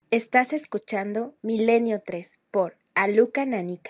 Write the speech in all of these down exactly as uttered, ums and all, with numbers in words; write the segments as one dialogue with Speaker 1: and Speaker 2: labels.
Speaker 1: Estás escuchando Milenio tres por Aluka Nanica.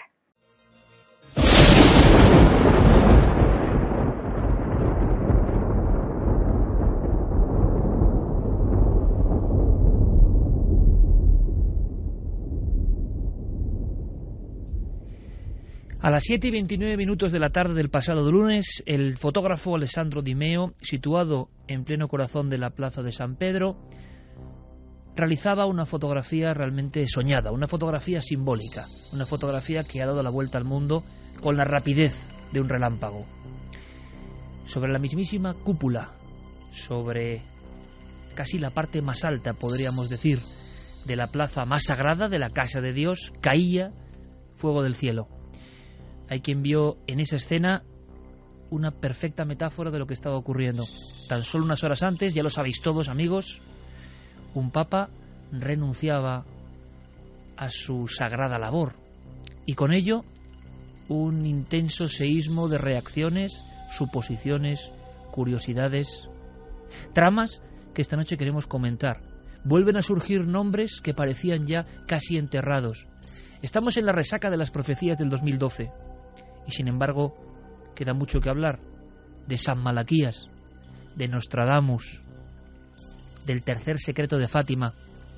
Speaker 2: A las siete y veintinueve minutos de la tarde del pasado lunes, el fotógrafo Alessandro Di Meo, situado en pleno corazón de la plaza de San Pedro, realizaba una fotografía realmente soñada, una fotografía simbólica, una fotografía que ha dado la vuelta al mundo con la rapidez de un relámpago. Sobre la mismísima cúpula, sobre casi la parte más alta, podríamos decir, de la plaza más sagrada de la Casa de Dios, caía fuego del cielo. Hay quien vio en esa escena una perfecta metáfora de lo que estaba ocurriendo. Tan solo unas horas antes, ya lo sabéis todos, amigos, un papa renunciaba a su sagrada labor y con ello un intenso seísmo de reacciones, suposiciones, curiosidades, tramas que esta noche queremos comentar. Vuelven a surgir nombres que parecían ya casi enterrados. Estamos en la resaca de las profecías del dos mil doce. Y sin embargo, queda mucho que hablar de San Malaquías, de Nostradamus, del tercer secreto de Fátima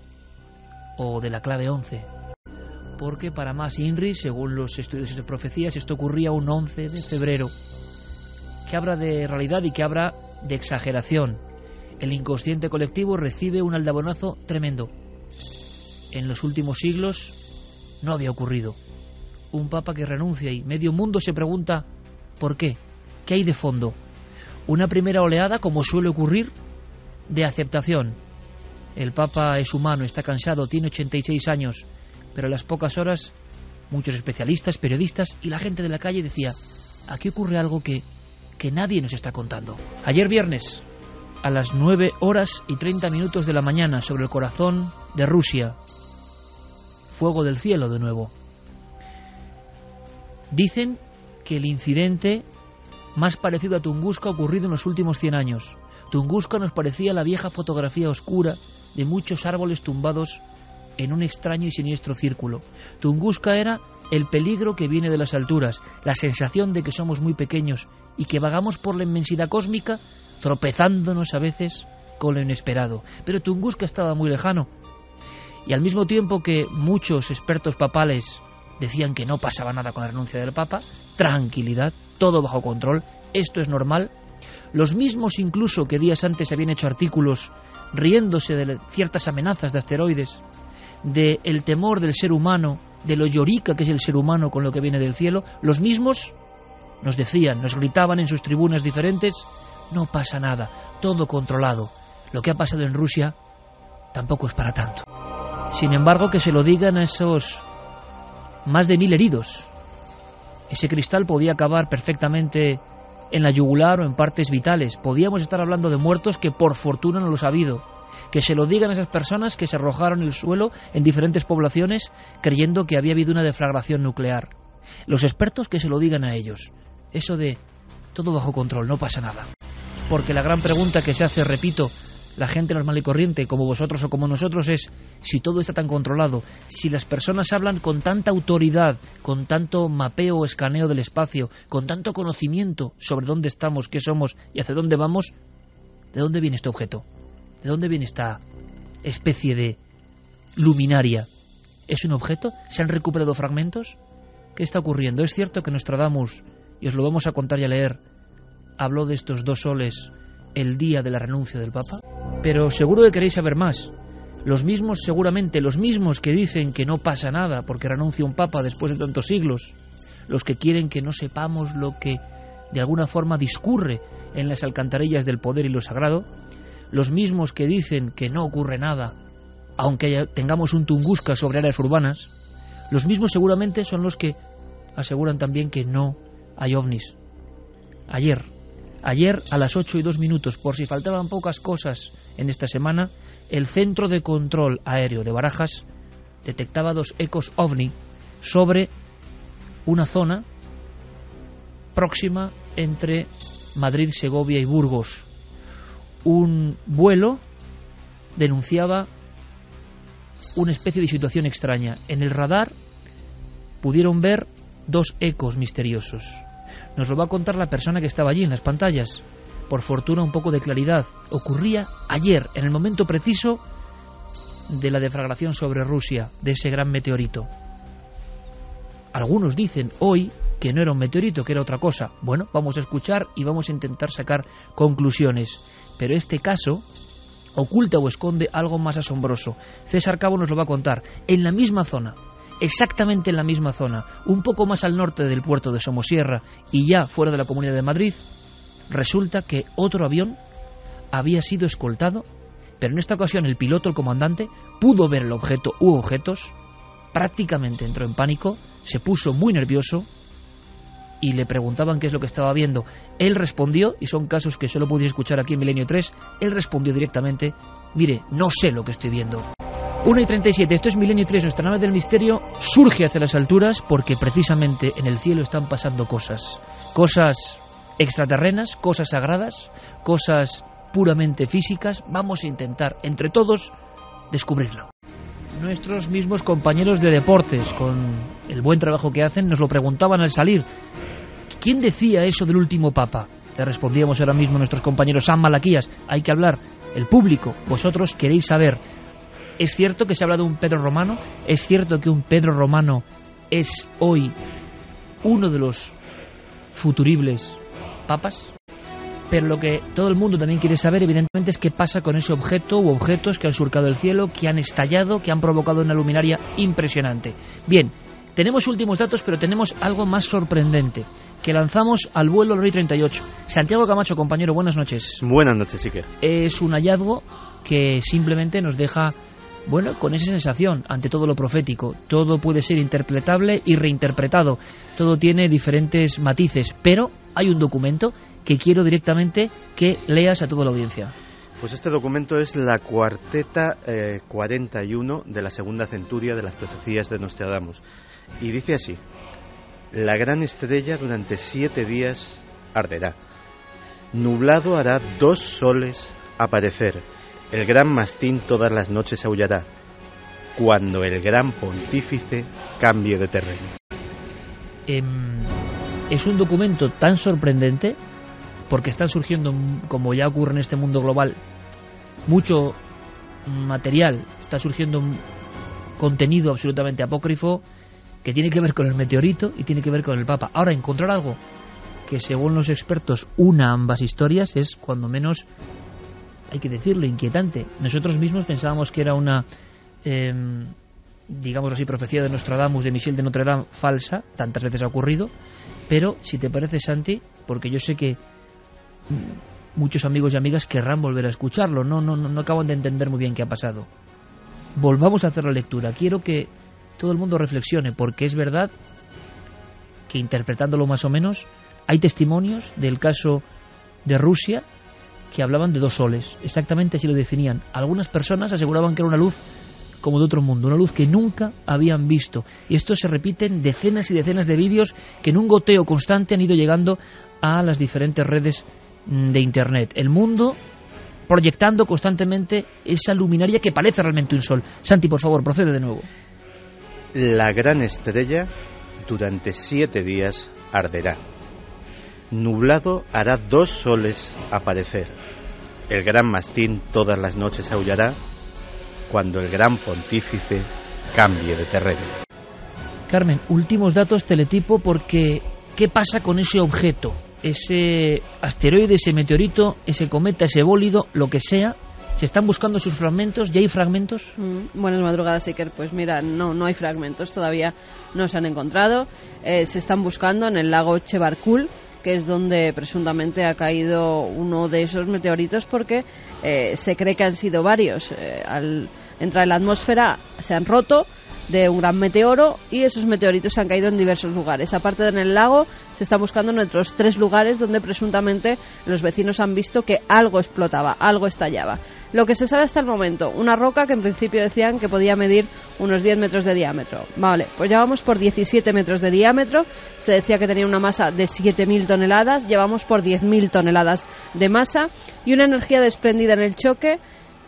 Speaker 2: o de la clave once. Porque para más INRI, según los estudios de profecías, esto ocurría un once de febrero. Que habla de realidad y que habla de exageración. El inconsciente colectivo recibe un aldabonazo tremendo. En los últimos siglos no había ocurrido. Un papa que renuncia y medio mundo se pregunta ¿por qué? ¿Qué hay de fondo? Una primera oleada, como suele ocurrir, de aceptación. El papa es humano, está cansado, tiene ochenta y seis años, pero a las pocas horas muchos especialistas, periodistas y la gente de la calle decía aquí ocurre algo que, que nadie nos está contando. Ayer viernes, a las nueve horas y treinta minutos de la mañana, sobre el corazón de Rusia, fuego del cielo de nuevo. Dicen que el incidente más parecido a Tunguska ha ocurrido en los últimos cien años. Tunguska nos parecía la vieja fotografía oscura de muchos árboles tumbados en un extraño y siniestro círculo. Tunguska era el peligro que viene de las alturas, la sensación de que somos muy pequeños y que vagamos por la inmensidad cósmica, tropezándonos a veces con lo inesperado. Pero Tunguska estaba muy lejano. Y al mismo tiempo que muchos expertos papales decían que no pasaba nada con la renuncia del Papa, tranquilidad, todo bajo control, esto es normal. Los mismos incluso que días antes habían hecho artículos riéndose de ciertas amenazas de asteroides, de el temor del ser humano, de lo llorica que es el ser humano con lo que viene del cielo, los mismos nos decían, nos gritaban en sus tribunas diferentes, no pasa nada, todo controlado. Lo que ha pasado en Rusia tampoco es para tanto. Sin embargo, que se lo digan a esos más de mil heridos. Ese cristal podía acabar perfectamente en la yugular o en partes vitales. Podíamos estar hablando de muertos que por fortuna no los ha habido. Que se lo digan a esas personas que se arrojaron al suelo en diferentes poblaciones creyendo que había habido una deflagración nuclear. Los expertos que se lo digan a ellos. Eso de todo bajo control, no pasa nada. Porque la gran pregunta que se hace, repito, la gente normal y corriente, como vosotros o como nosotros, es si todo está tan controlado, si las personas hablan con tanta autoridad, con tanto mapeo o escaneo del espacio, con tanto conocimiento sobre dónde estamos, qué somos y hacia dónde vamos, ¿de dónde viene este objeto? ¿De dónde viene esta especie de luminaria? ¿Es un objeto? ¿Se han recuperado fragmentos? ¿Qué está ocurriendo? Es cierto que Nostradamus, y os lo vamos a contar y a leer, habló de estos dos soles el día de la renuncia del Papa, pero seguro que queréis saber más. Los mismos, seguramente, los mismos que dicen que no pasa nada porque renuncia un Papa después de tantos siglos, los que quieren que no sepamos lo que de alguna forma discurre en las alcantarillas del poder y lo sagrado, los mismos que dicen que no ocurre nada aunque haya, tengamos un Tunguska sobre áreas urbanas, los mismos seguramente son los que aseguran también que no hay ovnis. Ayer Ayer a las ocho y dos minutos, por si faltaban pocas cosas en esta semana, el Centro de Control Aéreo de Barajas detectaba dos ecos ovni sobre una zona próxima entre Madrid, Segovia y Burgos. Un vuelo denunciaba una especie de situación extraña. En el radar pudieron ver dos ecos misteriosos. Nos lo va a contar la persona que estaba allí en las pantallas. Por fortuna, un poco de claridad. Ocurría ayer, en el momento preciso de la deflagración sobre Rusia, de ese gran meteorito. Algunos dicen hoy que no era un meteorito, que era otra cosa. Bueno, vamos a escuchar y vamos a intentar sacar conclusiones. Pero este caso oculta o esconde algo más asombroso. César Cabo nos lo va a contar. En la misma zona, exactamente en la misma zona, un poco más al norte del puerto de Somosierra y ya fuera de la Comunidad de Madrid, resulta que otro avión había sido escoltado, pero en esta ocasión el piloto, el comandante, pudo ver el objeto u objetos, prácticamente entró en pánico, se puso muy nervioso y le preguntaban qué es lo que estaba viendo. Él respondió, y son casos que solo podéis escuchar aquí en Milenio tres, él respondió directamente: mire, no sé lo que estoy viendo. una y treinta y siete, esto es Milenio tres, nuestra nave del misterio surge hacia las alturas porque precisamente en el cielo están pasando cosas. Cosas extraterrenas, cosas sagradas, cosas puramente físicas. Vamos a intentar, entre todos, descubrirlo. Nuestros mismos compañeros de deportes, con el buen trabajo que hacen, nos lo preguntaban al salir. ¿Quién decía eso del último papa? Le respondíamos ahora mismo nuestros compañeros: San Malaquías. Hay que hablar, el público, vosotros queréis saber. ¿Es cierto que se habla de un Pedro Romano? ¿Es cierto que un Pedro Romano es hoy uno de los futuribles papas? Pero lo que todo el mundo también quiere saber, evidentemente, es qué pasa con ese objeto u objetos que han surcado el cielo, que han estallado, que han provocado una luminaria impresionante. Bien, tenemos últimos datos, pero tenemos algo más sorprendente, que lanzamos al vuelo Rey treinta y ocho. Santiago Camacho, compañero, buenas noches.
Speaker 3: Buenas noches, Iker.
Speaker 2: Es un hallazgo que simplemente nos deja, bueno, con esa sensación ante todo lo profético. Todo puede ser interpretable y reinterpretado. Todo tiene diferentes matices, pero hay un documento que quiero directamente que leas a toda la audiencia.
Speaker 3: Pues este documento es la cuarteta eh, cuarenta y uno de la segunda centuria de las profecías de Nostradamus. Y dice así: la gran estrella durante siete días arderá. Nublado hará dos soles aparecer. El gran mastín todas las noches aullará, cuando el gran pontífice cambie de terreno.
Speaker 2: Eh, es un documento tan sorprendente porque están surgiendo, como ya ocurre en este mundo global, mucho material, está surgiendo un contenido absolutamente apócrifo que tiene que ver con el meteorito y tiene que ver con el Papa. Ahora, encontrar algo que según los expertos una ambas historias es cuando menos, hay que decirlo, inquietante. Nosotros mismos pensábamos que era una, eh, digamos así, profecía de Nostradamus, de Michel de Notre Dame, falsa, tantas veces ha ocurrido, pero si te parece, Santi, porque yo sé que muchos amigos y amigas querrán volver a escucharlo, no, no, no acaban de entender muy bien qué ha pasado. Volvamos a hacer la lectura. Quiero que todo el mundo reflexione, porque es verdad que, interpretándolo más o menos, hay testimonios del caso de Rusia que hablaban de dos soles, exactamente así lo definían. Algunas personas aseguraban que era una luz como de otro mundo, una luz que nunca habían visto. Y esto se repite en decenas y decenas de vídeos que en un goteo constante han ido llegando a las diferentes redes de Internet. El mundo proyectando constantemente esa luminaria que parece realmente un sol. Santi, por favor, procede de nuevo.
Speaker 3: La gran estrella durante siete días arderá. Nublado hará dos soles aparecer. El gran mastín todas las noches aullará, cuando el gran pontífice cambie de terreno.
Speaker 2: Carmen, últimos datos teletipo, porque ¿qué pasa con ese objeto? Ese asteroide, ese meteorito, ese cometa, ese bólido, lo que sea. ¿Se están buscando sus fragmentos? ¿Ya hay fragmentos?
Speaker 4: Mm, buenas madrugadas, Iker. Pues mira, no, no hay fragmentos, todavía no se han encontrado. Eh, se están buscando en el lago Chebarkul, que es donde presuntamente ha caído uno de esos meteoritos, porque eh, se cree que han sido varios. Eh, al entrar en la atmósfera se han roto de un gran meteoro y esos meteoritos se han caído en diversos lugares. Aparte de en el lago, se están buscando en otros tres lugares donde presuntamente los vecinos han visto que algo explotaba, algo estallaba. Lo que se sabe hasta el momento, una roca que en principio decían que podía medir unos diez metros de diámetro. Vale, pues ya vamos por diecisiete metros de diámetro, se decía que tenía una masa de siete mil toneladas, llevamos por diez mil toneladas de masa y una energía desprendida en el choque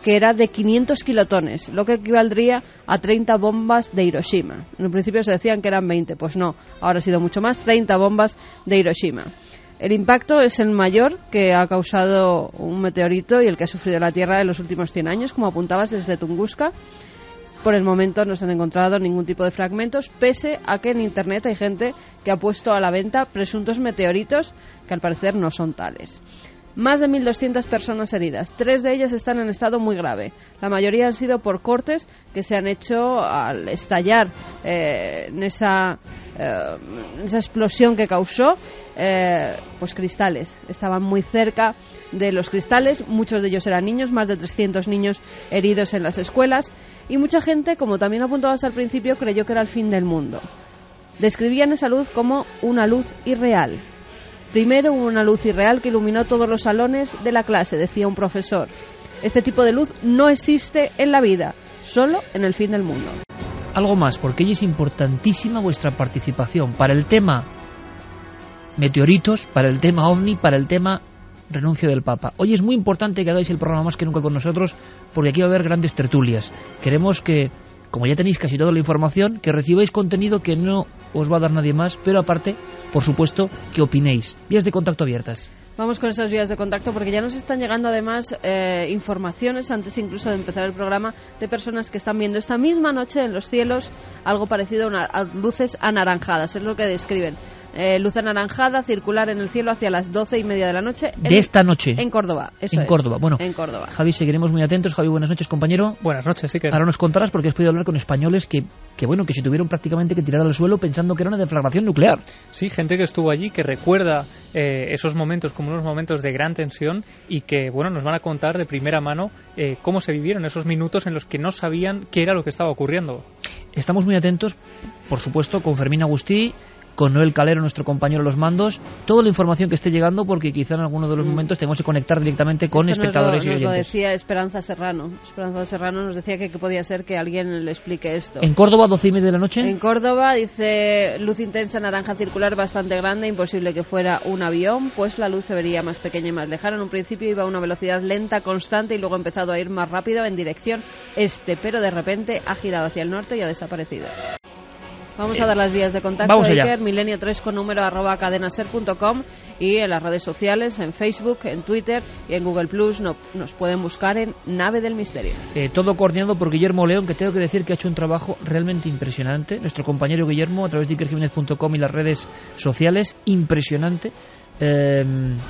Speaker 4: que era de quinientos kilotones, lo que equivaldría a treinta bombas de Hiroshima. En un principio se decían que eran veinte, pues no, ahora ha sido mucho más, treinta bombas de Hiroshima. El impacto es el mayor que ha causado un meteorito y el que ha sufrido la Tierra en los últimos cien años, como apuntabas desde Tunguska. Por el momento no se han encontrado ningún tipo de fragmentos, pese a que en Internet hay gente que ha puesto a la venta presuntos meteoritos que al parecer no son tales. Más de mil doscientas personas heridas. Tres de ellas están en estado muy grave. La mayoría han sido por cortes que se han hecho al estallar eh, en, esa, eh, en esa explosión que causó eh, pues cristales. Estaban muy cerca de los cristales. Muchos de ellos eran niños, más de trescientos niños heridos en las escuelas. Y mucha gente, como también apuntabas al principio, creyó que era el fin del mundo. Describían esa luz como una luz irreal. Primero hubo una luz irreal que iluminó todos los salones de la clase, decía un profesor. Este tipo de luz no existe en la vida, solo en el fin del mundo.
Speaker 2: Algo más, porque hoy es importantísima vuestra participación para el tema meteoritos, para el tema ovni, para el tema renuncia del Papa. Hoy es muy importante que hagáis el programa más que nunca con nosotros, porque aquí va a haber grandes tertulias. Queremos que, como ya tenéis casi toda la información, que recibáis contenido que no os va a dar nadie más, pero aparte, por supuesto, que opinéis. Vías de contacto abiertas.
Speaker 4: Vamos con esas vías de contacto porque ya nos están llegando además eh, informaciones, antes incluso de empezar el programa, de personas que están viendo esta misma noche en los cielos algo parecido a, una, a luces anaranjadas, es lo que describen. Eh, luz anaranjada circular en el cielo hacia las doce y media de la noche.
Speaker 2: En, de esta noche.
Speaker 4: En Córdoba, eso
Speaker 2: En
Speaker 4: es.
Speaker 2: Córdoba, bueno.
Speaker 4: En Córdoba.
Speaker 2: Javi, seguiremos muy atentos. Javi, buenas noches, compañero.
Speaker 5: Buenas noches, sí que.
Speaker 2: Ahora nos contarás porque has podido hablar con españoles que, que, bueno, que se tuvieron prácticamente que tirar al suelo pensando que era una deflagración nuclear.
Speaker 5: Sí, gente que estuvo allí, que recuerda eh, esos momentos como unos momentos de gran tensión y que, bueno, nos van a contar de primera mano eh, cómo se vivieron esos minutos en los que no sabían qué era lo que estaba ocurriendo.
Speaker 2: Estamos muy atentos, por supuesto, con Fermín Agustí, con Noel Calero, nuestro compañero de los mandos, toda la información que esté llegando, porque quizá en alguno de los momentos tengamos que conectar directamente con
Speaker 4: Esto
Speaker 2: espectadores
Speaker 4: nos lo,
Speaker 2: y oyentes.
Speaker 4: Nos lo decía Esperanza Serrano. Esperanza Serrano nos decía que, que podía ser que alguien le explique esto.
Speaker 2: ¿En Córdoba, doce y media de la noche?
Speaker 4: En Córdoba, dice, luz intensa naranja circular bastante grande, imposible que fuera un avión, pues la luz se vería más pequeña y más lejana. En un principio iba a una velocidad lenta, constante, y luego ha empezado a ir más rápido en dirección este, pero de repente ha girado hacia el norte y ha desaparecido. Vamos a dar las vías de contacto.
Speaker 2: Vamos allá.
Speaker 4: Iker, milenio tres con número arroba cadenaser punto com, y en las redes sociales, en Facebook, en Twitter y en Google Plus no, nos pueden buscar en Nave del Misterio.
Speaker 2: Eh, todo coordinado por Guillermo León, que tengo que decir que ha hecho un trabajo realmente impresionante. Nuestro compañero Guillermo, a través de iker jiménez punto com y las redes sociales, impresionante. Eh,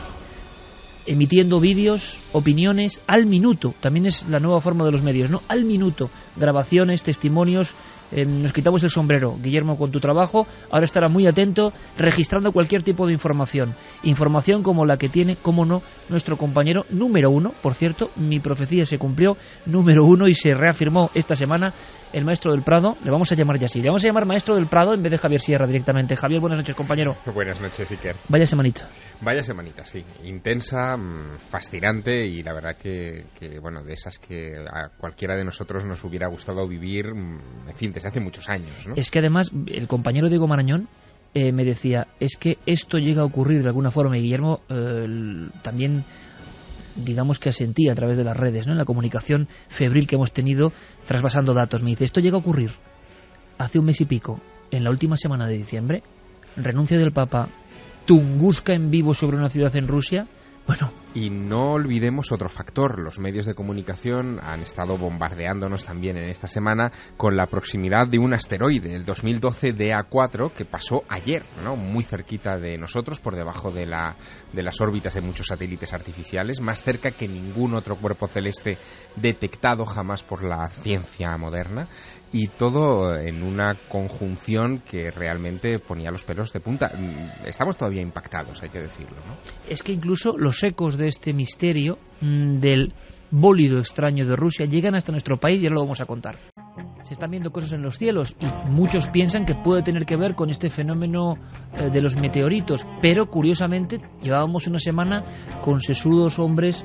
Speaker 2: emitiendo vídeos, opiniones al minuto. También es la nueva forma de los medios, ¿no? Al minuto. Grabaciones, testimonios. Eh, nos quitamos el sombrero, Guillermo, con tu trabajo. Ahora estará muy atento, registrando cualquier tipo de información. Información como la que tiene, cómo no, nuestro compañero número uno. Por cierto, mi profecía se cumplió, número uno, y se reafirmó esta semana, el maestro del Prado. Le vamos a llamar ya así. Le vamos a llamar maestro del Prado en vez de Javier Sierra directamente. Javier, buenas noches, compañero.
Speaker 6: Buenas noches, Iker.
Speaker 2: Vaya semanita.
Speaker 6: Vaya semanita, sí. Intensa, fascinante y la verdad que, que, bueno, de esas que a cualquiera de nosotros nos hubiera gustado vivir, en fin, desde hace muchos años, ¿no?
Speaker 2: Es que además el compañero Diego Marañón eh, me decía, es que esto llega a ocurrir de alguna forma, y Guillermo eh, también, digamos que asentía a través de las redes, ¿no? En la comunicación febril que hemos tenido trasvasando datos. Me dice, esto llega a ocurrir hace un mes y pico, en la última semana de diciembre, renuncia del Papa, Tunguska en vivo sobre una ciudad en Rusia. Bueno,
Speaker 6: y no olvidemos otro factor. Los medios de comunicación han estado bombardeándonos también en esta semana con la proximidad de un asteroide, el dos mil doce D A cuatro, que pasó ayer, ¿no? Muy cerquita de nosotros, por debajo de, la, de las órbitas de muchos satélites artificiales, más cerca que ningún otro cuerpo celeste detectado jamás por la ciencia moderna, y todo en una conjunción que realmente ponía los pelos de punta. Estamos todavía impactados, hay que decirlo, ¿no?
Speaker 2: Es que incluso los ecos de este misterio mmm, del bólido extraño de Rusia llegan hasta nuestro país, y ahora lo vamos a contar. Se están viendo cosas en los cielos y muchos piensan que puede tener que ver con este fenómeno eh, de los meteoritos, pero curiosamente llevábamos una semana con sesudos hombres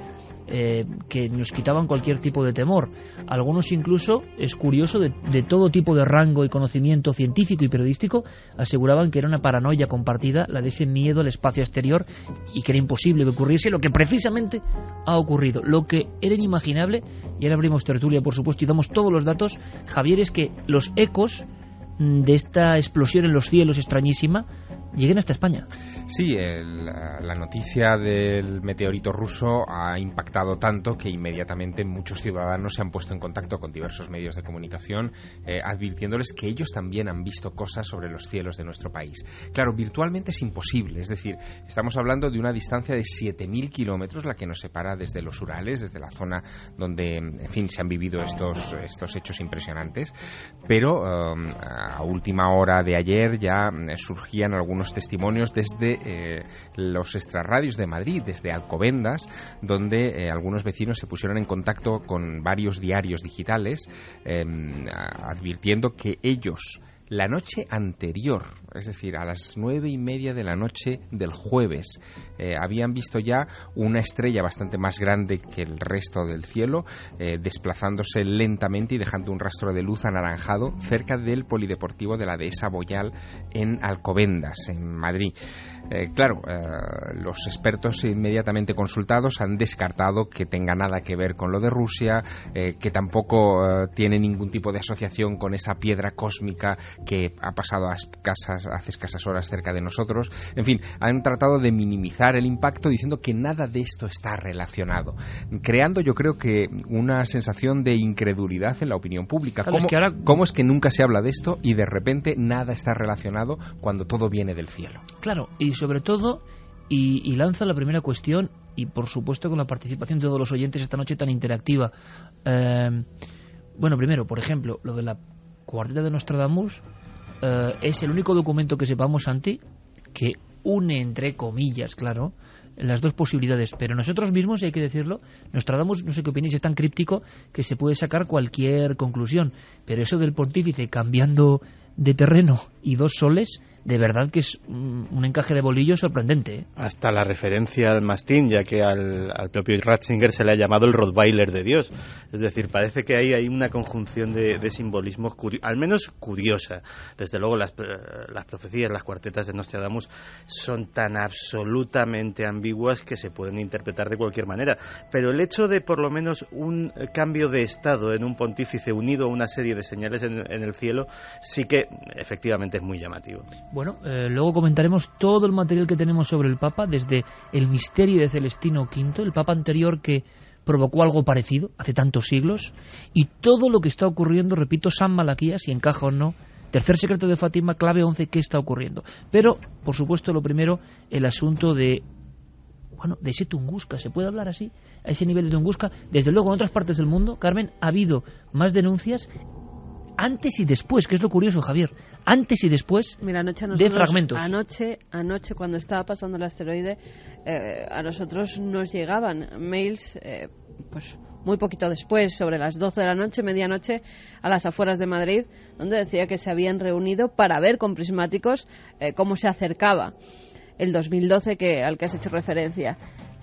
Speaker 2: eh, que nos quitaban cualquier tipo de temor. Algunos incluso, es curioso, de, de todo tipo de rango y conocimiento científico y periodístico, aseguraban que era una paranoia compartida la de ese miedo al espacio exterior y que era imposible que ocurriese lo que precisamente ha ocurrido. Lo que era inimaginable, y ahora abrimos tertulia por supuesto y damos todos los datos, Javier, es que los ecos de esta explosión en los cielos extrañísima lleguen hasta España.
Speaker 6: Sí, el, la noticia del meteorito ruso ha impactado tanto que inmediatamente muchos ciudadanos se han puesto en contacto con diversos medios de comunicación eh, advirtiéndoles que ellos también han visto cosas sobre los cielos de nuestro país. Claro, virtualmente es imposible, es decir, estamos hablando de una distancia de siete mil kilómetros la que nos separa desde los Urales, desde la zona donde, en fin, se han vivido estos, estos hechos impresionantes, pero um, a última hora de ayer ya eh, surgían algunos testimonios desde Eh, los extrarradios de Madrid, desde Alcobendas, donde eh, algunos vecinos se pusieron en contacto con varios diarios digitales eh, advirtiendo que ellos la noche anterior, es decir, a las nueve y media de la noche del jueves, eh, habían visto ya una estrella bastante más grande que el resto del cielo, eh, desplazándose lentamente y dejando un rastro de luz anaranjado cerca del polideportivo de la Dehesa Boyal en Alcobendas, en Madrid. Eh, claro, eh, los expertos inmediatamente consultados han descartado que tenga nada que ver con lo de Rusia, eh, que tampoco eh, tiene ningún tipo de asociación con esa piedra cósmica que ha pasado a escasas, hace escasas horas cerca de nosotros. En fin, han tratado de minimizar el impacto diciendo que nada de esto está relacionado, creando yo creo que una sensación de incredulidad en la opinión pública.
Speaker 2: Claro,
Speaker 6: ¿Cómo,
Speaker 2: es que ahora...
Speaker 6: ¿Cómo es que nunca se habla de esto y de repente nada está relacionado cuando todo viene del cielo?
Speaker 2: Claro, y sobre todo, y, y lanza la primera cuestión, y por supuesto con la participación de todos los oyentes esta noche tan interactiva. Eh, bueno, primero, por ejemplo, lo de la Cuarteta de Nostradamus eh, es el único documento que sepamos, Santi, que une, entre comillas, claro, las dos posibilidades, pero nosotros mismos, hay que decirlo, Nostradamus, no sé qué opináis, es tan críptico que se puede sacar cualquier conclusión, pero eso del pontífice cambiando de terreno y dos soles, de verdad que es un encaje de bolillo sorprendente, ¿eh?
Speaker 3: Hasta la referencia al mastín, ya que al, al propio Ratzinger se le ha llamado el Rottweiler de Dios. Es decir, parece que ahí hay una conjunción de, de simbolismos, curi- al menos curiosa. Desde luego las, las profecías, las cuartetas de Nostradamus son tan absolutamente ambiguas que se pueden interpretar de cualquier manera. Pero el hecho de por lo menos un cambio de estado en un pontífice unido a una serie de señales en, en el cielo, sí que efectivamente es muy llamativo.
Speaker 2: Bueno, eh, luego comentaremos todo el material que tenemos sobre el Papa, desde el misterio de Celestino quinto, el Papa anterior que provocó algo parecido hace tantos siglos, y todo lo que está ocurriendo, repito, San Malaquías, si encaja o no, tercer secreto de Fátima, clave once, ¿qué está ocurriendo? Pero, por supuesto, lo primero, el asunto de, bueno, de ese Tunguska, ¿se puede hablar así? A ese nivel de Tunguska, desde luego en otras partes del mundo, Carmen, ha habido más denuncias antes y después, que es lo curioso, Javier, antes y después.
Speaker 4: Mira, anoche
Speaker 2: de fragmentos.
Speaker 4: Anoche, anoche cuando estaba pasando el asteroide, eh, a nosotros nos llegaban mails, eh, pues muy poquito después, sobre las doce de la noche, medianoche, a las afueras de Madrid, donde decía que se habían reunido para ver con prismáticos eh, cómo se acercaba el dos mil doce que, al que has hecho referencia.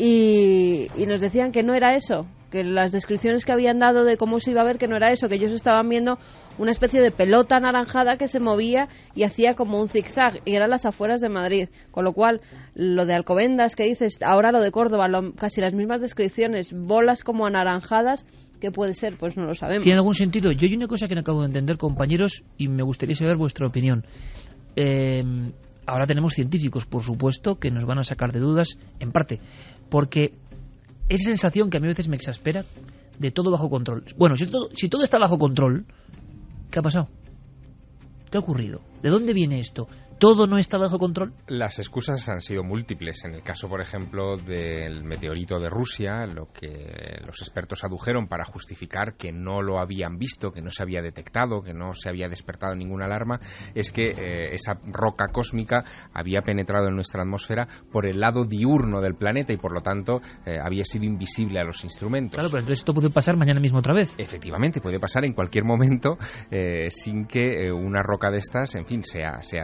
Speaker 4: Y, y nos decían que no era eso, que las descripciones que habían dado de cómo se iba a ver, que no era eso, que ellos estaban viendo una especie de pelota anaranjada que se movía y hacía como un zigzag, y eran las afueras de Madrid, con lo cual lo de Alcobendas que dices, ahora lo de Córdoba, lo, casi las mismas descripciones, bolas como anaranjadas, ¿qué puede ser? Pues no lo sabemos.
Speaker 2: ¿Tiene algún sentido? Yo hay una cosa que no acabo de entender, compañeros, y me gustaría saber vuestra opinión. Eh, ahora tenemos científicos, por supuesto, que nos van a sacar de dudas, en parte, porque esa sensación que a mí a veces me exaspera de todo bajo control. Bueno, si todo, si todo está bajo control, ¿qué ha pasado? ¿Qué ha ocurrido? ¿De dónde viene esto? ¿Todo no está bajo control?
Speaker 6: Las excusas han sido múltiples. En el caso, por ejemplo, del meteorito de Rusia, lo que los expertos adujeron para justificar que no lo habían visto, que no se había detectado, que no se había despertado ninguna alarma, es que eh, esa roca cósmica había penetrado en nuestra atmósfera por el lado diurno del planeta y, por lo tanto, eh, había sido invisible a los instrumentos.
Speaker 2: Claro, pero entonces esto puede pasar mañana mismo otra vez.
Speaker 6: Efectivamente, puede pasar en cualquier momento eh, sin que eh, una roca de estas, en fin, sea, sea detectada.
Speaker 4: No es que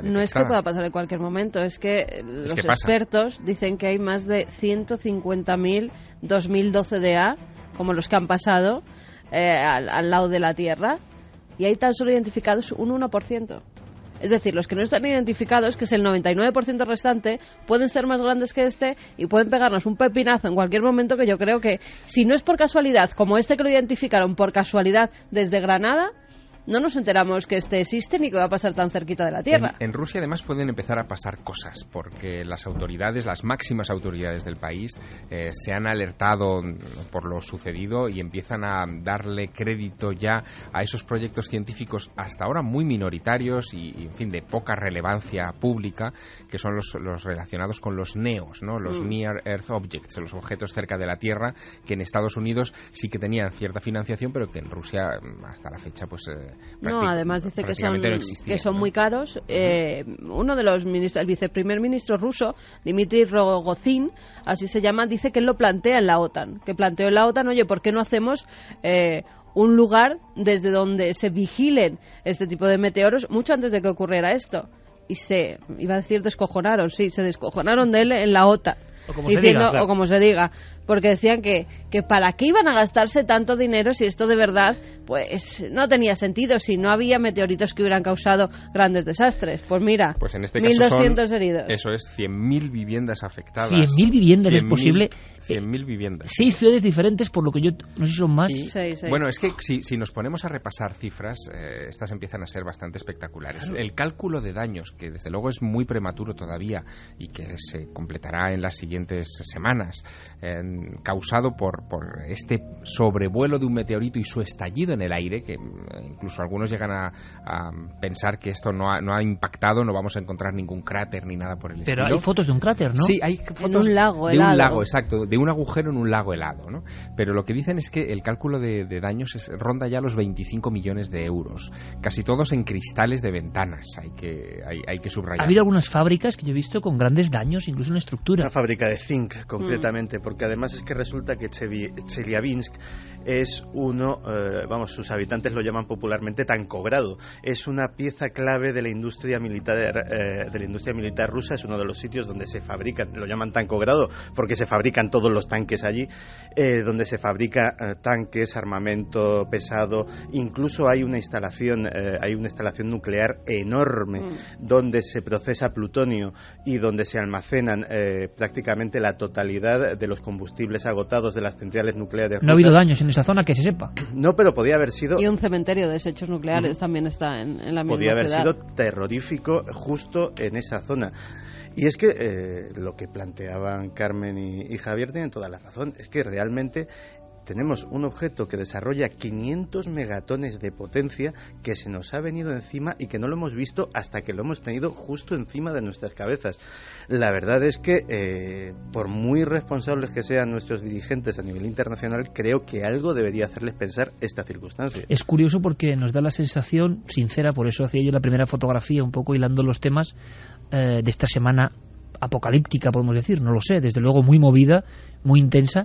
Speaker 4: pueda pasar en cualquier momento. Es que
Speaker 6: Es
Speaker 4: los
Speaker 6: que pasa.
Speaker 4: expertos dicen que hay más de ciento cincuenta mil dos mil doce D A, como los que han pasado eh, al, al lado de la Tierra, y hay tan solo identificados un uno por ciento. Es decir, los que no están identificados, que es el noventa y nueve por ciento restante, pueden ser más grandes que este y pueden pegarnos un pepinazo en cualquier momento, que yo creo que, si no es por casualidad, como este que lo identificaron por casualidad desde Granada, no nos enteramos que este existe ni que va a pasar tan cerquita de la Tierra.
Speaker 6: En, en Rusia además pueden empezar a pasar cosas, porque las autoridades, las máximas autoridades del país, eh, se han alertado por lo sucedido y empiezan a darle crédito ya a esos proyectos científicos hasta ahora muy minoritarios y, y en fin, de poca relevancia pública, que son los, los relacionados con los NEOs, ¿no? Los mm. Near Earth Objects, los objetos cerca de la Tierra, que en Estados Unidos sí que tenían cierta financiación, pero que en Rusia hasta la fecha pues eh,
Speaker 4: no, además dice que son,
Speaker 6: no existía,
Speaker 4: que son
Speaker 6: ¿no?
Speaker 4: muy caros. Eh, uno de los ministros, el viceprimer ministro ruso, Dmitry Rogozin, así se llama, dice que él lo plantea en la OTAN. Que planteó en la OTAN, oye, ¿por qué no hacemos eh, un lugar desde donde se vigilen este tipo de meteoros mucho antes de que ocurriera esto? Y se, iba a decir descojonaron, sí, se descojonaron de él en la OTAN.
Speaker 2: O como
Speaker 4: diciendo,
Speaker 2: se diga, claro.
Speaker 4: o como se diga, porque decían que, que para qué iban a gastarse tanto dinero si esto de verdad pues no tenía sentido, si no había meteoritos que hubieran causado grandes desastres. Pues mira,
Speaker 6: pues en este
Speaker 4: mil doscientos
Speaker 6: son,
Speaker 4: heridos.
Speaker 6: Eso es, cien mil viviendas afectadas.
Speaker 2: cien mil viviendas es posible.
Speaker 6: cien mil viviendas.
Speaker 2: Seis ciudades diferentes, por lo que yo no sé si son más.
Speaker 4: Sí, seis, seis.
Speaker 6: Bueno, es que si, si nos ponemos a repasar cifras, eh, estas empiezan a ser bastante espectaculares. Claro. El cálculo de daños, que desde luego es muy prematuro todavía y que se completará en las siguientes semanas, eh, causado por, por este sobrevuelo de un meteorito y su estallido en el aire, que incluso algunos llegan a, a pensar que esto no ha, no ha impactado, no vamos a encontrar ningún cráter ni nada por el
Speaker 2: Pero
Speaker 6: estilo.
Speaker 2: Pero hay fotos de un cráter, ¿no?
Speaker 6: Sí, hay fotos
Speaker 4: en un lago
Speaker 6: de
Speaker 4: helado.
Speaker 6: un lago, exacto, de un agujero en un lago helado, ¿no? Pero lo que dicen es que el cálculo de, de daños es, ronda ya los veinticinco millones de euros, casi todos en cristales de ventanas, hay que, hay, hay que subrayar.
Speaker 2: Ha habido algunas fábricas que yo he visto con grandes daños, incluso en estructura.
Speaker 3: Una fábrica de zinc, concretamente, mm. porque además es que resulta que Chelyabinsk es uno, eh, vamos, sus habitantes lo llaman popularmente Tancogrado. Es una pieza clave de la industria militar eh, de la industria militar rusa. Es uno de los sitios donde se fabrican, lo llaman Tancogrado porque se fabrican todos los tanques allí, eh, donde se fabrica eh, tanques, armamento pesado. Incluso hay una instalación, eh, hay una instalación nuclear enorme mm. donde se procesa plutonio y donde se almacenan eh, prácticamente la totalidad de los combustibles agotados de las centrales nucleares rusas.
Speaker 2: No ha habido daños en esa zona que se sepa.
Speaker 3: No, pero podía haber sido...
Speaker 4: Y un cementerio de desechos nucleares uh-huh. también está en, en la misma
Speaker 3: Podía haber
Speaker 4: ciudad.
Speaker 3: sido terrorífico justo en esa zona. Y es que eh, lo que planteaban Carmen y, y Javier tienen toda la razón. Es que realmente tenemos un objeto que desarrolla quinientos megatones de potencia que se nos ha venido encima y que no lo hemos visto hasta que lo hemos tenido justo encima de nuestras cabezas. La verdad es que, eh, por muy responsables que sean nuestros dirigentes a nivel internacional, creo que algo debería hacerles pensar esta circunstancia.
Speaker 2: Es curioso porque nos da la sensación, sincera, por eso hacía yo la primera fotografía, un poco hilando los temas eh, de esta semana apocalíptica, podemos decir, no lo sé, desde luego muy movida, muy intensa,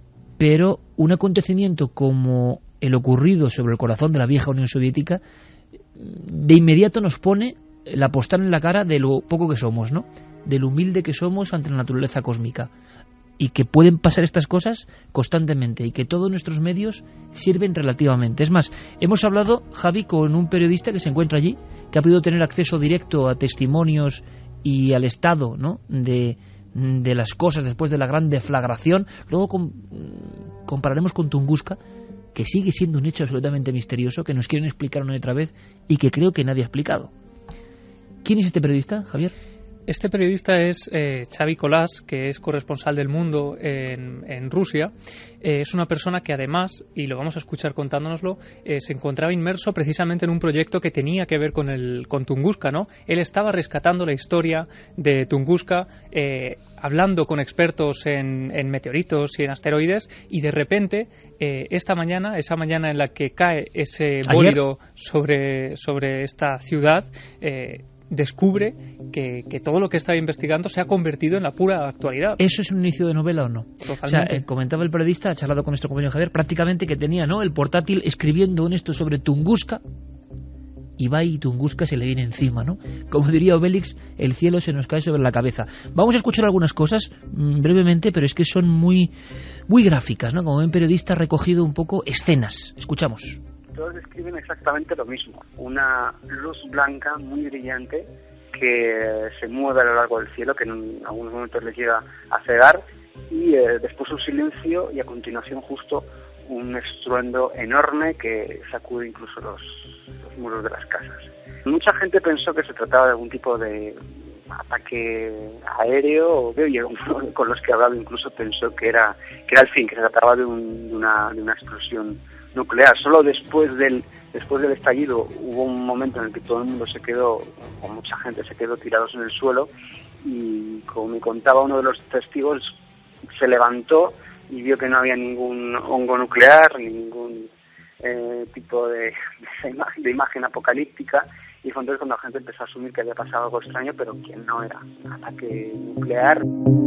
Speaker 2: pero un acontecimiento como el ocurrido sobre el corazón de la vieja Unión Soviética de inmediato nos pone la postal en la cara de lo poco que somos, ¿no? De lo humilde que somos ante la naturaleza cósmica y que pueden pasar estas cosas constantemente y que todos nuestros medios sirven relativamente. Es más, hemos hablado, Javi, con un periodista que se encuentra allí, que ha podido tener acceso directo a testimonios y al estado, ¿no?, de de las cosas después de la gran deflagración. Luego com- compararemos con Tunguska, que sigue siendo un hecho absolutamente misterioso, que nos quieren explicar una y otra vez y que creo que nadie ha explicado. ¿Quién es este periodista, Javier?
Speaker 5: Este periodista es eh, Xavi Colás, que es corresponsal del Mundo en, en Rusia. Eh, es una persona que además, y lo vamos a escuchar contándonoslo, eh, se encontraba inmerso precisamente en un proyecto que tenía que ver con el con Tunguska, ¿no? Él estaba rescatando la historia de Tunguska, eh, hablando con expertos en, en meteoritos y en asteroides, y de repente, eh, esta mañana, esa mañana en la que cae ese bólido sobre, sobre esta ciudad, eh, descubre que, que todo lo que estaba investigando se ha convertido en la pura actualidad.
Speaker 2: ¿Eso es un inicio de novela o no?
Speaker 5: Totalmente.
Speaker 2: O sea, eh, comentaba el periodista, ha charlado con nuestro compañero Javier, prácticamente que tenía, ¿no?, el portátil escribiendo en esto sobre Tunguska y va y Tunguska se le viene encima, ¿no? Como diría Obélix, el cielo se nos cae sobre la cabeza. Vamos a escuchar algunas cosas mmm, brevemente, pero es que son muy, muy gráficas, ¿no? Como un periodista ha recogido un poco escenas. Escuchamos.
Speaker 7: Todos describen exactamente lo mismo. Una luz blanca muy brillante que se mueve a lo largo del cielo, que en algunos momentos les llega a cegar, y eh, después un silencio y a continuación justo un estruendo enorme que sacude incluso los, los muros de las casas. Mucha gente pensó que se trataba de algún tipo de ataque aéreo, o con los que he hablado incluso pensó que era que era el fin, que se trataba de, un, de, una, de una explosión nuclear. Solo después del después del estallido hubo un momento en el que todo el mundo se quedó, o mucha gente se quedó tirados en el suelo, y como me contaba uno de los testigos, se levantó y vio que no había ningún hongo nuclear, ningún eh, tipo de, de, imagen, de imagen apocalíptica, y fue entonces cuando la gente empezó a asumir que había pasado algo extraño, pero que no era un ataque nuclear.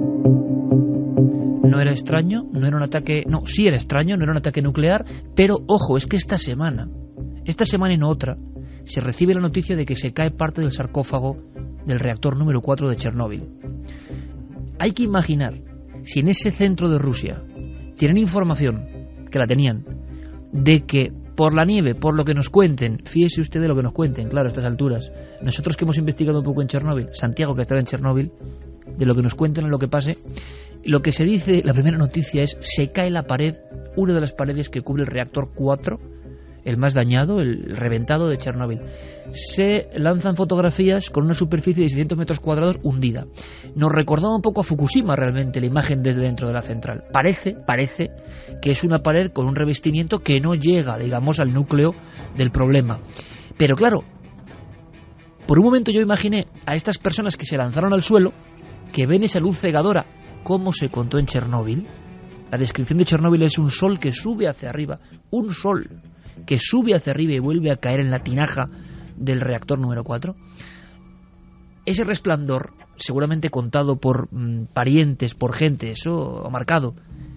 Speaker 2: No era extraño, no era un ataque... No, sí era extraño, no era un ataque nuclear, pero ojo, es que esta semana, esta semana y no otra, se recibe la noticia de que se cae parte del sarcófago del reactor número cuatro de Chernóbil. Hay que imaginar si en ese centro de Rusia tienen información, que la tenían, de que por la nieve, por lo que nos cuenten, fíjese usted de lo que nos cuenten, claro, a estas alturas, nosotros que hemos investigado un poco en Chernóbil, Santiago que estaba en Chernóbil, de lo que nos cuenten en lo que pase, lo que se dice, la primera noticia es, se cae la pared, una de las paredes que cubre el reactor cuatro, el más dañado, el reventado de Chernóbil. Se lanzan fotografías con una superficie de seiscientos metros cuadrados hundida. Nos recordaba un poco a Fukushima realmente la imagen desde dentro de la central. Parece, parece que es una pared con un revestimiento que no llega, digamos, al núcleo del problema. Pero claro, por un momento yo imaginé a estas personas que se lanzaron al suelo, que ven esa luz cegadora, como se contó en Chernóbil. La descripción de Chernóbil es un sol que sube hacia arriba, un sol que sube hacia arriba y vuelve a caer en la tinaja del reactor número cuatro. Ese resplandor, seguramente contado por mmm, parientes, por gente, eso ha marcado.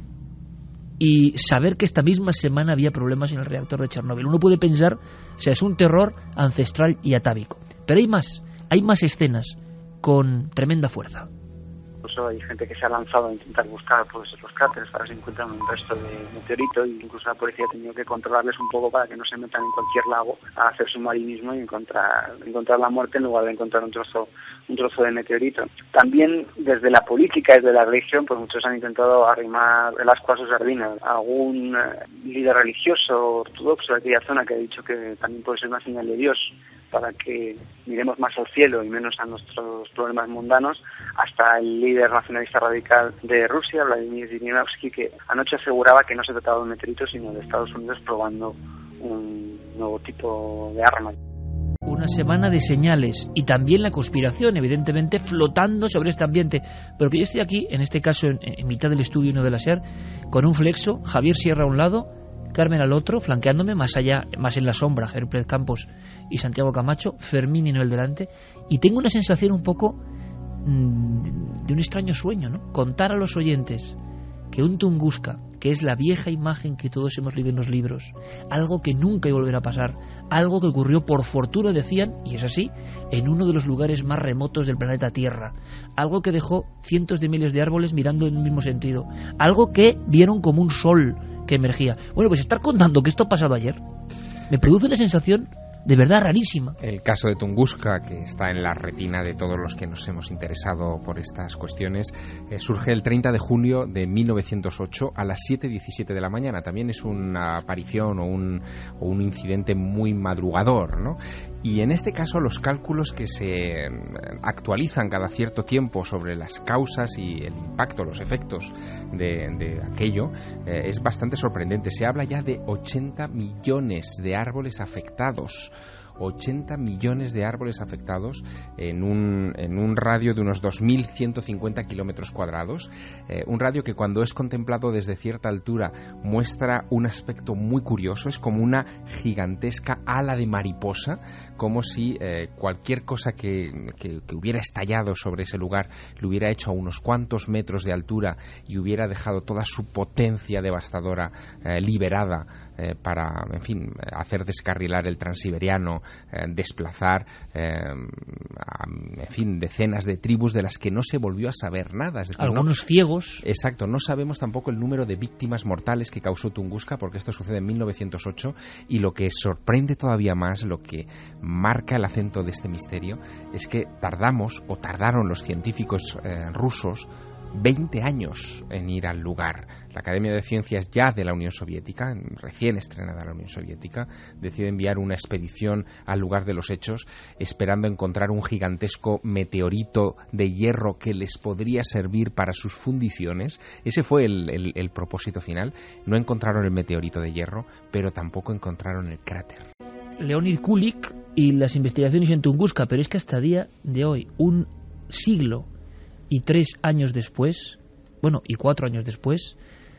Speaker 2: Y saber que esta misma semana había problemas en el reactor de Chernóbil. Uno puede pensar, o sea, es un terror ancestral y atávico. Pero hay más, hay más escenas con tremenda fuerza.
Speaker 7: Incluso hay gente que se ha lanzado a intentar buscar pues, los cráteres para ver si encuentran un resto de meteorito, y incluso la policía ha tenido que controlarles un poco para que no se metan en cualquier lago a hacer submarinismo y encontrar, encontrar la muerte en lugar de encontrar un trozo un trozo de meteorito. También desde la política, desde la religión, pues muchos han intentado arrimar el ascua a sus sardinas. Algún eh, líder religioso ortodoxo de aquella zona que ha dicho que también puede ser una señal de Dios para que miremos más al cielo y menos a nuestros problemas mundanos, hasta el líder nacionalista radical de Rusia, Vladimir Zhirinovsky, que anoche aseguraba que no se trataba de un meteorito, sino de Estados Unidos probando un nuevo tipo de arma.
Speaker 2: Una semana de señales y también la conspiración, evidentemente, flotando sobre este ambiente. Pero que yo estoy aquí, en este caso, en, en mitad del estudio uno de la SER, con un flexo, Javier Sierra a un lado, Carmen al otro, flanqueándome, más allá, más en la sombra, Javier Pérez Campos y Santiago Camacho, Fermín y Noel delante, y tengo una sensación un poco mmm, de un extraño sueño, ¿no? Contar a los oyentes que un Tunguska, que es la vieja imagen que todos hemos leído en los libros, algo que nunca iba a volver a pasar, algo que ocurrió por fortuna, decían, y es así, en uno de los lugares más remotos del planeta Tierra, algo que dejó cientos de miles de árboles mirando en el mismo sentido, algo que vieron como un sol que emergía. Bueno, pues estar contando que esto ha pasado ayer me produce una sensación de verdad rarísima.
Speaker 6: El caso de Tunguska, que está en la retina de todos los que nos hemos interesado por estas cuestiones, eh, surge el treinta de junio de mil novecientos ocho a las siete diecisiete de la mañana. También es una aparición o un, o un incidente muy madrugador, ¿no? Y en este caso los cálculos que se actualizan cada cierto tiempo sobre las causas y el impacto, los efectos de, de aquello, eh, es bastante sorprendente. Se habla ya de ochenta millones de árboles afectados. ochenta millones de árboles afectados en un, en un radio de unos dos mil ciento cincuenta kilómetros cuadrados, eh, un radio que cuando es contemplado desde cierta altura muestra un aspecto muy curioso, es como una gigantesca ala de mariposa, como si eh, cualquier cosa que, que, que hubiera estallado sobre ese lugar lo hubiera hecho a unos cuantos metros de altura y hubiera dejado toda su potencia devastadora eh, liberada eh, para, en fin, hacer descarrilar el Transiberiano eh, desplazar eh, a, en fin, decenas de tribus de las que no se volvió a saber nada. Es decir,
Speaker 2: algunos
Speaker 6: no,
Speaker 2: ciegos.
Speaker 6: Exacto, no sabemos tampoco el número de víctimas mortales que causó Tunguska, porque esto sucede en mil novecientos ocho, y lo que sorprende todavía más, lo que marca el acento de este misterio, es que tardamos, o tardaron los científicos eh, rusos, veinte años en ir al lugar. La Academia de Ciencias ya de la Unión Soviética, recién estrenada la Unión Soviética, decide enviar una expedición al lugar de los hechos, esperando encontrar un gigantesco meteorito de hierro que les podría servir para sus fundiciones. Ese fue el, el, el propósito final. No encontraron el meteorito de hierro, pero tampoco encontraron el cráter.
Speaker 2: Leonid Kulik y las investigaciones en Tunguska, pero es que hasta día de hoy, un siglo y tres años después, bueno, y cuatro años después,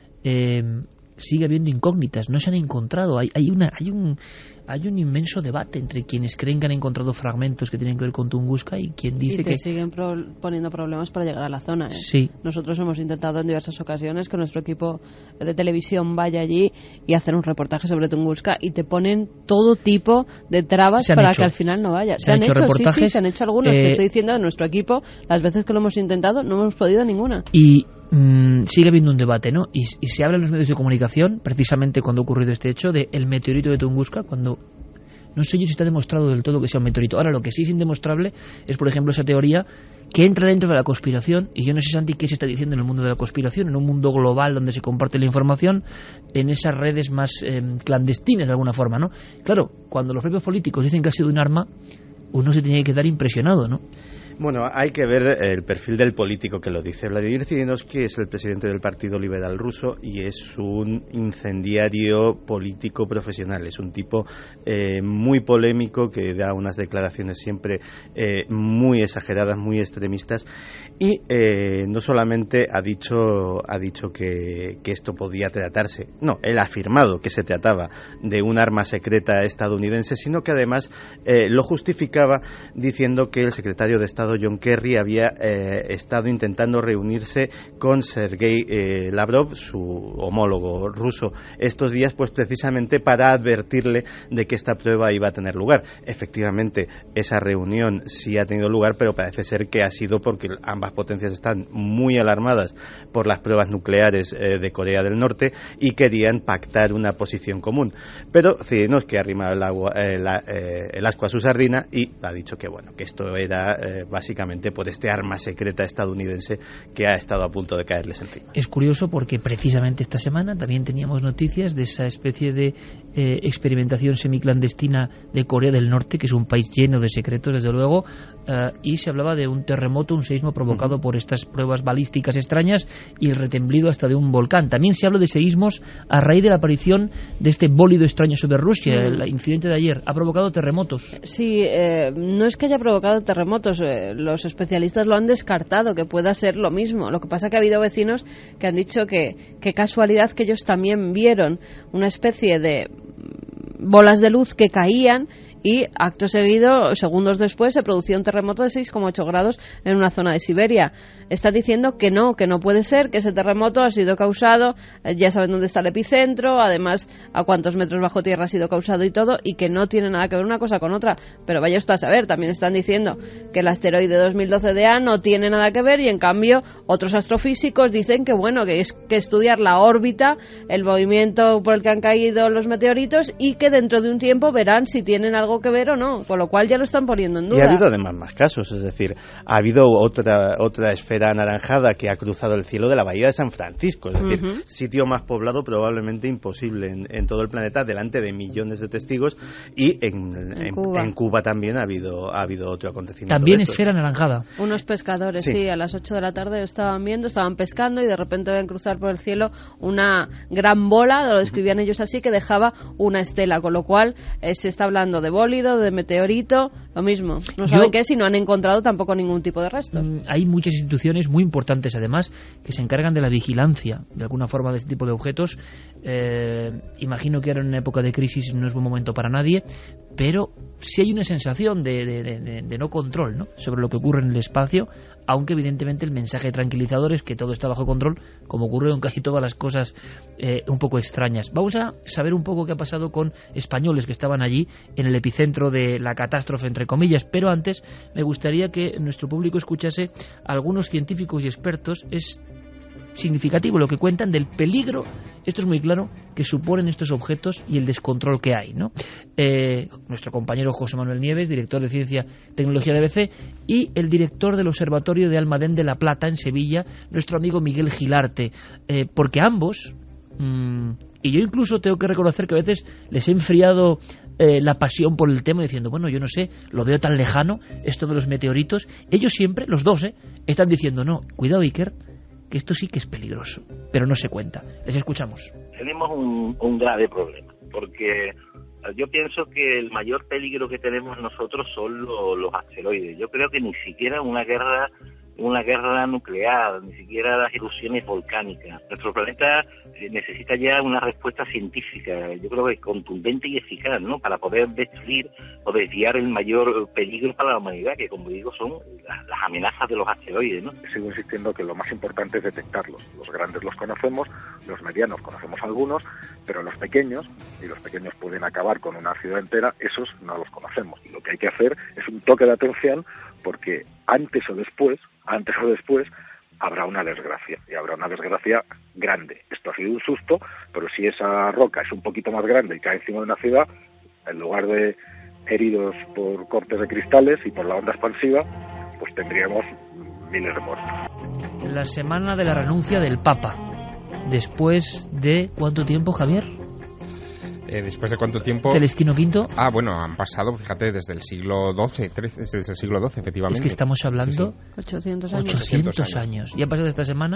Speaker 2: eh, sigue habiendo incógnitas, no se han encontrado. Hay, hay, una, hay, un, hay un inmenso debate entre quienes creen que han encontrado fragmentos que tienen que ver con Tunguska y quien dice
Speaker 4: y te
Speaker 2: que...
Speaker 4: siguen pro poniendo problemas para llegar a la zona, ¿eh?
Speaker 2: Sí.
Speaker 4: Nosotros hemos intentado en diversas ocasiones que nuestro equipo de televisión vaya allí y hacer un reportaje sobre Tunguska, y te ponen todo tipo de trabas para hecho. que al final no vaya.
Speaker 2: Se,
Speaker 4: se
Speaker 2: han,
Speaker 4: han
Speaker 2: hecho,
Speaker 4: hecho
Speaker 2: reportajes.
Speaker 4: Sí, sí, se han hecho algunos.
Speaker 2: Eh,
Speaker 4: te estoy diciendo, de nuestro equipo, las veces que lo hemos intentado, no hemos podido ninguna.
Speaker 2: Y mmm, sigue habiendo un debate, ¿no? Y, y se habla en los medios de comunicación, precisamente cuando ha ocurrido este hecho, de el meteorito de Tunguska, cuando... No sé yo si está demostrado del todo que sea un meteorito. Ahora, lo que sí es indemostrable es, por ejemplo, esa teoría que entra dentro de la conspiración, y yo no sé, Santi, qué se está diciendo en el mundo de la conspiración, en un mundo global donde se comparte la información, en esas redes más eh, clandestinas de alguna forma, ¿no? Claro, cuando los propios políticos dicen que ha sido un arma, uno se tenía que quedar impresionado, ¿no?
Speaker 3: Bueno, hay que ver el perfil del político que lo dice. Vladimir Zhirinovsky es el presidente del Partido Liberal Ruso y es un incendiario político profesional. Es un tipo eh, muy polémico que da unas declaraciones siempre eh, muy exageradas, muy extremistas, y eh, no solamente ha dicho ha dicho que, que esto podía tratarse, no, él ha afirmado que se trataba de un arma secreta estadounidense, sino que además eh, lo justificaba diciendo que el secretario de Estado John Kerry había eh, estado intentando reunirse con Sergei eh, Lavrov, su homólogo ruso, estos días, pues precisamente para advertirle de que esta prueba iba a tener lugar. Efectivamente, esa reunión sí ha tenido lugar, pero parece ser que ha sido porque ambas potencias están muy alarmadas por las pruebas nucleares eh, de Corea del Norte y querían pactar una posición común. Pero Zhirinovsky ha arrimado el, agua, eh, la, eh, el ascua a su sardina y ha dicho que bueno, que esto era eh, básicamente por este arma secreta estadounidense que ha estado a punto de caerles encima.
Speaker 2: Es curioso porque precisamente esta semana también teníamos noticias de esa especie de eh, experimentación semiclandestina de Corea del Norte, que es un país lleno de secretos, desde luego, eh, y se hablaba de un terremoto, un seísmo provocado uh-huh. por estas pruebas balísticas extrañas y el retemblido hasta de un volcán. También se habla de seísmos a raíz de la aparición de este bólido extraño sobre Rusia. Uh-huh. El incidente de ayer ha provocado terremotos.
Speaker 4: Sí, eh, no es que haya provocado terremotos, eh, los especialistas lo han descartado, que pueda ser lo mismo. Lo que pasa que ha habido vecinos que han dicho que, que casualidad que ellos también vieron una especie de bolas de luz que caían y acto seguido, segundos después, se producía un terremoto de seis coma ocho grados en una zona de Siberia. Está diciendo que no, que no puede ser, que ese terremoto ha sido causado, eh, ya saben dónde está el epicentro, además a cuántos metros bajo tierra ha sido causado y todo, y que no tiene nada que ver una cosa con otra. Pero vaya usted a saber, también están diciendo que el asteroide dos mil doce D A no tiene nada que ver, y en cambio otros astrofísicos dicen que bueno, que es que estudiar la órbita, el movimiento por el que han caído los meteoritos, y que dentro de un tiempo verán si tienen algo que ver o no, con lo cual ya lo están poniendo en duda.
Speaker 3: Y ha habido además más casos, es decir, ha habido otra otra esfera anaranjada que ha cruzado el cielo de la bahía de San Francisco, es decir, uh-huh. sitio más poblado probablemente imposible en, en todo el planeta, delante de millones de testigos, y en, en, en, Cuba. en Cuba también ha habido ha habido otro acontecimiento.
Speaker 2: También esfera anaranjada.
Speaker 4: Unos pescadores, sí. sí, a las ocho de la tarde estaban viendo, estaban pescando y de repente ven cruzar por el cielo una gran bola, lo describían uh-huh. ellos así, que dejaba una estela, con lo cual eh, se está hablando de bólido, de meteorito, lo mismo. No saben Yo, qué es y no han encontrado tampoco ningún tipo de restos.
Speaker 2: Hay muchas instituciones muy importantes, además, que se encargan de la vigilancia, de alguna forma, de este tipo de objetos. Eh, imagino que ahora en una época de crisis no es buen momento para nadie, pero sí hay una sensación de, de, de, de no control, ¿no?, sobre lo que ocurre en el espacio, aunque evidentemente el mensaje tranquilizador es que todo está bajo control, como ocurre con casi todas las cosas eh, un poco extrañas. Vamos a saber un poco qué ha pasado con españoles que estaban allí en el epicentro de la catástrofe, entre comillas, pero antes me gustaría que nuestro público escuchase a algunos científicos y expertos. Es significativo lo que cuentan del peligro, esto es muy claro, que suponen estos objetos y el descontrol que hay, ¿no? Eh, nuestro compañero José Manuel Nieves, director de Ciencia y Tecnología de A B C, y el director del Observatorio de Almadén de la Plata, en Sevilla, nuestro amigo Miguel Gilarte, eh, porque ambos, mmm, y yo incluso tengo que reconocer que a veces les he enfriado eh, la pasión por el tema, diciendo, bueno, yo no sé, lo veo tan lejano, esto de los meteoritos. Ellos siempre, los dos, eh, están diciendo, no, cuidado, Iker, que esto sí que es peligroso, pero no se cuenta. Les escuchamos.
Speaker 8: Tenemos un, un grave problema, porque yo pienso que el mayor peligro que tenemos nosotros son lo, los asteroides. Yo creo que ni siquiera una guerra una guerra nuclear, ni siquiera las erupciones volcánicas. Nuestro planeta necesita ya una respuesta científica, yo creo que contundente y eficaz, ¿no?, para poder destruir o desviar el mayor peligro para la humanidad, que, como digo, son las, las amenazas de los asteroides, ¿no?
Speaker 9: Sigo insistiendo que lo más importante es detectarlos. Los grandes los conocemos, los medianos conocemos algunos, pero los pequeños, y los pequeños pueden acabar con una ciudad entera, esos no los conocemos. Y lo que hay que hacer es un toque de atención, porque antes o después, antes o después, habrá una desgracia, y habrá una desgracia grande. Esto ha sido un susto, pero si esa roca es un poquito más grande y cae encima de una ciudad, en lugar de heridos por cortes de cristales y por la onda expansiva, pues tendríamos miles de muertos.
Speaker 2: La semana de la renuncia del Papa. Después de ¿cuánto tiempo, Javier?
Speaker 6: Eh, ¿Después de cuánto tiempo?
Speaker 2: Celestino quinto.
Speaker 6: Ah, bueno, han pasado, fíjate, desde el siglo doce, trece, desde el siglo doce, efectivamente.
Speaker 2: Es que estamos hablando...
Speaker 6: Sí, sí.
Speaker 4: ochocientos años.
Speaker 2: ochocientos años. Ya ha pasado esta semana.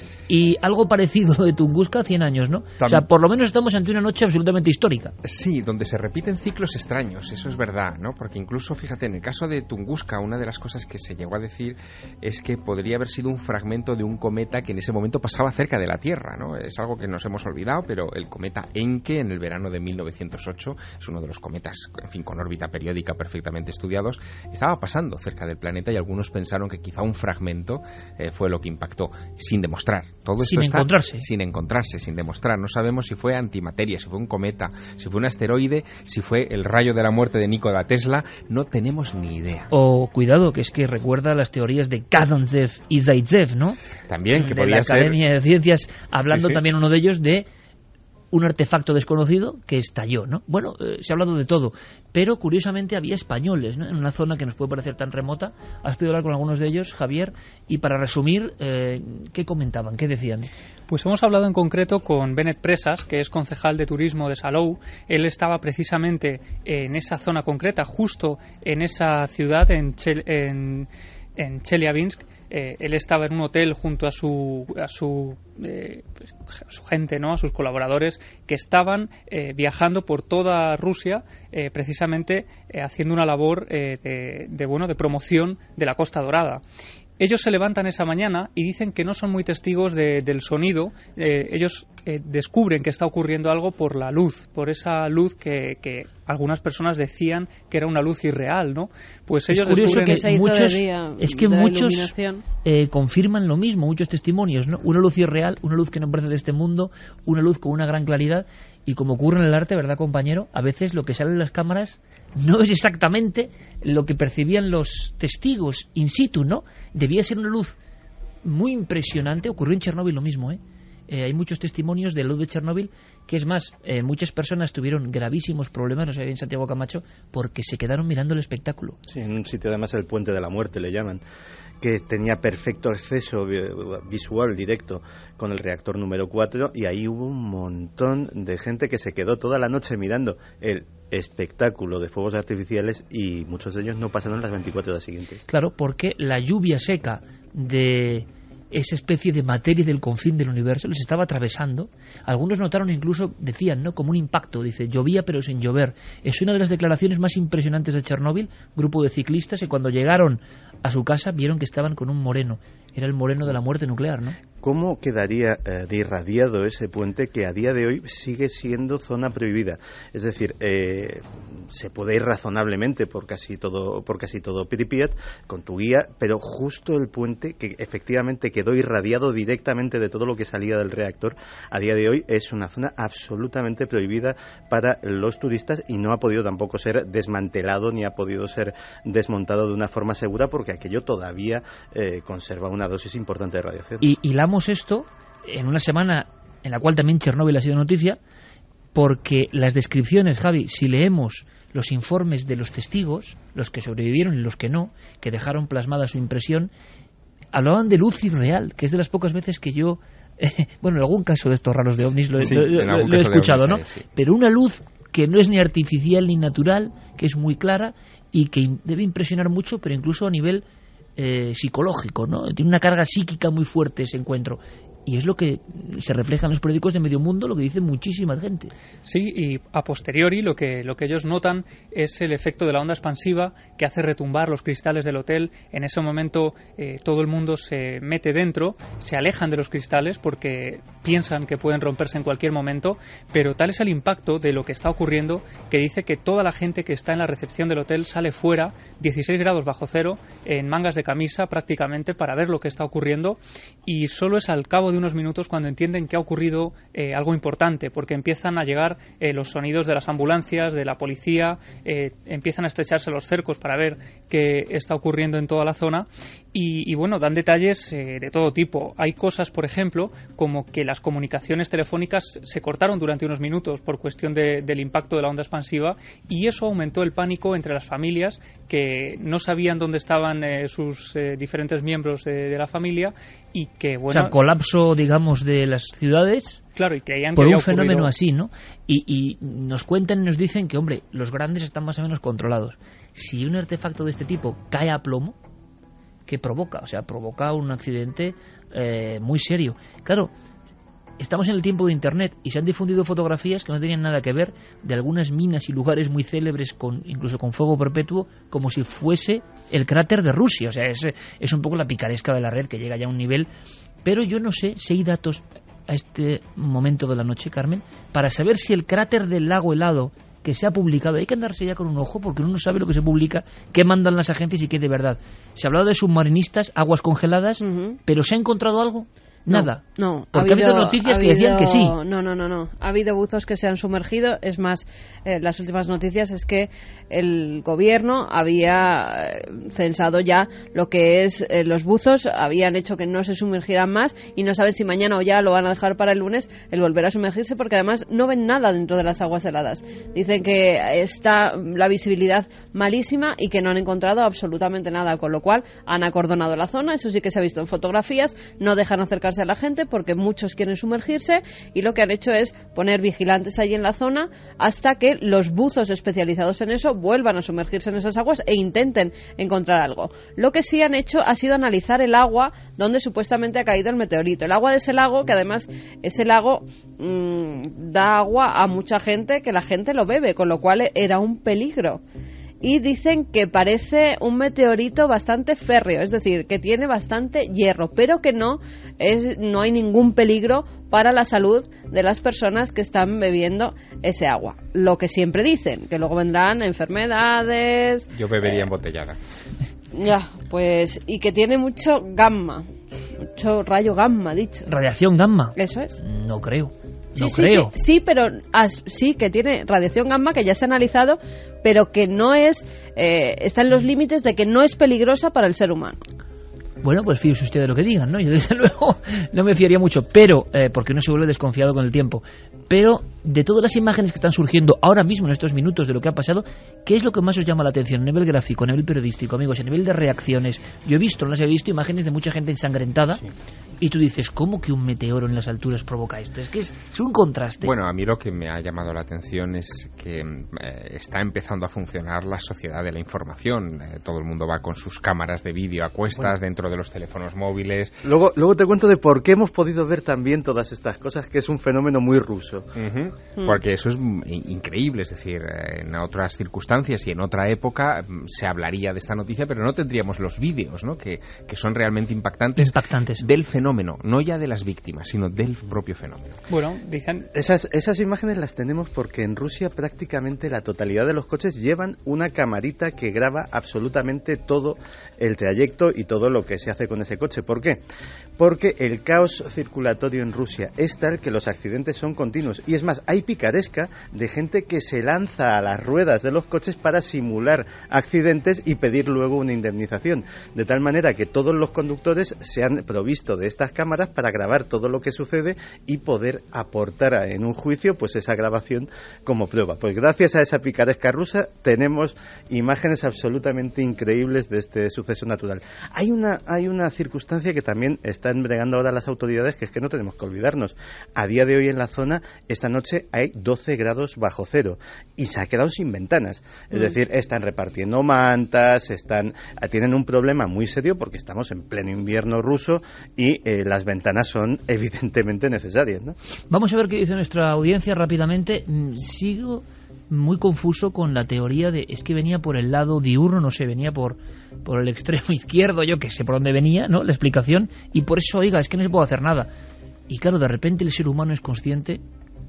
Speaker 2: Y algo parecido de Tunguska, cien años, ¿no?
Speaker 6: También.
Speaker 2: O sea, por lo menos estamos ante una noche absolutamente histórica.
Speaker 6: Sí, donde se repiten ciclos extraños, eso es verdad, ¿no? Porque incluso, fíjate, en el caso de Tunguska, una de las cosas que se llegó a decir es que podría haber sido un fragmento de un cometa que en ese momento pasaba cerca de la Tierra, ¿no? Es algo que nos hemos olvidado, pero el cometa Encke, en el verano de mil novecientos ocho, es uno de los cometas, en fin, con órbita periódica perfectamente estudiados, estaba pasando cerca del planeta y algunos pensaron que quizá un fragmento eh, fue lo que impactó, sin demostrar. Todo esto
Speaker 2: sin
Speaker 6: está
Speaker 2: encontrarse.
Speaker 6: Sin encontrarse, sin demostrar. No sabemos si fue antimateria, si fue un cometa, si fue un asteroide, si fue el rayo de la muerte de Nikola Tesla. No tenemos ni idea.
Speaker 2: O, cuidado, que es que recuerda las teorías de Kazantsev y Zaitsev, ¿no?
Speaker 6: También, que
Speaker 2: de
Speaker 6: podía
Speaker 2: la
Speaker 6: ser...
Speaker 2: Academia de Ciencias, hablando
Speaker 6: Sí, sí.
Speaker 2: también uno de ellos de un artefacto desconocido que estalló, ¿no? Bueno, eh, se ha hablado de todo, pero curiosamente había españoles, ¿no?, en una zona que nos puede parecer tan remota. Has podido hablar con algunos de ellos, Javier, y para resumir, eh, ¿qué comentaban? ¿Qué decían?
Speaker 5: Pues hemos hablado en concreto con Benet Presas, que es concejal de turismo de Salou. Él estaba precisamente en esa zona concreta, justo en esa ciudad, en, Chel- en, en Chelyabinsk. Eh, él estaba en un hotel junto a su a su, eh, a su gente, ¿no?, a sus colaboradores, que estaban eh, viajando por toda Rusia, eh, precisamente eh, haciendo una labor eh, de, de bueno de promoción de la Costa Dorada. Ellos se levantan esa mañana y dicen que no son muy testigos de, del sonido. Eh, ellos eh, descubren que está ocurriendo algo por la luz, por esa luz que, que algunas personas decían que era una luz irreal, ¿no? Pues ellos
Speaker 2: es curioso
Speaker 5: descubren
Speaker 2: que
Speaker 4: se hizo
Speaker 2: muchos,
Speaker 4: de día,
Speaker 2: es que
Speaker 4: de la
Speaker 2: muchos
Speaker 4: iluminación.
Speaker 2: eh, confirman lo mismo, muchos testimonios, ¿no? Una luz irreal, una luz que no parece de este mundo, una luz con una gran claridad. Y como ocurre en el arte, ¿verdad, compañero? A veces lo que sale en las cámaras no es exactamente lo que percibían los testigos in situ, ¿no? Debía ser una luz muy impresionante. Ocurrió en Chernóbil lo mismo, ¿eh? Eh, hay muchos testimonios de luz de Chernóbil, que es más, eh, muchas personas tuvieron gravísimos problemas, no sé, en Santiago Camacho, porque se quedaron mirando el espectáculo.
Speaker 3: Sí, en un sitio además el Puente de la Muerte le llaman, que tenía perfecto acceso visual directo con el reactor número cuatro, y ahí hubo un montón de gente que se quedó toda la noche mirando el espectáculo de fuegos artificiales, y muchos de ellos no pasaron las veinticuatro horas siguientes.
Speaker 2: Claro, porque la lluvia seca de esa especie de materia del confín del universo les estaba atravesando. Algunos notaron, incluso decían, ¿no?, como un impacto. Dice, llovía pero sin llover. Es una de las declaraciones más impresionantes de Chernóbil. Grupo de ciclistas que cuando llegaron a su casa vieron que estaban con un moreno era el moreno de la muerte nuclear, ¿no?
Speaker 3: ¿Cómo quedaría eh, de irradiado ese puente que a día de hoy sigue siendo zona prohibida? Es decir, eh, se puede ir razonablemente por casi todo por casi todo Pripyat con tu guía, pero justo el puente que efectivamente quedó irradiado directamente de todo lo que salía del reactor, a día de hoy es una zona absolutamente prohibida para los turistas y no ha podido tampoco ser desmantelado ni ha podido ser desmontado de una forma segura porque aquello todavía eh, conserva una dosis importante de radiación.
Speaker 2: Y, y la esto en una semana en la cual también Chernóbil ha sido noticia, porque las descripciones, Javi, si leemos los informes de los testigos, los que sobrevivieron y los que no, que dejaron plasmada su impresión, hablaban de luz irreal, que es de las pocas veces que yo, eh, bueno, en algún caso de estos raros de ovnis lo,
Speaker 6: sí,
Speaker 2: lo, lo, lo he escuchado, ovnis, ¿no? Sí. Pero una luz que no es ni artificial ni natural, que es muy clara y que debe impresionar mucho, pero incluso a nivel Eh, psicológico, ¿no? Tiene una carga psíquica muy fuerte ese encuentro. Y es lo que se refleja en los periódicos de medio mundo, lo que dice muchísima gente.
Speaker 5: Sí, y a posteriori lo que, lo que ellos notan es el efecto de la onda expansiva que hace retumbar los cristales del hotel. En ese momento eh, todo el mundo se mete dentro, se alejan de los cristales porque piensan que pueden romperse en cualquier momento, pero tal es el impacto de lo que está ocurriendo que dice que toda la gente que está en la recepción del hotel sale fuera, dieciséis grados bajo cero, en mangas de camisa prácticamente para ver lo que está ocurriendo, y solo es al cabo de unos minutos cuando entienden que ha ocurrido eh, algo importante, porque empiezan a llegar eh, los sonidos de las ambulancias, de la policía, eh, empiezan a estrecharse los cercos para ver qué está ocurriendo en toda la zona y, y bueno, dan detalles eh, de todo tipo. Hay cosas, por ejemplo, como que las comunicaciones telefónicas se cortaron durante unos minutos por cuestión de, del impacto de la onda expansiva, y eso aumentó el pánico entre las familias que no sabían dónde estaban eh, sus eh, diferentes miembros de, de la familia, y que bueno,
Speaker 2: o sea, colapso, digamos, de las ciudades.
Speaker 5: Claro, y creían
Speaker 2: por
Speaker 5: que
Speaker 2: un
Speaker 5: había
Speaker 2: fenómeno
Speaker 5: ocurrido...
Speaker 2: así, ¿no? Y, y nos cuentan y nos dicen que, hombre, los grandes están más o menos controlados. Si un artefacto de este tipo cae a plomo, ¿qué provoca? O sea, provoca un accidente eh, muy serio. Claro, estamos en el tiempo de Internet y se han difundido fotografías que no tenían nada que ver de algunas minas y lugares muy célebres, con incluso con fuego perpetuo, como si fuese el cráter de Rusia. O sea, es, es un poco la picaresca de la red que llega ya a un nivel. Pero yo no sé si hay datos a este momento de la noche, Carmen, para saber si el cráter del lago helado que se ha publicado, hay que andarse ya con un ojo porque uno no sabe lo que se publica, qué mandan las agencias y qué de verdad. Se ha hablado de submarinistas, aguas congeladas, uh-huh. pero ¿se ha encontrado algo? Nada.
Speaker 4: No, no.
Speaker 2: Porque ha habido, ha habido noticias ha habido, que decían que sí.
Speaker 4: No, no, no, no. Ha habido buzos que se han sumergido. Es más, eh, las últimas noticias es que el gobierno había censado ya lo que es eh, los buzos, habían hecho que no se sumergieran más y no sabes si mañana o ya lo van a dejar para el lunes el volver a sumergirse, porque además no ven nada dentro de las aguas heladas. Dicen que está la visibilidad malísima y que no han encontrado absolutamente nada, con lo cual han acordonado la zona. Eso sí que se ha visto en fotografías. No dejan acercarse a la gente porque muchos quieren sumergirse, y lo que han hecho es poner vigilantes allí en la zona hasta que los buzos especializados en eso vuelvan a sumergirse en esas aguas e intenten encontrar algo. Lo que sí han hecho ha sido analizar el agua donde supuestamente ha caído el meteorito. El agua de ese lago, que además ese lago mmm, da agua a mucha gente, que la gente lo bebe, con lo cual era un peligro. Y dicen que parece un meteorito bastante férreo, es decir, que tiene bastante hierro, pero que no es no hay ningún peligro para la salud de las personas que están bebiendo ese agua. Lo que siempre dicen, que luego vendrán enfermedades.
Speaker 6: Yo bebería
Speaker 4: eh,
Speaker 6: embotellada.
Speaker 4: Ya, pues, y que tiene mucho gamma, mucho rayo gamma, dicho.
Speaker 2: ¿Radiación gamma?
Speaker 4: Eso es.
Speaker 2: No creo. No
Speaker 4: sí, sí,
Speaker 2: creo.
Speaker 4: Sí, sí, pero as, sí que tiene radiación gamma, que ya se ha analizado, pero que no es, eh, está en los límites de que no es peligrosa para el ser humano.
Speaker 2: Bueno, pues fíjese usted de lo que digan, ¿no? Yo desde luego no me fiaría mucho, pero, eh, porque uno se vuelve desconfiado con el tiempo, pero de todas las imágenes que están surgiendo ahora mismo en estos minutos de lo que ha pasado, ¿qué es lo que más os llama la atención a nivel gráfico, a nivel periodístico, amigos, a nivel de reacciones? Yo he visto, no las he visto, imágenes de mucha gente ensangrentada, sí. Y tú dices, ¿cómo que un meteoro en las alturas provoca esto? Es que es, es un contraste.
Speaker 6: Bueno, a mí lo que me ha llamado la atención es que eh, está empezando a funcionar la sociedad de la información. Eh, todo el mundo va con sus cámaras de vídeo a cuestas, bueno, dentro de los teléfonos móviles.
Speaker 3: Luego, luego te cuento de por qué hemos podido ver también todas estas cosas, que es un fenómeno muy ruso.
Speaker 6: Uh-huh. Mm. Porque eso es increíble, es decir, en otras circunstancias y en otra época se hablaría de esta noticia, pero no tendríamos los vídeos, ¿no? Que, que son realmente impactantes,
Speaker 2: impactantes
Speaker 6: del fenómeno, no ya de las víctimas, sino del propio fenómeno.
Speaker 5: Bueno, dicen...
Speaker 3: Esas, esas imágenes las tenemos porque en Rusia prácticamente la totalidad de los coches llevan una camarita que graba absolutamente todo el trayecto y todo lo que se hace con ese coche. ¿Por qué? Porque el caos circulatorio en Rusia es tal que los accidentes son continuos. Y es más, hay picaresca de gente que se lanza a las ruedas de los coches para simular accidentes y pedir luego una indemnización. De tal manera que todos los conductores se han provisto de estas cámaras para grabar todo lo que sucede y poder aportar en un juicio pues esa grabación como prueba. Pues gracias a esa picaresca rusa tenemos imágenes absolutamente increíbles de este suceso natural. Hay una, hay una circunstancia que también están bregando ahora las autoridades, que es que no tenemos que olvidarnos. A día de hoy en la zona, esta noche hay doce grados bajo cero y se ha quedado sin ventanas. Es mm. decir, están repartiendo mantas, están tienen un problema muy serio porque estamos en pleno invierno ruso y eh, las ventanas son evidentemente necesarias, ¿no?
Speaker 2: Vamos a ver qué dice nuestra audiencia rápidamente. Sigo muy confuso con la teoría de es que venía por el lado diurno, no sé, venía por por el extremo izquierdo, yo que sé por dónde venía, ¿no? La explicación, y por eso, oiga, es que no se puede hacer nada. Y claro, de repente el ser humano es consciente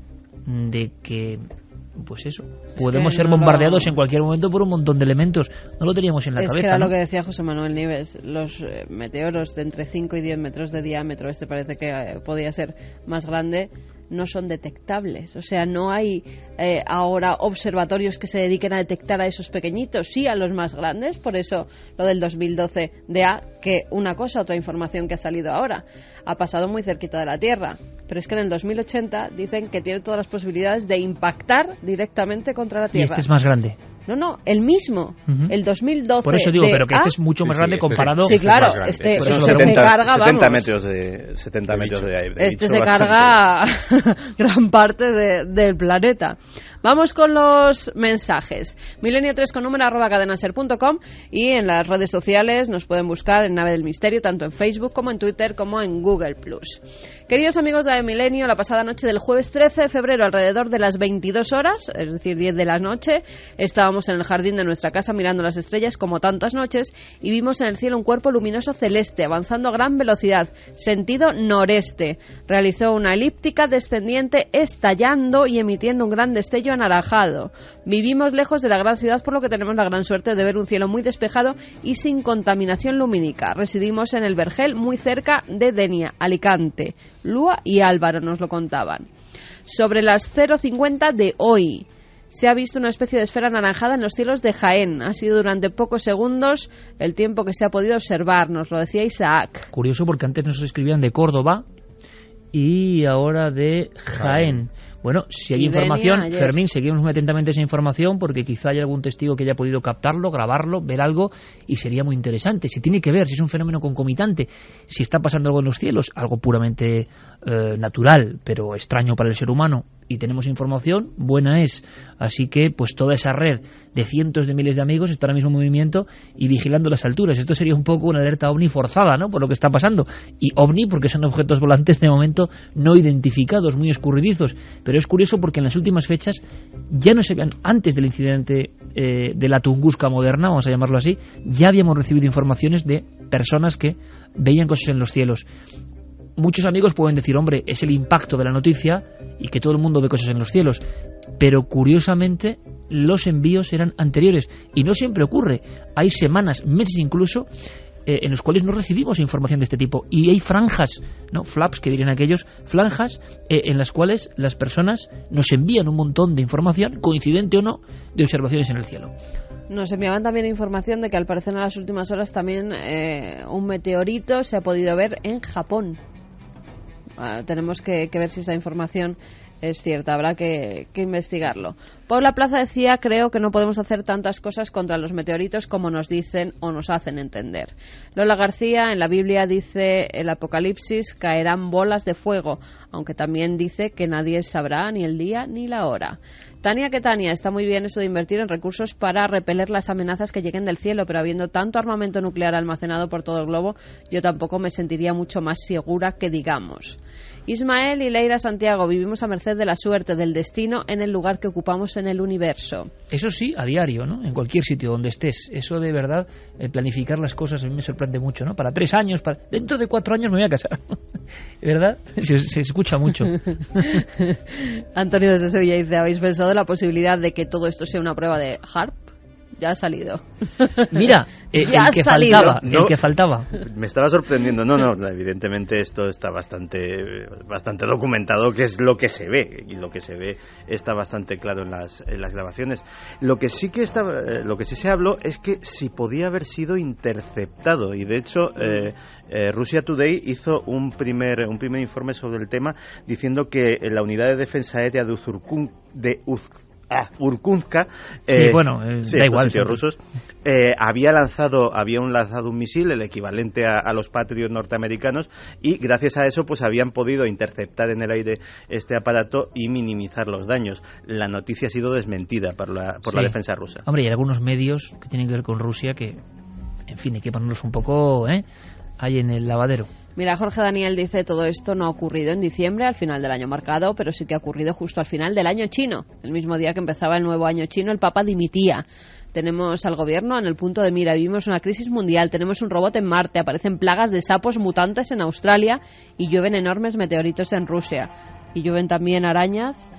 Speaker 2: de que, pues eso, es podemos ser no bombardeados lo... en cualquier momento por un montón de elementos. No lo teníamos en la
Speaker 4: es
Speaker 2: cabeza,
Speaker 4: Es que era
Speaker 2: ¿no?
Speaker 4: lo que decía José Manuel Nieves, los eh, meteoros de entre cinco y diez metros de diámetro, este parece que eh, podía ser más grande, no son detectables. O sea, no hay eh, ahora observatorios que se dediquen a detectar a esos pequeñitos, sí a los más grandes. Por eso lo del dos mil doce D A, que una cosa, otra información que ha salido ahora, ha pasado muy cerquita de la Tierra. Pero es que en el dos mil ochenta dicen que tiene todas las posibilidades de impactar directamente contra la Tierra.
Speaker 2: Y este es más grande.
Speaker 4: No, no, el mismo, uh-huh. el dos mil doce.
Speaker 2: Por eso digo, pero que este es mucho más sí, grande sí, este comparado.
Speaker 4: Sí, claro, este, este, este se carga, vamos.
Speaker 3: setenta metros de, setenta metros de aire.
Speaker 4: Este se carga gran parte de, del planeta. Vamos con los mensajes. Milenio tres con número arroba cadenaser punto com y en las redes sociales nos pueden buscar en Nave del Misterio, tanto en Facebook como en Twitter como en Google plus. Queridos amigos de Milenio, la pasada noche del jueves trece de febrero, alrededor de las veintidós horas, es decir, diez de la noche, estábamos en el jardín de nuestra casa mirando las estrellas como tantas noches y vimos en el cielo un cuerpo luminoso celeste avanzando a gran velocidad, sentido noreste. Realizó una elíptica descendiente estallando y emitiendo un gran destello anaranjado. Vivimos lejos de la gran ciudad, por lo que tenemos la gran suerte de ver un cielo muy despejado y sin contaminación lumínica. Residimos en el Vergel, muy cerca de Denia, Alicante. Lua y Álvaro nos lo contaban. Sobre las cero cincuenta de hoy se ha visto una especie de esfera anaranjada en los cielos de Jaén. Ha sido durante pocos segundos el tiempo que se ha podido observar, nos lo decía Isaac.
Speaker 2: Curioso porque antes nos escribían de Córdoba y ahora de Jaén. Bueno, si hay información, Fermín, seguimos muy atentamente esa información porque quizá haya algún testigo que haya podido captarlo, grabarlo, ver algo y sería muy interesante. Si tiene que ver, si es un fenómeno concomitante, si está pasando algo en los cielos, algo puramente eh, natural, pero extraño para el ser humano, y tenemos información, buena es. Así que pues toda esa red de cientos de miles de amigos está ahora mismo en movimiento y vigilando las alturas. Esto sería un poco una alerta ovni forzada, ¿no?, por lo que está pasando. Y ovni porque son objetos volantes de momento no identificados, muy escurridizos. Pero es curioso porque en las últimas fechas ya no se veían, antes del incidente eh, de la Tunguska moderna, vamos a llamarlo así, ya habíamos recibido informaciones de personas que veían cosas en los cielos. Muchos amigos pueden decir, hombre, es el impacto de la noticia y que todo el mundo ve cosas en los cielos, pero curiosamente los envíos eran anteriores y no siempre ocurre. Hay semanas, meses incluso, eh, en los cuales no recibimos información de este tipo y hay franjas, no flaps que dirían aquellos, franjas eh, en las cuales las personas nos envían un montón de información, coincidente o no, de observaciones en el cielo.
Speaker 4: Nos enviaban también información de que al parecer en las últimas horas también eh, un meteorito se ha podido ver en Japón. Uh, tenemos que, que ver si esa información es cierta, habrá que, que investigarlo. Paula Plaza decía, creo que no podemos hacer tantas cosas contra los meteoritos como nos dicen o nos hacen entender. Lola García, en la Biblia dice el Apocalipsis, caerán bolas de fuego, aunque también dice que nadie sabrá ni el día ni la hora. Tania que Tania, está muy bien eso de invertir en recursos para repeler las amenazas que lleguen del cielo, pero habiendo tanto armamento nuclear almacenado por todo el globo, yo tampoco me sentiría mucho más segura que digamos. Ismael y Leira Santiago, vivimos a merced de la suerte, del destino, en el lugar que ocupamos en el universo.
Speaker 2: Eso sí, a diario, ¿no? En cualquier sitio donde estés. Eso de verdad, el planificar las cosas a mí me sorprende mucho, ¿no? Para tres años, para dentro de cuatro años me voy a casar. ¿Verdad? Se, se escucha mucho.
Speaker 4: Antonio desde Sevilla dice, ¿habéis pensado en la posibilidad de que todo esto sea una prueba de HARP? Ya ha salido.
Speaker 2: Mira, eh,
Speaker 4: ya
Speaker 2: el que
Speaker 4: ha salido.
Speaker 2: faltaba,
Speaker 3: No,
Speaker 2: el que faltaba.
Speaker 3: Me estaba sorprendiendo. No, no, evidentemente esto está bastante bastante documentado, que es lo que se ve, y lo que se ve está bastante claro en las, en las grabaciones. Lo que sí que está, lo que sí se habló es que si podía haber sido interceptado, y de hecho eh, eh, Russia Today hizo un primer un primer informe sobre el tema diciendo que la unidad de defensa aérea de Uzurkun, de Uz, Ah, Urkunska,
Speaker 2: sí,
Speaker 3: eh,
Speaker 2: bueno, eh,
Speaker 3: sí,
Speaker 2: da igual,
Speaker 3: sitios rusos, eh, había lanzado, había un lanzado un misil, el equivalente a, a los Patriot norteamericanos, y gracias a eso, pues habían podido interceptar en el aire este aparato y minimizar los daños. La noticia ha sido desmentida por la, por
Speaker 2: sí.
Speaker 3: la defensa rusa.
Speaker 2: Hombre, hay algunos medios que tienen que ver con Rusia que, en fin, hay que ponerlos un poco, ¿eh? Ahí en el lavadero.
Speaker 4: Mira, Jorge Daniel dice, todo esto no ha ocurrido en diciembre, al final del año marcado, pero sí que ha ocurrido justo al final del año chino. El mismo día que empezaba el nuevo año chino, el Papa dimitía. Tenemos al gobierno en el punto de mira, vivimos una crisis mundial, tenemos un robot en Marte, aparecen plagas de sapos mutantes en Australia y llueven enormes meteoritos en Rusia. Y llueven también arañas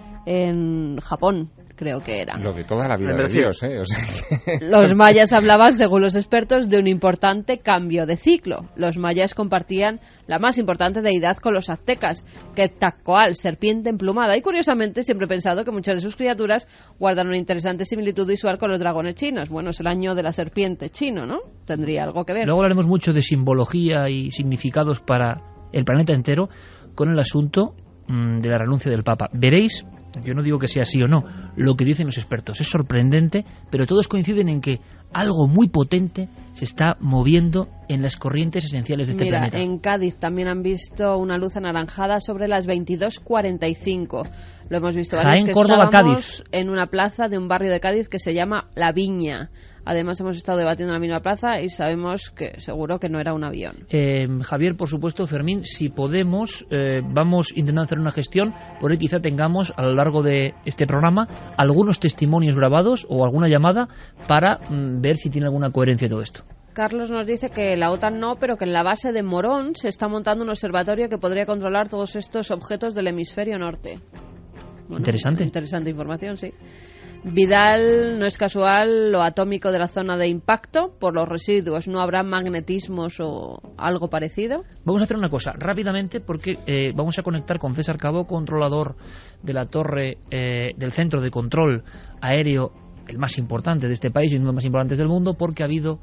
Speaker 4: en Japón, creo que era.
Speaker 6: Lo de toda la vida de Dios, ¿eh? O sea que...
Speaker 4: Los mayas hablaban, según los expertos, de un importante cambio de ciclo. Los mayas compartían la más importante deidad con los aztecas, Quetzalcóatl, serpiente emplumada. Y curiosamente siempre he pensado que muchas de sus criaturas guardan una interesante similitud visual con los dragones chinos. Bueno, es el año de la serpiente chino, ¿no? Tendría algo que ver.
Speaker 2: Luego hablaremos mucho de simbología y significados para el planeta entero con el asunto mmm, de la renuncia del Papa. Veréis, yo no digo que sea así o no, lo que dicen los expertos. Es sorprendente, pero todos coinciden en que algo muy potente se está moviendo en las corrientes esenciales de este
Speaker 4: Mira,
Speaker 2: planeta.
Speaker 4: En Cádiz también han visto una luz anaranjada sobre las veintidós cuarenta y cinco. Lo hemos visto varios
Speaker 2: Jaén,
Speaker 4: que
Speaker 2: Córdoba,
Speaker 4: estábamos
Speaker 2: Cádiz.
Speaker 4: En una plaza de un barrio de Cádiz que se llama La Viña. Además hemos estado debatiendo en la misma plaza y sabemos que seguro que no era un avión.
Speaker 2: Eh, Javier, por supuesto, Fermín, si podemos, eh, vamos intentando hacer una gestión, por ahí quizá tengamos a lo largo de este programa algunos testimonios grabados o alguna llamada para mm, ver si tiene alguna coherencia todo esto.
Speaker 4: Carlos nos dice que la OTAN no, pero que en la base de Morón se está montando un observatorio que podría controlar todos estos objetos del hemisferio norte. Bueno,
Speaker 2: interesante.
Speaker 4: Interesante información, sí. Vidal, no es casual lo atómico de la zona de impacto por los residuos. ¿No habrá magnetismos o algo parecido?
Speaker 2: Vamos a hacer una cosa rápidamente porque eh, vamos a conectar con César Cabó, controlador de la torre eh, del centro de control aéreo, el más importante de este país y uno de los más importantes del mundo, porque ha habido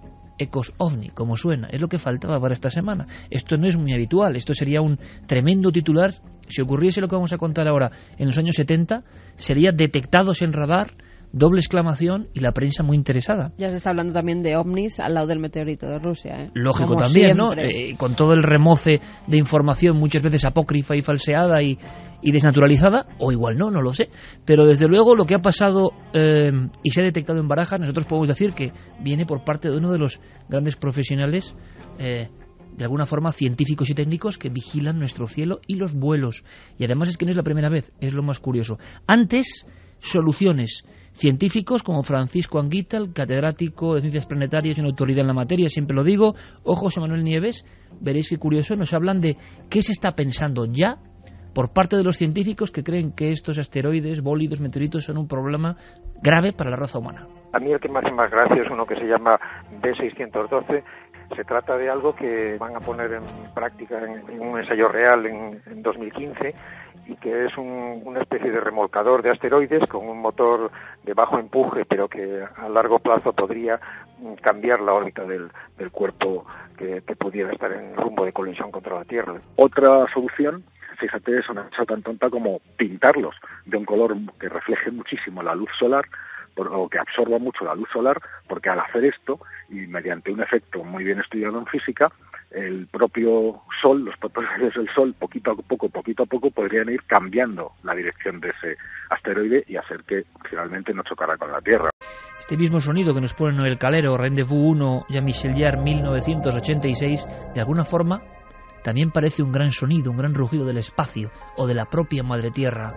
Speaker 2: ecos ovni, como suena. Es lo que faltaba para esta semana. Esto no es muy habitual. Esto sería un tremendo titular. Si ocurriese lo que vamos a contar ahora en los años setenta, sería detectados en radar, doble exclamación y la prensa muy interesada.
Speaker 4: Ya se está hablando también de ovnis al lado del meteorito de Rusia, ¿eh?
Speaker 2: Lógico
Speaker 4: como
Speaker 2: también,
Speaker 4: siempre.
Speaker 2: ¿no? Eh, con todo el remoce de información muchas veces apócrifa y falseada y, y desnaturalizada, o igual no, no lo sé. Pero desde luego lo que ha pasado eh, y se ha detectado en Barajas, nosotros podemos decir que viene por parte de uno de los grandes profesionales, eh, de alguna forma científicos y técnicos que vigilan nuestro cielo y los vuelos. Y además es que no es la primera vez, es lo más curioso. Antes, soluciones. Científicos como Francisco Anguital, catedrático de Ciencias Planetarias y una autoridad en la materia, siempre lo digo, o José Manuel Nieves, veréis qué curioso, nos hablan de qué se está pensando ya por parte de los científicos que creen que estos asteroides, bólidos, meteoritos son un problema grave para la raza humana.
Speaker 10: A mí el que me hace más gracia es uno que se llama B seiscientos doce. Se trata de algo que van a poner en práctica en, en un ensayo real en, en dos mil quince y que es un, una especie de remolcador de asteroides con un motor de bajo empuje, pero que a largo plazo podría cambiar la órbita del, del cuerpo que, que pudiera estar en rumbo de colisión contra la Tierra.
Speaker 9: Otra solución, fíjate, es una cosa tan tonta como pintarlos de un color que refleje muchísimo la luz solar, o que absorba mucho la luz solar, porque al hacer esto, y mediante un efecto muy bien estudiado en física, el propio Sol, los propios rayos del Sol, poquito a poco, poquito a poco, podrían ir cambiando la dirección de ese asteroide y hacer que finalmente no chocara con la Tierra.
Speaker 2: Este mismo sonido que nos pone Noel Calero, Rendezvous uno, Jean-Michel Jarre, mil novecientos ochenta y seis, de alguna forma también parece un gran sonido, un gran rugido del espacio o de la propia madre tierra.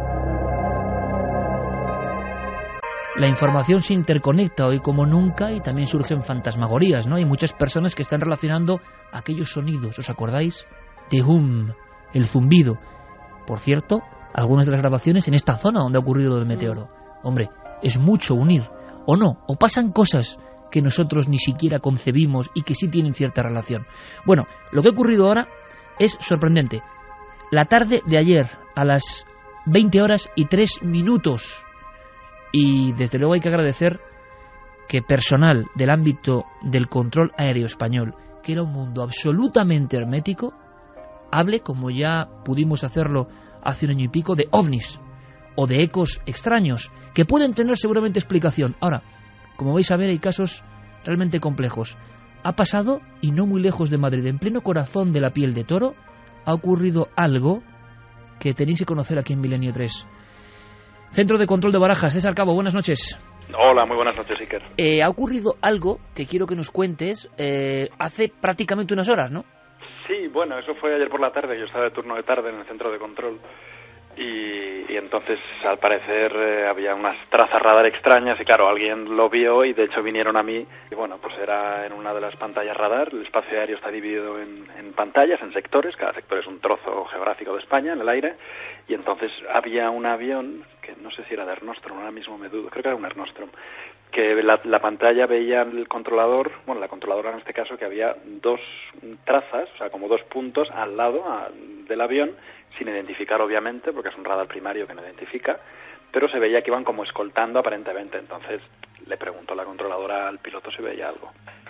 Speaker 2: La información se interconecta hoy como nunca y también surgen fantasmagorías, ¿no? Hay muchas personas que están relacionando aquellos sonidos, ¿os acordáis? De hum, el zumbido. Por cierto, algunas de las grabaciones en esta zona donde ha ocurrido lo del meteoro. Hombre, es mucho unir, o no, o pasan cosas que nosotros ni siquiera concebimos y que sí tienen cierta relación. Bueno, lo que ha ocurrido ahora es sorprendente. La tarde de ayer, a las veinte horas y tres minutos, y desde luego hay que agradecer que personal del ámbito del control aéreo español, que era un mundo absolutamente hermético, hable, como ya pudimos hacerlo hace un año y pico, de ovnis o de ecos extraños, que pueden tener seguramente explicación. Ahora, como vais a ver, hay casos realmente complejos. Ha pasado, y no muy lejos de Madrid, en pleno corazón de la piel de toro, ha ocurrido algo que tenéis que conocer aquí en Milenio tres. Centro de Control de Barajas, César Cabo, buenas noches.
Speaker 11: Hola, muy buenas noches, Iker.
Speaker 2: Eh, ha ocurrido algo que quiero que nos cuentes eh, hace prácticamente unas horas, ¿no?
Speaker 11: Sí, bueno, eso fue ayer por la tarde, yo estaba de turno de tarde en el centro de control y, y entonces al parecer eh, había unas trazas radar extrañas y claro, alguien lo vio y de hecho vinieron a mí y bueno, pues era en una de las pantallas radar. El espacio aéreo está dividido en, en pantallas, en sectores, cada sector es un trozo geográfico de España en el aire y entonces había un avión que no sé si era de Air Nostrum, ahora mismo me dudo, creo que era un Air Nostrum, que la, la pantalla veía el controlador, bueno, la controladora en este caso, que había dos trazas, o sea, como dos puntos al lado a, del avión, sin identificar obviamente, porque es un radar primario que no identifica, pero se veía que iban como escoltando aparentemente. Entonces le preguntó la controladora al piloto si veía algo.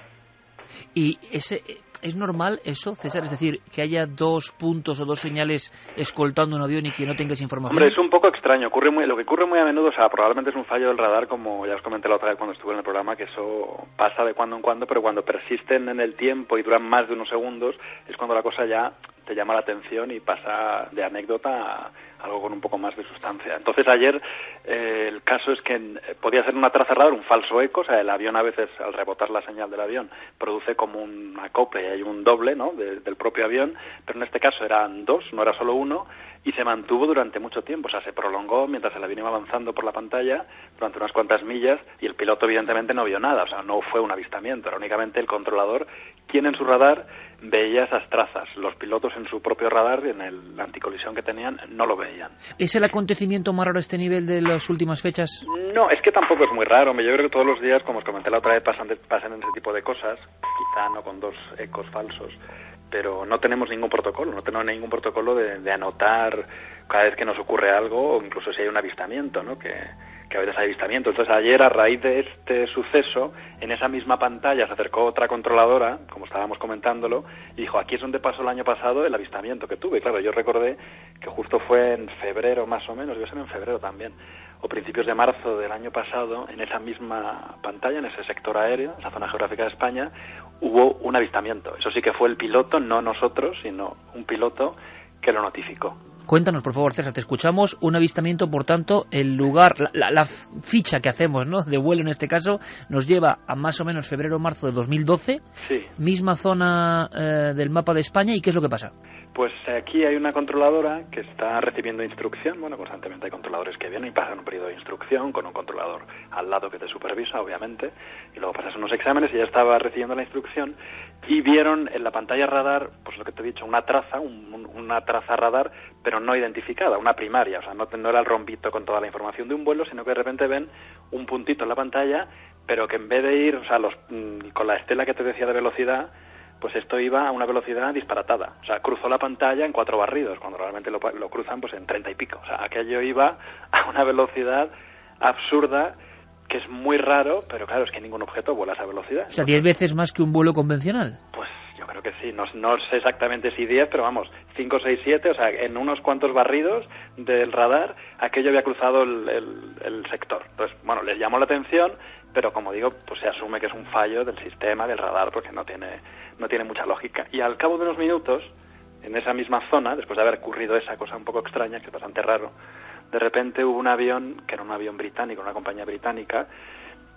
Speaker 2: ¿Y ese, es normal eso, César? Es decir, que haya dos puntos o dos señales escoltando un avión y que no tengas información.
Speaker 11: Hombre, es un poco extraño. Ocurre muy, lo que ocurre muy a menudo, o sea, probablemente es un fallo del radar, como ya os comenté la otra vez cuando estuve en el programa, que eso pasa de cuando en cuando, pero cuando persisten en el tiempo y duran más de unos segundos, es cuando la cosa ya te llama la atención y pasa de anécdota a algo con un poco más de sustancia. Entonces ayer eh, el caso es que eh, podía ser una traza radar, un falso eco, o sea, el avión a veces al rebotar la señal del avión produce como un acople y hay un doble, ¿no?, de, del propio avión, pero en este caso eran dos, no era solo uno, y se mantuvo durante mucho tiempo, o sea, se prolongó mientras el avión iba avanzando por la pantalla durante unas cuantas millas y el piloto evidentemente no vio nada, o sea, no fue un avistamiento, era únicamente el controlador quien en su radar veía esas trazas. Los pilotos en su propio radar, en el, la anticolisión que tenían, no lo veían.
Speaker 2: ¿Es el acontecimiento más raro a este nivel de las últimas fechas?
Speaker 11: No, es que tampoco es muy raro. Yo creo que todos los días, como os comenté la otra vez, pasan, de, pasan ese tipo de cosas, quizá no con dos ecos falsos, pero no tenemos ningún protocolo, no tenemos ningún protocolo de, de anotar cada vez que nos ocurre algo, o incluso si hay un avistamiento, ¿no?, que, que a veces hay avistamiento. Entonces ayer, a raíz de este suceso, en esa misma pantalla se acercó otra controladora, como estábamos comentándolo, y dijo, aquí es donde pasó el año pasado el avistamiento que tuve. Y claro, yo recordé que justo fue en febrero más o menos, debe ser en febrero también, o principios de marzo del año pasado, en esa misma pantalla, en ese sector aéreo, esa zona geográfica de España, hubo un avistamiento. Eso sí que fue el piloto, no nosotros, sino un piloto que lo notificó.
Speaker 2: Cuéntanos, por favor, César, te escuchamos. Un avistamiento, por tanto, el lugar, la, la, la ficha que hacemos, ¿no?, de vuelo en este caso, nos lleva a más o menos febrero o marzo de dos mil doce,
Speaker 11: sí.
Speaker 2: Misma zona eh, del mapa de España, ¿y qué es lo que pasa?
Speaker 11: Pues aquí hay una controladora que está recibiendo instrucción, bueno, constantemente hay controladores que vienen y pasan un periodo de instrucción con un controlador al lado que te supervisa, obviamente, y luego pasas unos exámenes y ya estaba recibiendo la instrucción y vieron en la pantalla radar, pues lo que te he dicho, una traza, un, un, una traza radar, pero no identificada, una primaria, o sea, no, no era el rombito con toda la información de un vuelo, sino que de repente ven un puntito en la pantalla, pero que en vez de ir, o sea, los, con la estela que te decía de velocidad, pues esto iba a una velocidad disparatada. O sea, cruzó la pantalla en cuatro barridos, cuando realmente lo, lo cruzan pues en treinta y pico. O sea, aquello iba a una velocidad absurda, que es muy raro, pero claro, es que ningún objeto vuela a esa velocidad.
Speaker 2: O sea, diez veces más que un vuelo convencional.
Speaker 11: Pues yo creo que sí, no, no sé exactamente si diez, pero vamos, cinco, seis, siete, o sea, en unos cuantos barridos del radar, aquello había cruzado el, el, el sector. Entonces, bueno, les llamó la atención, pero como digo, pues se asume que es un fallo del sistema, del radar, porque no tiene, no tiene mucha lógica. Y al cabo de unos minutos, en esa misma zona, después de haber ocurrido esa cosa un poco extraña, que es bastante raro, de repente hubo un avión, que era un avión británico, una compañía británica,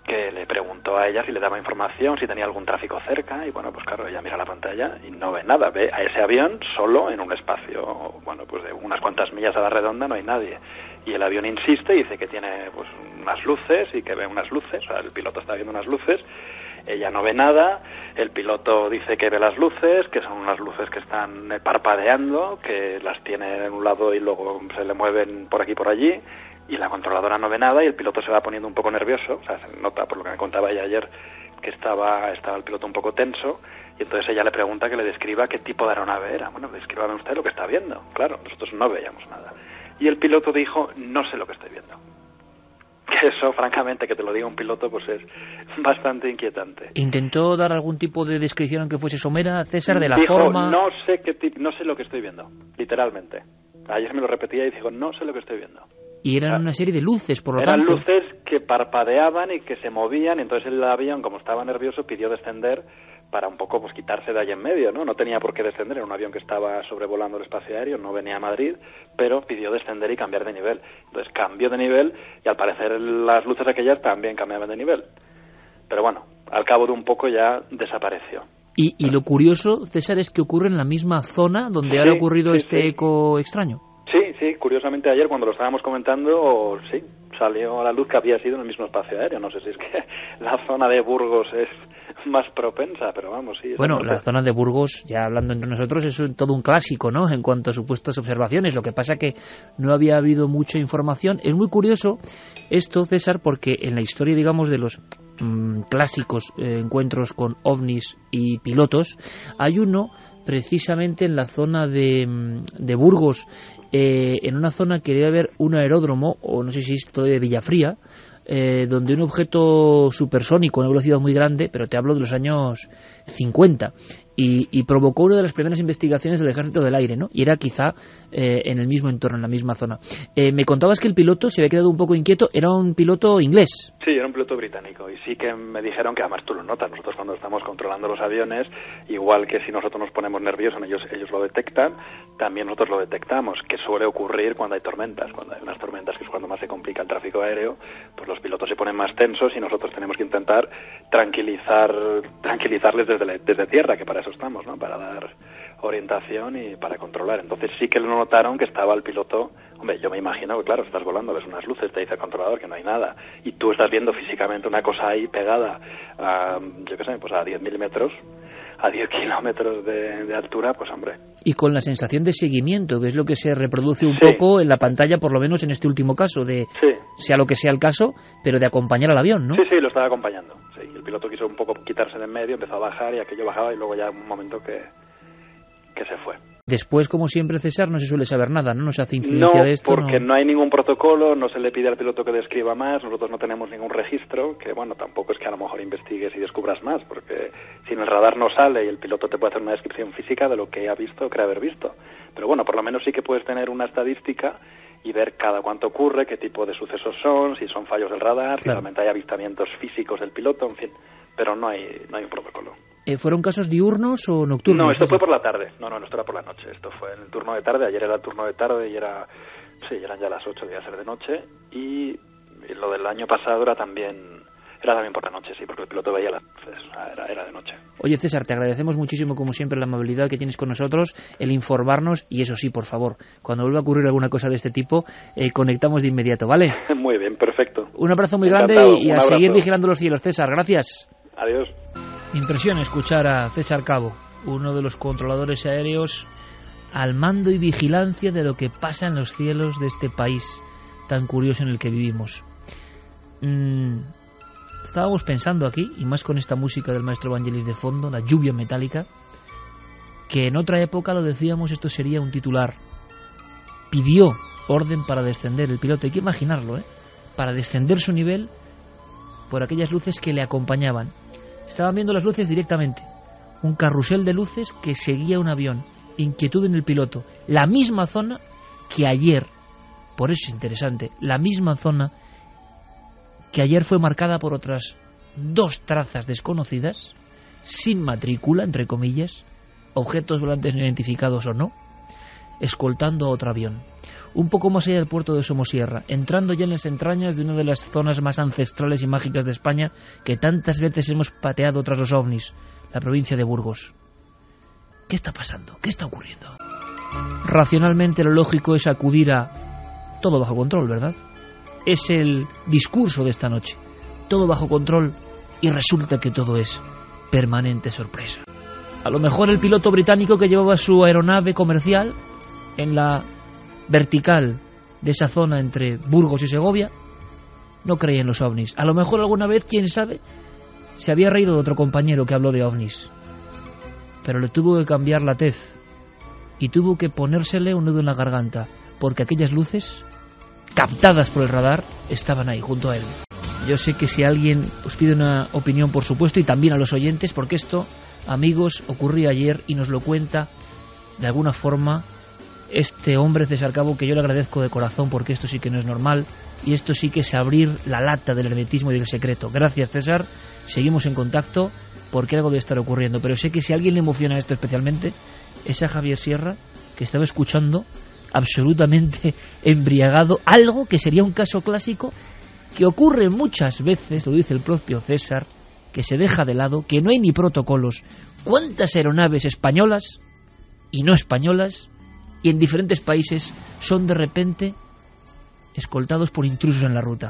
Speaker 11: que le preguntó a ella si le daba información, si tenía algún tráfico cerca, y bueno, pues claro, ella mira la pantalla y no ve nada, ve a ese avión solo en un espacio, bueno, pues de unas cuantas millas a la redonda no hay nadie, y el avión insiste y dice que tiene pues unas luces y que ve unas luces, o sea, el piloto está viendo unas luces, ella no ve nada, el piloto dice que ve las luces, que son unas luces que están parpadeando, que las tiene en un lado y luego se le mueven por aquí y por allí, y la controladora no ve nada y el piloto se va poniendo un poco nervioso, o sea, se nota por lo que me contaba ella ayer que estaba estaba el piloto un poco tenso, y entonces ella le pregunta que le describa qué tipo de aeronave era. Bueno, descríbame usted lo que está viendo. Claro, nosotros no veíamos nada. Y el piloto dijo, no sé lo que estoy viendo. Que eso, francamente, que te lo diga un piloto, pues es bastante inquietante.
Speaker 2: ¿Intentó dar algún tipo de descripción aunque fuese somera, César, de la
Speaker 11: dijo,
Speaker 2: forma?
Speaker 11: no sé qué tip- no sé lo que estoy viendo, literalmente. Ayer me lo repetía y dijo, no sé lo que estoy viendo.
Speaker 2: Y eran una serie de luces, por lo
Speaker 11: Eran
Speaker 2: tanto.
Speaker 11: luces que parpadeaban y que se movían, y entonces el avión, como estaba nervioso, pidió descender para un poco pues quitarse de ahí en medio, ¿no? No tenía por qué descender, era un avión que estaba sobrevolando el espacio aéreo, no venía a Madrid, pero pidió descender y cambiar de nivel. Entonces cambió de nivel y al parecer las luces aquellas también cambiaban de nivel. Pero bueno, al cabo de un poco ya desapareció.
Speaker 2: Y, y lo curioso, César, es que ocurre en la misma zona donde
Speaker 11: Sí,
Speaker 2: ha ocurrido
Speaker 11: sí,
Speaker 2: este
Speaker 11: sí.
Speaker 2: eco extraño.
Speaker 11: Sí, sí, curiosamente ayer cuando lo estábamos comentando, sí, salió a la luz que había sido en el mismo espacio aéreo. No sé si es que la zona de Burgos es más propensa, pero vamos, sí.
Speaker 2: Bueno,
Speaker 11: norte.
Speaker 2: la zona de Burgos, ya hablando entre nosotros, es un- todo un clásico, ¿no?, en cuanto a supuestas observaciones. Lo que pasa que no había habido mucha información. Es muy curioso esto, César, porque en la historia, digamos, de los mm, clásicos eh, encuentros con ovnis y pilotos, hay uno precisamente en la zona de, mm, de Burgos, eh, en una zona que debe haber un aeródromo, o no sé si es todavía de Villafría, eh, donde un objeto supersónico a una velocidad muy grande, pero te hablo de los años cincuenta, y, y provocó una de las primeras investigaciones del Ejército del Aire, ¿no? Y era quizá eh, en el mismo entorno, en la misma zona. Eh, me contabas que el piloto se había quedado un poco inquieto, era un piloto inglés.
Speaker 11: Sí, era un piloto británico y sí que me dijeron que además tú lo notas, nosotros cuando estamos controlando los aviones, igual que si nosotros nos ponemos nerviosos, ellos, ellos lo detectan, también nosotros lo detectamos, que suele ocurrir cuando hay tormentas, cuando hay unas tormentas que es cuando más se complica el tráfico aéreo, pues los pilotos se ponen más tensos y nosotros tenemos que intentar tranquilizar tranquilizarles desde, la, desde tierra, que para eso estamos, ¿no? Para dar orientación y para controlar. Entonces sí que lo notaron que estaba el piloto. Hombre, yo me imagino que claro, estás volando, ves unas luces, te dice el controlador que no hay nada y tú estás viendo físicamente una cosa ahí pegada a, yo qué sé, pues a diez mil metros, a diez kilómetros de, de altura, pues hombre.
Speaker 2: Y con la sensación de seguimiento, que es lo que se reproduce un
Speaker 11: Sí.
Speaker 2: poco en la pantalla, por lo menos en este último caso, de
Speaker 11: Sí.
Speaker 2: sea lo que sea el caso, pero de acompañar al avión, ¿no?
Speaker 11: Sí, sí, lo estaba acompañando. Sí, el piloto quiso un poco quitarse de en medio, empezó a bajar y aquello bajaba y luego ya un momento que, que se fue.
Speaker 2: Después, como siempre, César, no se suele saber nada, ¿no? No se hace
Speaker 11: No,
Speaker 2: incidencia de esto.
Speaker 11: porque no. no hay ningún protocolo, no se le pide al piloto que describa más, nosotros no tenemos ningún registro, que bueno, tampoco es que a lo mejor investigues y descubras más, porque si en el radar no sale y el piloto te puede hacer una descripción física de lo que ha visto o cree haber visto. Pero bueno, por lo menos sí que puedes tener una estadística y ver cada cuánto ocurre, qué tipo de sucesos son, si son fallos del radar, si
Speaker 2: Claro.
Speaker 11: realmente hay avistamientos físicos del piloto, en fin, pero no hay, no hay un protocolo.
Speaker 2: Eh, ¿Fueron casos diurnos o nocturnos?
Speaker 11: No, esto
Speaker 2: César?
Speaker 11: fue por la tarde. No, no, no, esto era por la noche. Esto fue en el turno de tarde. Ayer era el turno de tarde y era... Sí, eran ya las ocho, debía ser de noche. Y, y lo del año pasado era también... Era también por la noche, sí, porque el piloto veía las luces. Era, era de noche.
Speaker 2: Oye, César, te agradecemos muchísimo, como siempre, la amabilidad que tienes con nosotros, el informarnos, y eso sí, por favor, cuando vuelva a ocurrir alguna cosa de este tipo, eh, conectamos de inmediato, ¿vale?
Speaker 11: Muy bien, perfecto.
Speaker 2: Un abrazo muy
Speaker 11: Encantado,
Speaker 2: grande y
Speaker 11: un
Speaker 2: a seguir
Speaker 11: abrazo.
Speaker 2: vigilando los cielos, César. Gracias.
Speaker 11: Adiós.
Speaker 2: Impresión escuchar a César Cabo, uno de los controladores aéreos al mando y vigilancia de lo que pasa en los cielos de este país tan curioso en el que vivimos. Mm, estábamos pensando aquí, y más con esta música del maestro Vangelis de fondo, la lluvia metálica, que en otra época, lo decíamos, esto sería un titular. Pidió orden para descender el piloto, hay que imaginarlo, ¿eh? Para descender su nivel por aquellas luces que le acompañaban. Estaban viendo las luces directamente. Un carrusel de luces que seguía un avión. Inquietud en el piloto. La misma zona que ayer, por eso es interesante, la misma zona que ayer fue marcada por otras dos trazas desconocidas, sin matrícula, entre comillas, objetos volantes no identificados o no, escoltando a otro avión. un poco más allá del puerto de Somosierra, entrando ya en las entrañas de una de las zonas más ancestrales y mágicas de España que tantas veces hemos pateado tras los ovnis, la provincia de Burgos. ¿Qué está pasando? ¿Qué está ocurriendo? Racionalmente lo lógico es acudir a todo bajo control, ¿verdad? Es el discurso de esta noche. Todo bajo control y resulta que todo es permanente sorpresa. A lo mejor el piloto británico que llevaba su aeronave comercial en la vertical de esa zona entre Burgos y Segovia no creía en los ovnis. A lo mejor alguna vez, quién sabe, se había reído de otro compañero que habló de ovnis. Pero le tuvo que cambiar la tez y tuvo que ponérsele un nudo en la garganta, porque aquellas luces, captadas por el radar, estaban ahí junto a él. Yo sé que si alguien os pide una opinión, por supuesto, y también a los oyentes, porque esto, amigos, ocurrió ayer y nos lo cuenta de alguna forma este hombre César Cabo, que yo le agradezco de corazón, porque esto sí que no es normal y esto sí que es abrir la lata del hermetismo y del secreto. Gracias, César, seguimos en contacto porque algo debe estar ocurriendo, pero sé que si a alguien le emociona esto especialmente es a Javier Sierra, que estaba escuchando absolutamente embriagado algo que sería un caso clásico que ocurre muchas veces, lo dice el propio César, que se deja de lado, que no hay ni protocolos. ¿Cuántas aeronaves españolas y no españolas y en diferentes países son de repente escoltados por intrusos en la ruta?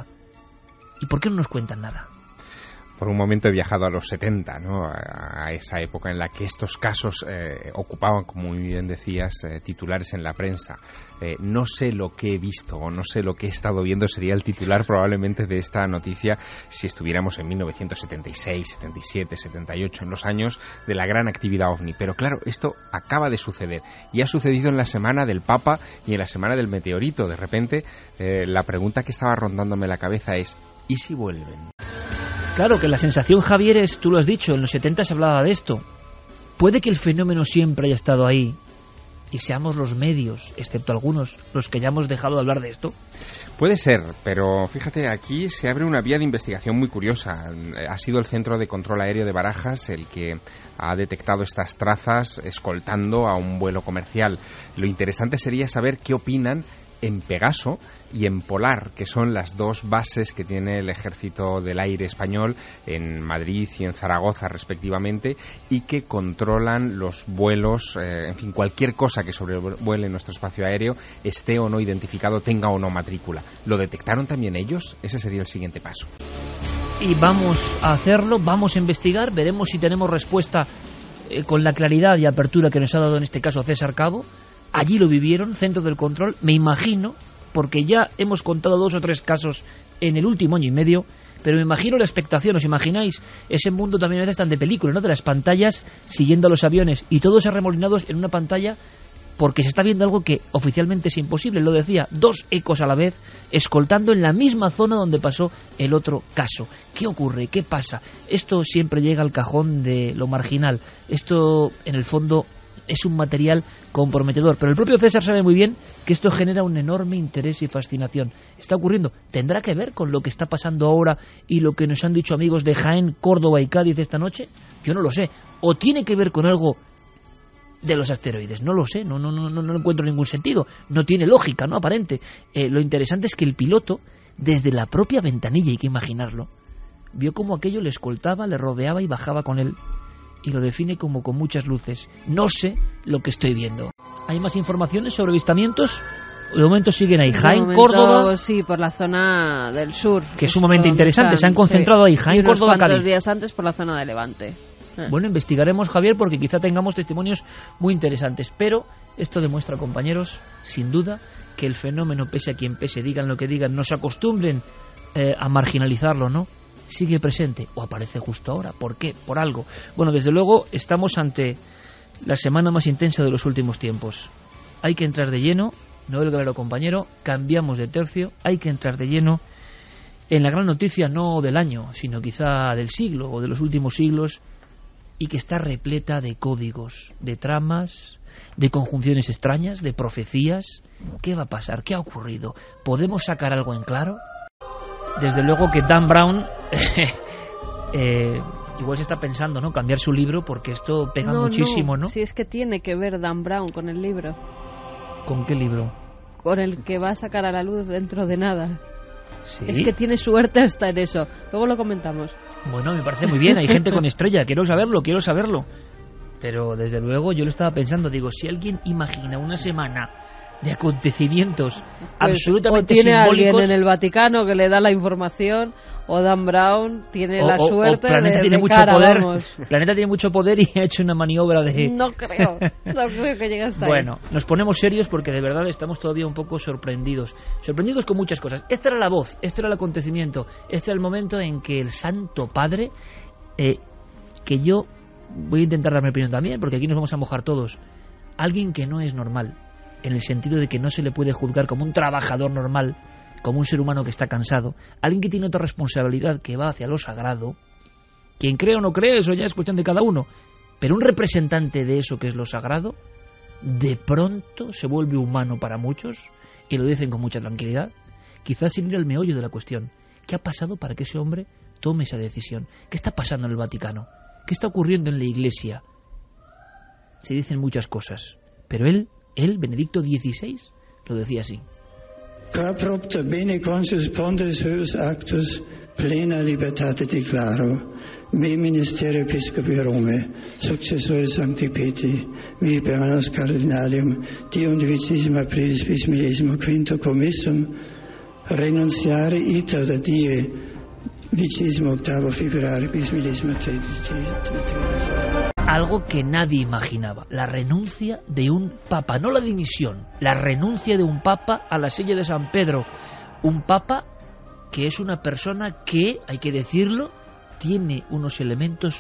Speaker 2: ¿Y por qué no nos cuentan nada?
Speaker 6: Por un momento he viajado a los setenta, ¿no? A esa época en la que estos casos eh, ocupaban, como muy bien decías, eh, titulares en la prensa. Eh, no sé lo que he visto o no sé lo que he estado viendo sería el titular probablemente de esta noticia si estuviéramos en mil novecientos setenta y seis, setenta y siete, setenta y ocho, en los años de la gran actividad ovni. Pero claro, esto acaba de suceder y ha sucedido en la semana del Papa y en la semana del meteorito. De repente, eh, la pregunta que estaba rondándome la cabeza es ¿y si vuelven?
Speaker 2: Claro que la sensación, Javier, es, tú lo has dicho, en los setenta se hablaba de esto. Puede que el fenómeno siempre haya estado ahí y seamos los medios, excepto algunos, los que ya hemos dejado de hablar de esto.
Speaker 6: Puede ser, pero fíjate, aquí se abre una vía de investigación muy curiosa. Ha sido el Centro de Control Aéreo de Barajas el que ha detectado estas trazas escoltando a un vuelo comercial. Lo interesante sería saber qué opinan en Pegaso y en Polar, que son las dos bases que tiene el Ejército del Aire español en Madrid y en Zaragoza respectivamente, y que controlan los vuelos, eh, en fin, cualquier cosa que sobrevuele nuestro espacio aéreo, esté o no identificado, tenga o no matrícula. ¿Lo detectaron también ellos? Ese sería el siguiente paso.
Speaker 2: Y vamos a hacerlo, vamos a investigar, veremos si tenemos respuesta eh, con la claridad y apertura que nos ha dado en este caso César Cabo. Allí lo vivieron, centro del control, me imagino, porque ya hemos contado dos o tres casos en el último año y medio, pero me imagino la expectación. ¿Os imagináis ese mundo también a veces tan de película, ¿no? De las pantallas siguiendo a los aviones y todos arremolinados en una pantalla porque se está viendo algo que oficialmente es imposible. Lo decía, dos ecos a la vez escoltando en la misma zona donde pasó el otro caso. ¿Qué ocurre? ¿Qué pasa? Esto siempre llega al cajón de lo marginal. Esto, en el fondo, es un material comprometedor, pero el propio César sabe muy bien que esto genera un enorme interés y fascinación. Está ocurriendo, ¿tendrá que ver con lo que está pasando ahora y lo que nos han dicho amigos de Jaén, Córdoba y Cádiz esta noche? Yo no lo sé. ¿O tiene que ver con algo de los asteroides? No lo sé, no, no, no, no encuentro ningún sentido, no tiene lógica, no aparente. Eh, lo interesante es que el piloto, desde la propia ventanilla, hay que imaginarlo, vio cómo aquello le escoltaba, le rodeaba y bajaba con él, y lo define como con muchas luces. No sé lo que estoy viendo. ¿Hay más informaciones sobre avistamientos? De momento siguen ahí. Jaén, momento, Córdoba.
Speaker 4: Sí, por la zona del sur.
Speaker 2: Que es sumamente interesante. Están, se han concentrado sí. ahí. Jaén,
Speaker 4: y unos
Speaker 2: Córdoba,
Speaker 4: cuantos
Speaker 2: Cádiz.
Speaker 4: días antes por la zona de Levante. Eh.
Speaker 2: Bueno, investigaremos, Javier, porque quizá tengamos testimonios muy interesantes. Pero esto demuestra, compañeros, sin duda, que el fenómeno, pese a quien pese, digan lo que digan, no se acostumbren eh, a marginalizarlo, ¿no? Sigue presente o aparece justo ahora. ¿Por qué? Por algo. Bueno, desde luego estamos ante la semana más intensa de los últimos tiempos. Hay que entrar de lleno, Noel Galero, compañero, cambiamos de tercio, hay que entrar de lleno en la gran noticia, no del año, sino quizá del siglo o de los últimos siglos, y que está repleta de códigos, de tramas, de conjunciones extrañas, de profecías. ¿Qué va a pasar? ¿Qué ha ocurrido? ¿Podemos sacar algo en claro? Desde luego que Dan Brown eh, igual se está pensando, ¿no?, cambiar su libro, porque esto pega
Speaker 4: no,
Speaker 2: muchísimo, ¿no?
Speaker 4: Si es que tiene que ver Dan Brown con el libro.
Speaker 2: ¿Con qué libro?
Speaker 4: con el que va a sacar a la luz dentro de nada.
Speaker 2: ¿Sí?
Speaker 4: Es que tiene suerte hasta en eso. Luego lo comentamos.
Speaker 2: Bueno, me parece muy bien, hay gente con estrella, quiero saberlo, quiero saberlo. Pero desde luego yo lo estaba pensando, digo, si alguien imagina una semana de acontecimientos
Speaker 4: pues,
Speaker 2: absolutamente
Speaker 4: o tiene
Speaker 2: simbólicos,
Speaker 4: alguien en el Vaticano que le da la información, o Dan Brown tiene
Speaker 2: o,
Speaker 4: la
Speaker 2: o,
Speaker 4: suerte
Speaker 2: o Planeta
Speaker 4: de,
Speaker 2: tiene
Speaker 4: de
Speaker 2: mucho
Speaker 4: cara,
Speaker 2: poder,
Speaker 4: vamos.
Speaker 2: Planeta tiene mucho poder y ha hecho una maniobra de...
Speaker 4: No creo, no creo que llegue hasta
Speaker 2: Bueno,
Speaker 4: ahí.
Speaker 2: nos ponemos serios porque de verdad estamos todavía un poco sorprendidos. Sorprendidos con muchas cosas. Esta era la voz, este era el acontecimiento, este era el momento en que el Santo Padre, eh, que yo voy a intentar dar mi opinión también, porque aquí nos vamos a mojar todos, alguien que no es normal, en el sentido de que no se le puede juzgar como un trabajador normal, como un ser humano que está cansado, alguien que tiene otra responsabilidad que va hacia lo sagrado, quien cree o no cree, eso ya es cuestión de cada uno, pero un representante de eso que es lo sagrado, de pronto se vuelve humano para muchos, y lo dicen con mucha tranquilidad, quizás sin ir al meollo de la cuestión. ¿Qué ha pasado para que ese hombre tome esa decisión? ¿Qué está pasando en el Vaticano? ¿Qué está ocurriendo en la Iglesia? Se dicen muchas cosas, pero él, él, Benedicto dieciséis, lo decía así.
Speaker 12: Capropter bene consus pontes huius actus plena libertate declaro, me ministerio episcopi Rome, successore Sancti Petri, mi per manus cardinalium, die undicissima aprilis bis millesimo quinto commissum, renunciare iter da die vicesimo octavo februari bis millesimo tredicesimo.
Speaker 2: Algo que nadie imaginaba, la renuncia de un papa, no la dimisión, la renuncia de un papa a la silla de San Pedro, un papa que es una persona que, hay que decirlo, tiene unos elementos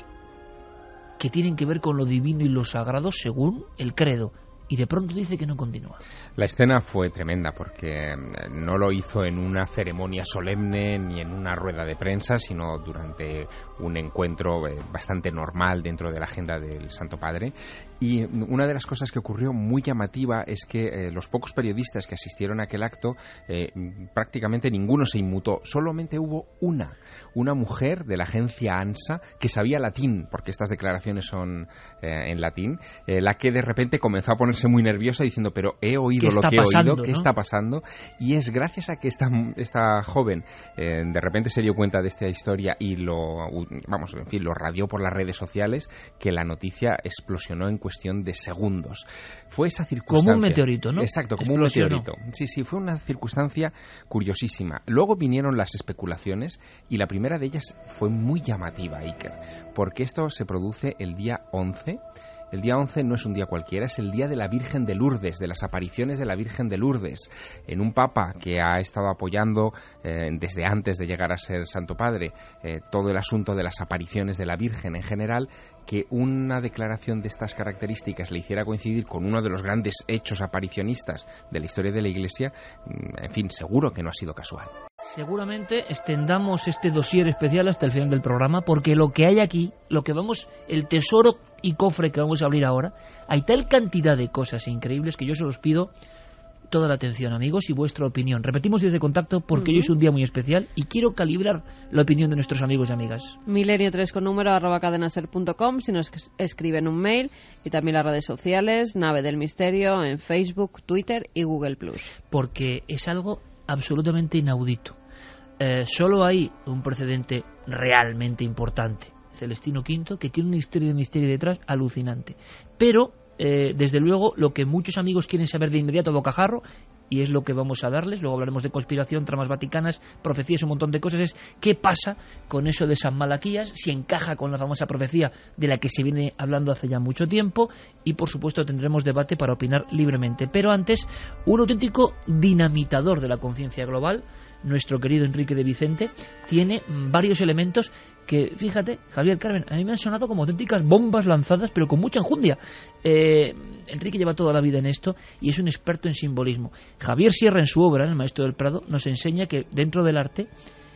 Speaker 2: que tienen que ver con lo divino y lo sagrado según el credo, y de pronto dice que no continúa.
Speaker 6: La escena fue tremenda porque no lo hizo en una ceremonia solemne ni en una rueda de prensa, sino durante un encuentro bastante normal dentro de la agenda del Santo Padre. Y una de las cosas que ocurrió muy llamativa es que eh, los pocos periodistas que asistieron a aquel acto, eh, prácticamente ninguno se inmutó, solamente hubo una, una mujer de la agencia ANSA que sabía latín, porque estas declaraciones son eh, en latín, eh, la que de repente comenzó a ponerse muy nerviosa diciendo, pero he oído lo que he
Speaker 2: pasando,
Speaker 6: oído, ¿qué
Speaker 2: ¿no?
Speaker 6: está pasando? Y es gracias a que esta, esta joven eh, de repente se dio cuenta de esta historia y lo, vamos, en fin, lo radió por las redes sociales, que la noticia explosionó en cuestión de segundos. Fue esa circunstancia...
Speaker 2: Como un meteorito, ¿no?
Speaker 6: Exacto, como
Speaker 2: Explosionó.
Speaker 6: un meteorito. Sí, sí, fue una circunstancia curiosísima. Luego vinieron las especulaciones y la primera de ellas fue muy llamativa, Iker, porque esto se produce el día once. El día once no es un día cualquiera, es el día de la Virgen de Lourdes, de las apariciones de la Virgen de Lourdes, en un papa que ha estado apoyando eh, desde antes de llegar a ser Santo Padre eh, todo el asunto de las apariciones de la Virgen en general, que una declaración de estas características le hiciera coincidir con uno de los grandes hechos aparicionistas de la historia de la Iglesia, en fin, seguro que no ha sido casual.
Speaker 2: Seguramente extendamos este dossier especial hasta el final del programa, porque lo que hay aquí, lo que vamos, el tesoro y cofre que vamos a abrir ahora, hay tal cantidad de cosas increíbles que yo se los pido toda la atención, amigos, y vuestra opinión. Repetimos desde contacto porque uh-huh. hoy es un día muy especial y quiero calibrar la opinión de nuestros amigos y amigas.
Speaker 4: Milenio tres con número arroba cadenaser punto com si nos escriben un mail, y también las redes sociales, Nave del Misterio en Facebook, Twitter y Google plus.
Speaker 2: Porque es algo absolutamente inaudito. Eh, solo hay un precedente realmente importante, Celestino quinto, que tiene una historia de misterio detrás alucinante. Pero, eh, desde luego, lo que muchos amigos quieren saber de inmediato a bocajarro, y es lo que vamos a darles, luego hablaremos de conspiración, tramas vaticanas, profecías, un montón de cosas, es qué pasa con eso de San Malaquías, si encaja con la famosa profecía de la que se viene hablando hace ya mucho tiempo, y por supuesto tendremos debate para opinar libremente. Pero antes, un auténtico dinamitador de la conciencia global, nuestro querido Enrique de Vicente, tiene varios elementos que, fíjate, Javier, Carmen, a mí me han sonado como auténticas bombas lanzadas, pero con mucha enjundia. Eh, Enrique lleva toda la vida en esto y es un experto en simbolismo. Javier Sierra, en su obra, El Maestro del Prado, nos enseña que dentro del arte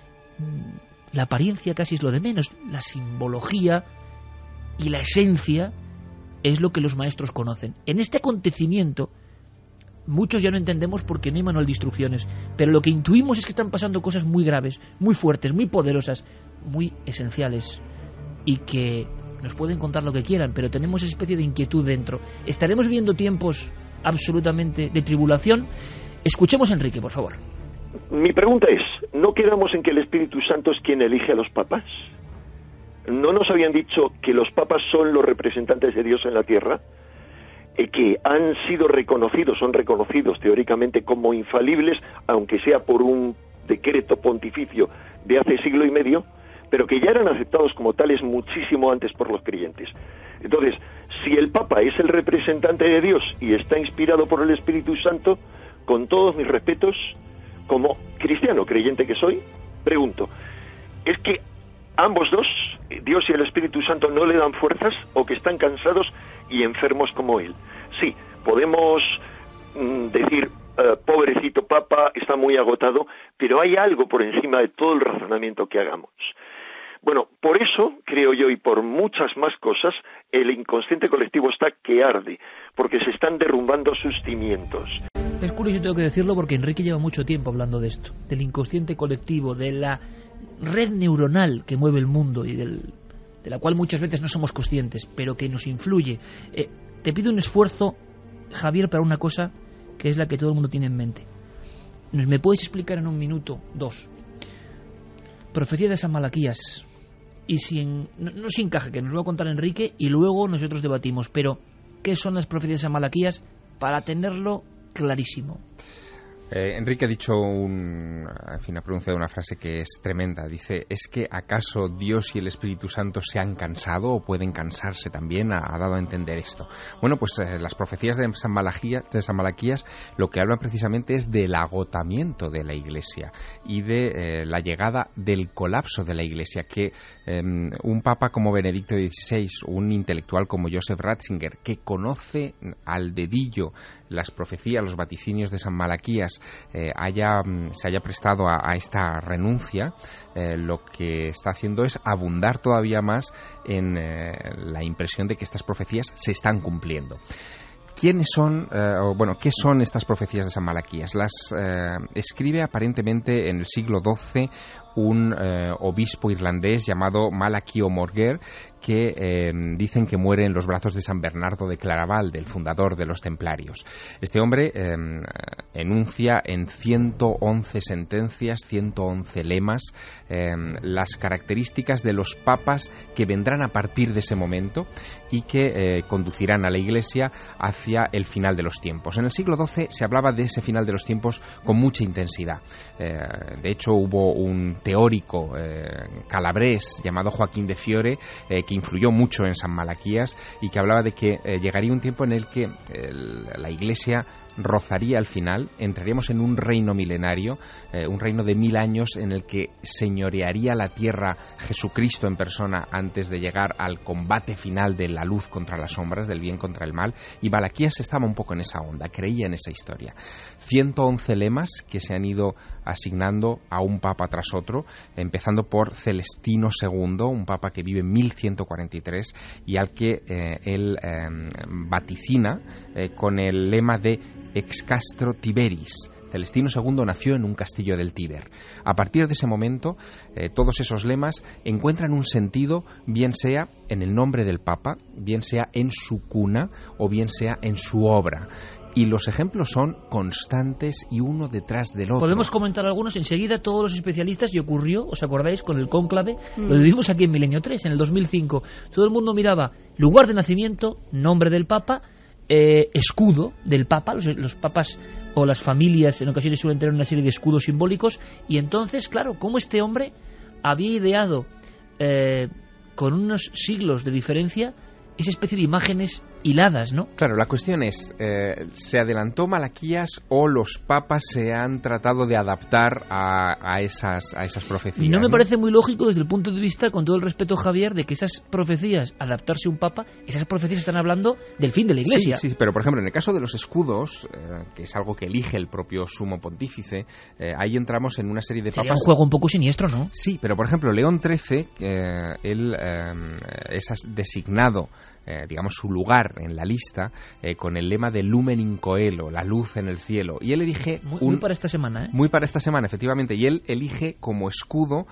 Speaker 2: la apariencia casi es lo de menos. La simbología y la esencia es lo que los maestros conocen. En este acontecimiento muchos ya no entendemos porque no hay manual de instrucciones, pero lo que intuimos es que están pasando cosas muy graves, muy fuertes, muy poderosas, muy esenciales, y que nos pueden contar lo que quieran, pero tenemos esa especie de inquietud dentro. Estaremos viviendo tiempos absolutamente de tribulación, Escuchemos a Enrique, por favor.
Speaker 13: Mi pregunta es, ¿no quedamos en que el Espíritu Santo es quien elige a los papas? ¿No nos habían dicho que los papas son los representantes de Dios en la tierra? Eh, que han sido reconocidos, son reconocidos teóricamente como infalibles, aunque sea por un decreto pontificio de hace siglo y medio, pero que ya eran aceptados como tales muchísimo antes por los creyentes. Entonces, si el Papa es el representante de Dios y está inspirado por el Espíritu Santo, con todos mis respetos, como cristiano creyente que soy, pregunto, ¿es que ambos dos, Dios y el Espíritu Santo, no le dan fuerzas o que están cansados y enfermos como él? Sí, podemos mm, decir, uh, pobrecito Papa, está muy agotado, pero hay algo por encima de todo el razonamiento que hagamos. Bueno, por eso, creo yo, y por muchas más cosas, el inconsciente colectivo está que arde, porque se están derrumbando sus cimientos.
Speaker 2: Es curioso, tengo que decirlo, porque Enrique lleva mucho tiempo hablando de esto, del inconsciente colectivo, de la red neuronal que mueve el mundo y del, de la cual muchas veces no somos conscientes, pero que nos influye. Eh, te pido un esfuerzo, Javier, para una cosa que es la que todo el mundo tiene en mente. ¿Me puedes explicar en un minuto, dos? Profecía de San Malaquías. Y si en, no, no se encaja, que nos lo va a contar Enrique y luego nosotros debatimos, pero ¿qué son las profecías de San Malaquías para tenerlo clarísimo?
Speaker 6: Eh, Enrique ha dicho un, en fin, ha pronunciado una frase que es tremenda. Dice, ¿es que acaso Dios y el Espíritu Santo se han cansado o pueden cansarse también? Ha, ha dado a entender esto. Bueno, pues eh, las profecías de San Malaquías, de San Malaquías lo que hablan precisamente es del agotamiento de la Iglesia y de eh, la llegada del colapso de la Iglesia, que eh, un papa como Benedicto dieciséis, un intelectual como Joseph Ratzinger, que conoce al dedillo las profecías, los vaticinios de San Malaquías, Eh, haya, se haya prestado a, a esta renuncia, eh, lo que está haciendo es abundar todavía más en eh, la impresión de que estas profecías se están cumpliendo. ¿Quiénes son, eh, o, bueno, qué son estas profecías de San Malaquías? Las eh, escribe aparentemente en el siglo doce un eh, obispo irlandés llamado Malachi O'Morger, que eh, dicen que muere en los brazos de San Bernardo de Claraval, del fundador de los templarios. Este hombre eh, enuncia en ciento once sentencias, ciento once lemas, eh, las características de los papas que vendrán a partir de ese momento y que eh, conducirán a la Iglesia hacia el final de los tiempos. En el siglo doce se hablaba de ese final de los tiempos con mucha intensidad. Eh, de hecho, hubo un teórico eh, calabrés llamado Joaquín de Fiore eh, que influyó mucho en San Malaquías y que hablaba de que eh, llegaría un tiempo en el que el, la Iglesia rozaría al final, entraríamos en un reino milenario, eh, un reino de mil años en el que señorearía la tierra Jesucristo en persona antes de llegar al combate final de la luz contra las sombras, del bien contra el mal, y Malaquías estaba un poco en esa onda, creía en esa historia. ciento once lemas que se han ido asignando a un papa tras otro, empezando por Celestino segundo, un papa que vive en mil ciento cuarenta y tres y al que eh, él eh, vaticina eh, con el lema de Ex castro Tiberis. Celestino segundo nació en un castillo del Tíber. A partir de ese momento, eh, todos esos lemas encuentran un sentido, bien sea en el nombre del Papa, bien sea en su cuna o bien sea en su obra. Y los ejemplos son constantes y uno detrás del otro.
Speaker 2: Podemos comentar algunos enseguida, todos los especialistas, y ocurrió, ¿os acordáis? Con el cónclave, mm. lo vivimos aquí en Milenio tres, en el dos mil cinco. Todo el mundo miraba lugar de nacimiento, nombre del Papa, eh, escudo del Papa, los, los papas o las familias en ocasiones suelen tener una serie de escudos simbólicos, y entonces, claro, cómo este hombre había ideado eh, con unos siglos de diferencia esa especie de imágenes hiladas, ¿no?
Speaker 6: Claro, la cuestión es, eh, ¿se adelantó Malaquías o los papas se han tratado de adaptar a, a, esas, a esas profecías?
Speaker 2: Y no me
Speaker 6: ¿no?
Speaker 2: parece muy lógico desde el punto de vista, con todo el respeto, Javier, de que esas profecías, adaptarse a un papa, esas profecías están hablando del fin de la Iglesia.
Speaker 6: Sí, sí, pero por ejemplo, en el caso de los escudos, eh, que es algo que elige el propio sumo pontífice, eh, ahí entramos en una serie de
Speaker 2: Sería
Speaker 6: papas...
Speaker 2: un juego un poco siniestro, ¿no?
Speaker 6: Sí, pero por ejemplo, León trece, eh, él eh, es designado eh, digamos, su lugar en la lista eh, con el lema de Lumen in Coelo, la luz en el cielo. Y él elige
Speaker 2: Muy,
Speaker 6: un,
Speaker 2: muy para esta semana, ¿eh?
Speaker 6: Muy para esta semana, efectivamente. Y él elige como escudo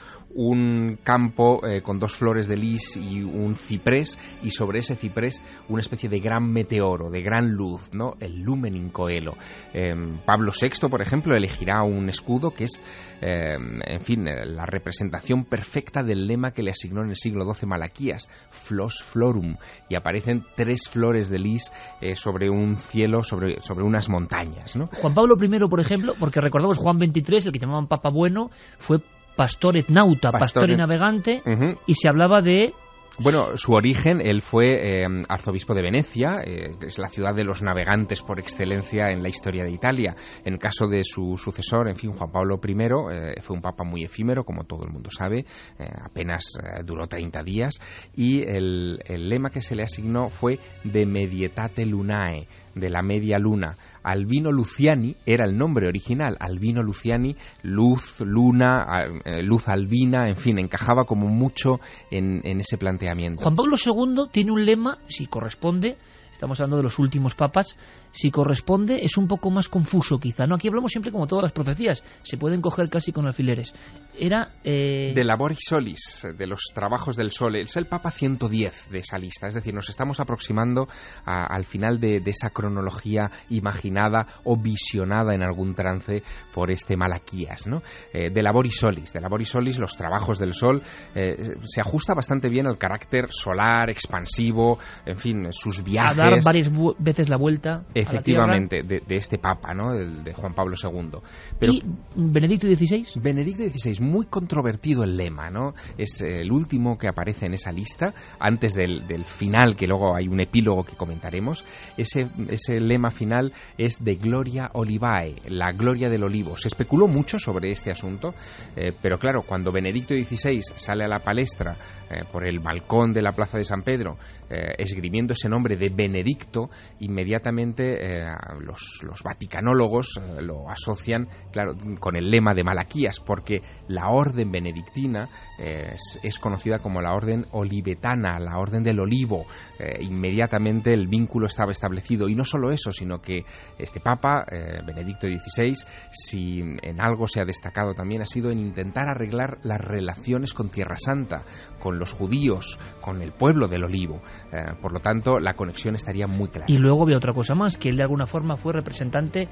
Speaker 6: un campo eh, con dos flores de lis y un ciprés, y sobre ese ciprés una especie de gran meteoro, de gran luz, ¿no? El Lumen in Coelo. Eh, Pablo sexto, por ejemplo, elegirá un escudo que es, eh, en fin, la representación perfecta del lema que le asignó en el siglo doce Malaquías, Flos Florum, y aparecen tres flores de lis eh, sobre un cielo, sobre, sobre unas montañas, ¿no?
Speaker 2: Juan Pablo primero, por ejemplo, porque recordamos Juan veintitrés, el que llamaban Papa Bueno, fue pastor et nauta, pastor, pastor y navegante, uh-huh. y se hablaba de...
Speaker 6: Bueno, su origen, él fue eh, arzobispo de Venecia, eh, que es la ciudad de los navegantes por excelencia en la historia de Italia. En caso de su sucesor, en fin, Juan Pablo primero, eh, fue un papa muy efímero, como todo el mundo sabe, eh, apenas eh, duró treinta días, y el, el lema que se le asignó fue de Medietate Lunae, de la media luna. Albino Luciani era el nombre original, Albino Luciani, luz, luna, eh, luz albina, en fin, encajaba como mucho en, en ese planteamiento.
Speaker 2: Juan Pablo segundo tiene un lema, si corresponde, estamos hablando de los últimos papas, si corresponde, es un poco más confuso quizá, ¿no? Aquí hablamos siempre como todas las profecías, se pueden coger casi con alfileres. Era... Eh...
Speaker 6: De Laboris Solis, de los trabajos del sol. Es el Papa ciento diez de esa lista, es decir, nos estamos aproximando a, al final de, de esa cronología imaginada o visionada en algún trance por este Malaquías, ¿no? Eh, de Laboris Solis, de Laboris Solis, los trabajos del sol, eh, se ajusta bastante bien al carácter solar, expansivo, en fin, sus viajes.
Speaker 2: A dar varias veces la vuelta.
Speaker 6: Efectivamente, de, de este Papa, ¿no? El de Juan Pablo segundo. Pero,
Speaker 2: ¿y Benedicto dieciséis?
Speaker 6: Benedicto dieciséis, muy controvertido el lema, ¿no? Es el último que aparece en esa lista, antes del, del final, que luego hay un epílogo que comentaremos. Ese, ese lema final es de Gloria Olivae, la gloria del olivo. Se especuló mucho sobre este asunto, eh, pero claro, cuando Benedicto dieciséis sale a la palestra eh, por el balcón de la Plaza de San Pedro, eh, esgrimiendo ese nombre de Benedicto, inmediatamente eh, los, los vaticanólogos eh, lo asocian, claro, con el lema de Malaquías, porque la orden benedictina eh, es, es conocida como la orden olivetana, la orden del olivo. Eh, inmediatamente el vínculo estaba establecido, y no solo eso, sino que este Papa, eh, Benedicto dieciséis, si en algo se ha destacado también, ha sido en intentar arreglar las relaciones con Tierra Santa, con los judíos, con el pueblo del olivo. Eh, por lo tanto, la conexión estaría muy clara.
Speaker 2: Y luego había otra cosa más, que él de alguna forma fue representante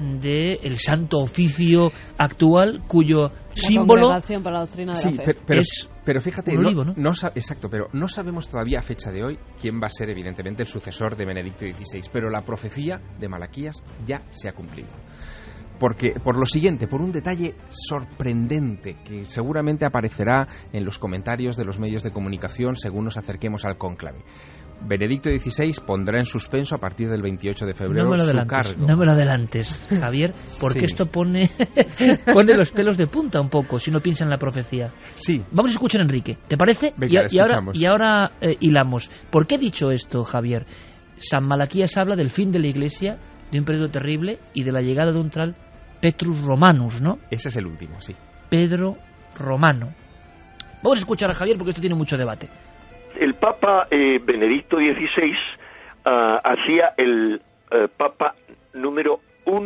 Speaker 2: del Santo Oficio actual, cuyo
Speaker 4: la
Speaker 2: símbolo...
Speaker 4: Congregación para la Doctrina de
Speaker 6: sí,
Speaker 4: la Fe.
Speaker 6: Pero, pero,
Speaker 2: es
Speaker 6: pero fíjate,
Speaker 2: un olivo,
Speaker 6: no,
Speaker 2: ¿no?
Speaker 6: No, exacto, pero no sabemos todavía a fecha de hoy quién va a ser evidentemente el sucesor de Benedicto dieciséis, pero la profecía de Malaquías ya se ha cumplido. Porque, por lo siguiente, por un detalle sorprendente que seguramente aparecerá en los comentarios de los medios de comunicación según nos acerquemos al cónclave. Benedicto dieciséis pondrá en suspenso a partir del veintiocho de febrero
Speaker 2: no me lo
Speaker 6: su
Speaker 2: adelantes,
Speaker 6: cargo.
Speaker 2: No me lo adelantes, Javier, porque
Speaker 6: Sí.
Speaker 2: esto pone pone los pelos de punta un poco, si uno piensa en la profecía.
Speaker 6: Sí.
Speaker 2: Vamos a escuchar a Enrique, ¿te parece?
Speaker 6: Venga,
Speaker 2: y, y ahora,
Speaker 6: escuchamos.
Speaker 2: y ahora eh, hilamos. ¿Por qué he dicho esto, Javier? San Malaquías habla del fin de la Iglesia, de un periodo terrible y de la llegada de un tal Petrus Romanus, ¿no?
Speaker 6: Ese es el último, sí.
Speaker 2: Pedro Romano. Vamos a escuchar a Javier porque esto tiene mucho debate.
Speaker 13: El Papa eh, Benedicto dieciséis uh, hacía el uh, Papa número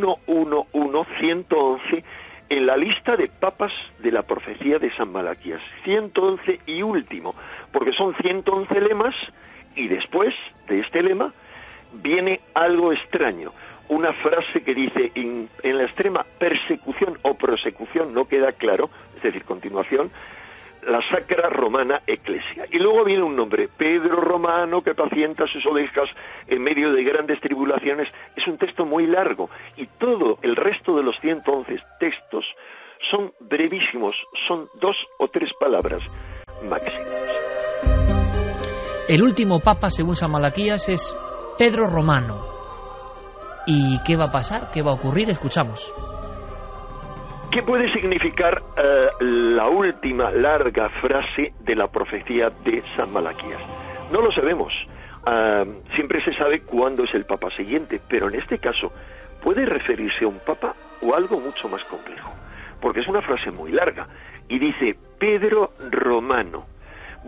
Speaker 13: ciento once en la lista de papas de la profecía de San Malaquías. ciento once y último, porque son ciento once lemas, y después de este lema viene algo extraño. Una frase que dice, en, en la extrema persecución o prosecución, no queda claro, es decir, continuación, la Sacra Romana Ecclesia. Y luego viene un nombre, Pedro Romano, que pacienta sus ovejas en medio de grandes tribulaciones. Es un texto muy largo, y todo el resto de los ciento once textos son brevísimos, son dos o tres palabras máximas.
Speaker 2: El último papa, según San Malaquías, es Pedro Romano. ¿Y qué va a pasar? ¿Qué va a ocurrir? Escuchamos.
Speaker 13: ¿Qué puede significar uh, la última larga frase de la profecía de San Malaquías? No lo sabemos. Uh, siempre se sabe cuándo es el papa siguiente, pero en este caso puede referirse a un papa o algo mucho más complejo, porque es una frase muy larga y dice Pedro Romano.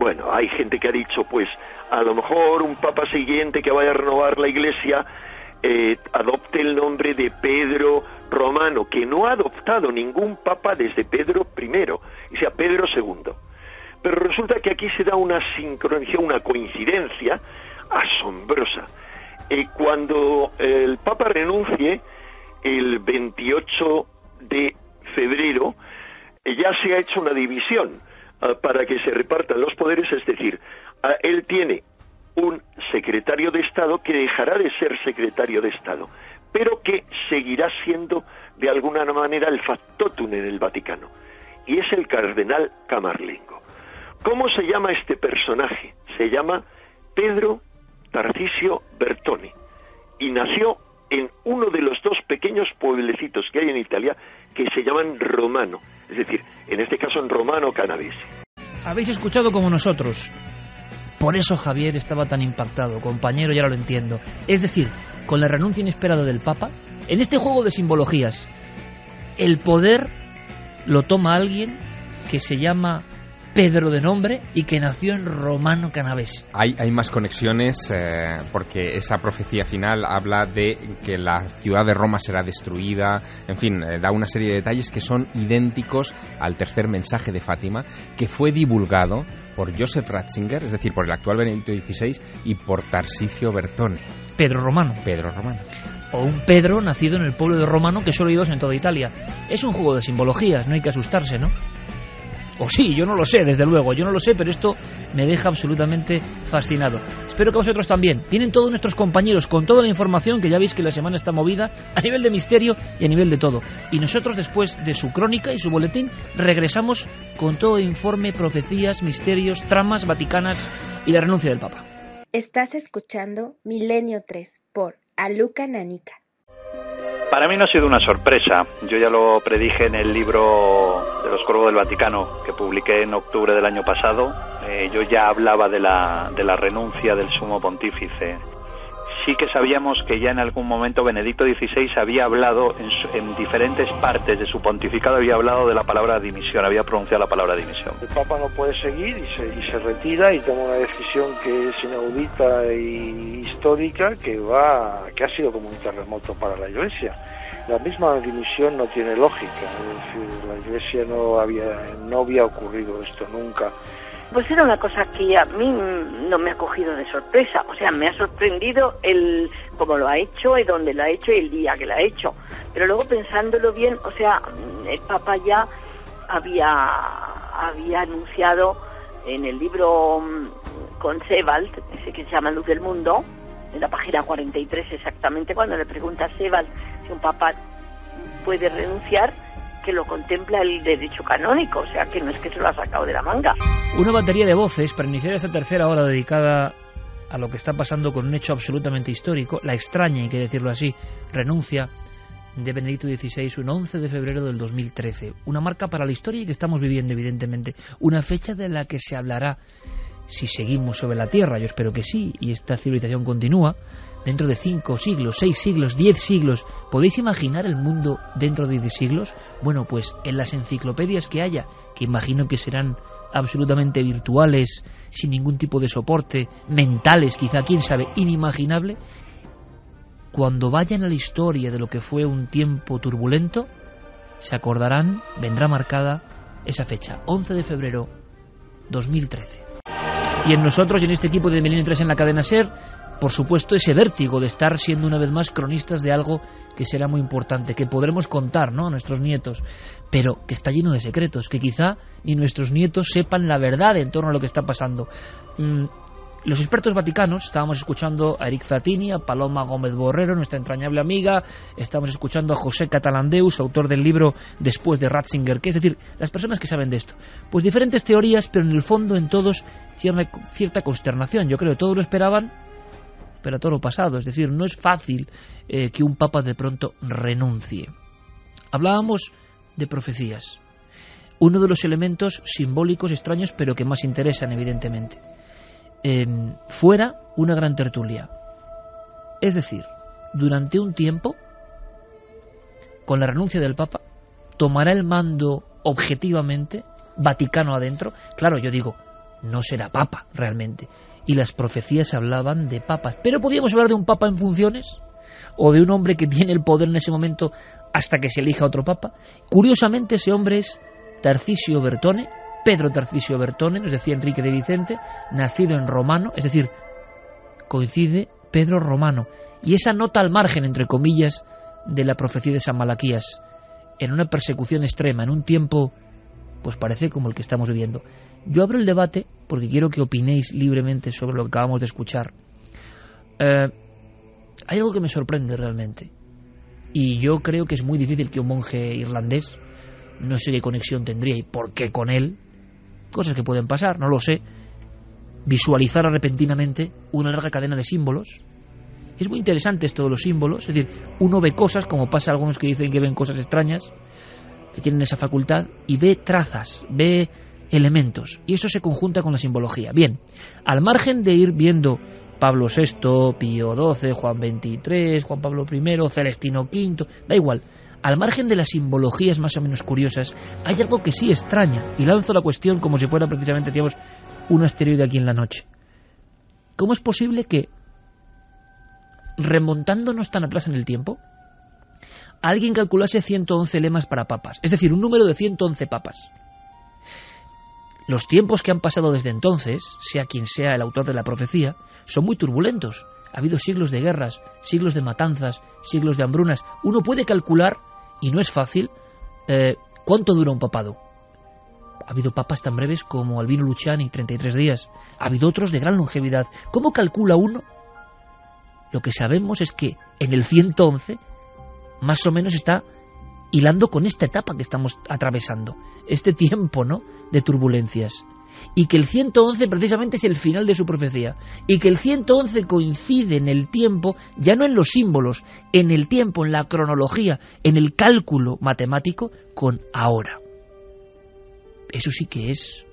Speaker 13: Bueno, hay gente que ha dicho, pues, a lo mejor un papa siguiente que vaya a renovar la Iglesia eh, adopte el nombre de Pedro Romano, que no ha adoptado ningún papa desde Pedro primero, y sea Pedro segundo. Pero resulta que aquí se da una sincronización, una coincidencia asombrosa. Eh, cuando el papa renuncie, el veintiocho de febrero, eh, ya se ha hecho una división uh, para que se repartan los poderes, es decir, uh, él tiene un secretario de Estado que dejará de ser secretario de Estado, pero que seguirá siendo de alguna manera el factotum en el Vaticano, y es el cardenal Camarlengo. ¿Cómo se llama este personaje? Se llama Pedro Tarcisio Bertone, y nació en uno de los dos pequeños pueblecitos que hay en Italia que se llaman Romano, es decir, en este caso en Romano Canavese.
Speaker 2: Habéis escuchado como nosotros. Por eso Javier estaba tan impactado, compañero, ya lo entiendo. Es decir, con la renuncia inesperada del Papa, en este juego de simbologías, el poder lo toma alguien que se llama Pedro de nombre y que nació en Romano Canavese.
Speaker 6: Hay, hay más conexiones eh, porque esa profecía final habla de que la ciudad de Roma será destruida, en fin, eh, da una serie de detalles que son idénticos al tercer mensaje de Fátima, que fue divulgado por Joseph Ratzinger, es decir, por el actual Benedicto dieciséis, y por Tarcisio Bertone.
Speaker 2: Pedro Romano.
Speaker 6: Pedro Romano.
Speaker 2: O un Pedro nacido en el pueblo de Romano, que solo hay dos en toda Italia. Es un juego de simbologías, no hay que asustarse, ¿no? O sí, yo no lo sé, desde luego, yo no lo sé, pero esto me deja absolutamente fascinado. Espero que vosotros también. Vienen todos nuestros compañeros con toda la información, que ya veis que la semana está movida a nivel de misterio y a nivel de todo. Y nosotros, después de su crónica y su boletín, regresamos con todo informe, profecías, misterios, tramas vaticanas y la renuncia del Papa.
Speaker 1: Estás escuchando Milenio tres por A Luca Nanica.
Speaker 11: Para mí no ha sido una sorpresa. Yo ya lo predije en el libro de los Corvos del Vaticano que publiqué en octubre del año pasado. Eh, yo ya hablaba de la, de la renuncia del sumo pontífice. Sí que sabíamos que ya en algún momento Benedicto dieciséis había hablado en, su, en diferentes partes de su pontificado, había hablado de la palabra dimisión, había pronunciado la palabra dimisión.
Speaker 10: El Papa no puede seguir y se, y se retira y toma una decisión que es inaudita y histórica, que va, que ha sido como un terremoto para la Iglesia. La misma dimisión no tiene lógica, es decir, la Iglesia no había, no había ocurrido esto nunca.
Speaker 14: Pues era una cosa que a mí no me ha cogido de sorpresa, o sea, me ha sorprendido el cómo lo ha hecho y dónde lo ha hecho y el día que lo ha hecho. Pero luego pensándolo bien, o sea, el Papa ya había había anunciado en el libro con Sebald, ese que se llama Luz del Mundo, en la página cuarenta y tres exactamente, cuando le pregunta a Sebald si un Papa puede renunciar, que lo contempla el derecho canónico, o sea que no es que se lo ha sacado de la manga.
Speaker 2: Una batería de voces para iniciar esta tercera hora dedicada a lo que está pasando con un hecho absolutamente histórico, la extraña, hay que decirlo así, renuncia de Benedicto dieciséis, un once de febrero del dos mil trece, una marca para la historia y que estamos viviendo evidentemente, una fecha de la que se hablará si seguimos sobre la Tierra, yo espero que sí, y esta civilización continúa, dentro de cinco siglos, seis siglos, diez siglos. ¿Podéis imaginar el mundo dentro de diez siglos? Bueno, pues en las enciclopedias que haya, que imagino que serán absolutamente virtuales, sin ningún tipo de soporte, mentales quizá, quién sabe, inimaginable, cuando vayan a la historia de lo que fue un tiempo turbulento, se acordarán, vendrá marcada esa fecha, once de febrero dos mil trece. Y en nosotros y en este equipo de Milenio tres en la cadena SER, por supuesto, ese vértigo de estar siendo una vez más cronistas de algo que será muy importante, que podremos contar, ¿no?, a nuestros nietos, pero que está lleno de secretos, que quizá ni nuestros nietos sepan la verdad en torno a lo que está pasando. Mm, los expertos vaticanos, estábamos escuchando a Eric Zattini, a Paloma Gómez Borrero, nuestra entrañable amiga, estábamos escuchando a José Catalandeus, autor del libro Después de Ratzinger, que es decir, las personas que saben de esto. Pues diferentes teorías, pero en el fondo en todos cierta, cierta consternación. Yo creo que todos lo esperaban, pero a todo lo pasado, es decir, no es fácil eh, que un papa de pronto renuncie. Hablábamos de profecías, uno de los elementos simbólicos extraños, pero que más interesan, evidentemente. Eh, fuera una gran tertulia, es decir, durante un tiempo, con la renuncia del papa, tomará el mando objetivamente, Vaticano adentro. Claro, yo digo, no será papa realmente. Y las profecías hablaban de papas. Pero podíamos hablar de un papa en funciones, o de un hombre que tiene el poder en ese momento hasta que se elija otro papa. Curiosamente, ese hombre es Tarcisio Bertone, Pedro Tarcisio Bertone, nos decía Enrique de Vicente, nacido en Romano, es decir, coincide Pedro Romano. Y esa nota al margen, entre comillas, de la profecía de San Malaquías, en una persecución extrema, en un tiempo, pues parece como el que estamos viviendo. Yo abro el debate porque quiero que opinéis libremente sobre lo que acabamos de escuchar. Eh, hay algo que me sorprende realmente, y yo creo que es muy difícil que un monje irlandés, no sé qué conexión tendría y por qué con él, cosas que pueden pasar, no lo sé, visualizara repentinamente una larga cadena de símbolos. Es muy interesante esto de los símbolos, es decir, uno ve cosas, como pasa a algunos que dicen que ven cosas extrañas, que tienen esa facultad, y ve trazas, ve elementos, y eso se conjunta con la simbología. Bien, al margen de ir viendo Pablo sexto, Pío doce, Juan veintitrés, Juan Pablo primero, Celestino quinto, da igual, al margen de las simbologías más o menos curiosas, hay algo que sí extraña, y lanzo la cuestión como si fuera precisamente, digamos, un asteroide aquí en la noche. ¿Cómo es posible que, remontándonos tan atrás en el tiempo, alguien calculase ciento once lemas para papas, es decir, un número de ciento once papas? Los tiempos que han pasado desde entonces, sea quien sea el autor de la profecía, son muy turbulentos. Ha habido siglos de guerras, siglos de matanzas, siglos de hambrunas. Uno puede calcular, y no es fácil, eh, cuánto dura un papado. Ha habido papas tan breves como Albino Luciani, treinta y tres días. Ha habido otros de gran longevidad. ¿Cómo calcula uno? Lo que sabemos es que en el ciento once, más o menos está hilando con esta etapa que estamos atravesando, este tiempo, ¿no?, de turbulencias, y que el ciento once precisamente es el final de su profecía, y que el ciento once coincide en el tiempo, ya no en los símbolos, en el tiempo, en la cronología, en el cálculo matemático, con ahora. Eso sí que es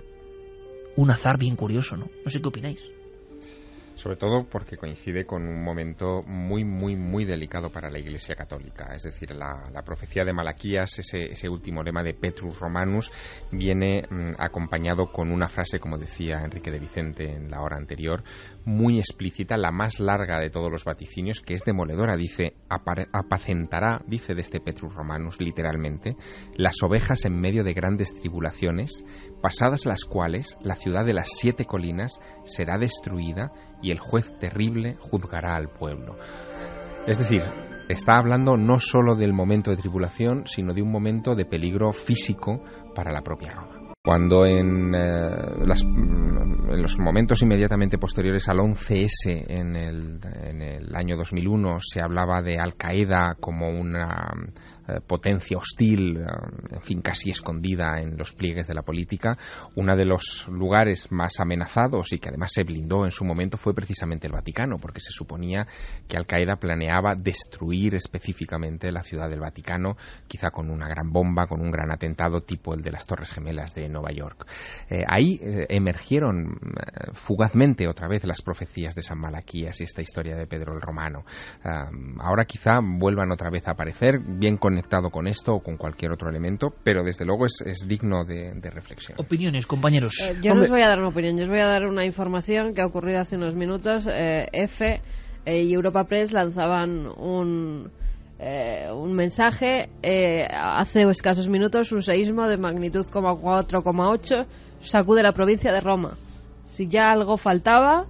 Speaker 2: un azar bien curioso, ¿no? No sé qué opináis.
Speaker 6: Sobre todo porque coincide con un momento muy, muy, muy delicado para la Iglesia Católica. Es decir, la, la profecía de Malaquías, ese, ese último lema de Petrus Romanus, viene mmm, acompañado con una frase, como decía Enrique de Vicente en la hora anterior, muy explícita, la más larga de todos los vaticinios, que es demoledora. Dice, apacentará, dice de este Petrus Romanus, literalmente, las ovejas en medio de grandes tribulaciones, pasadas las cuales la ciudad de las siete colinas será destruida y el juez terrible juzgará al pueblo. Es decir, está hablando no solo del momento de tribulación, sino de un momento de peligro físico para la propia Roma. Cuando en, eh, las, en los momentos inmediatamente posteriores al once ese, en el, en el año dos mil uno, se hablaba de Al Qaeda como una eh, potencia hostil, eh, en fin, casi escondida en los pliegues de la política, uno de los lugares más amenazados y que además se blindó en su momento fue precisamente el Vaticano, porque se suponía que Al Qaeda planeaba destruir específicamente la ciudad del Vaticano, quizá con una gran bomba, con un gran atentado tipo el de las Torres Gemelas de Nueva York. Eh, ahí eh, emergieron eh, fugazmente otra vez las profecías de San Malaquías y esta historia de Pedro el Romano. Uh, ahora quizá vuelvan otra vez a aparecer, bien conectado con esto o con cualquier otro elemento, pero desde luego es, es digno de, de reflexión.
Speaker 2: Opiniones, compañeros.
Speaker 4: Eh, yo no os voy a dar una opinión, yo os voy a dar una información que ha ocurrido hace unos minutos. Eh, F eh, y Europa Press lanzaban un... Eh, un mensaje eh, hace escasos minutos. Un seísmo de magnitud cuatro coma ocho sacude la provincia de Roma. Si ya algo faltaba,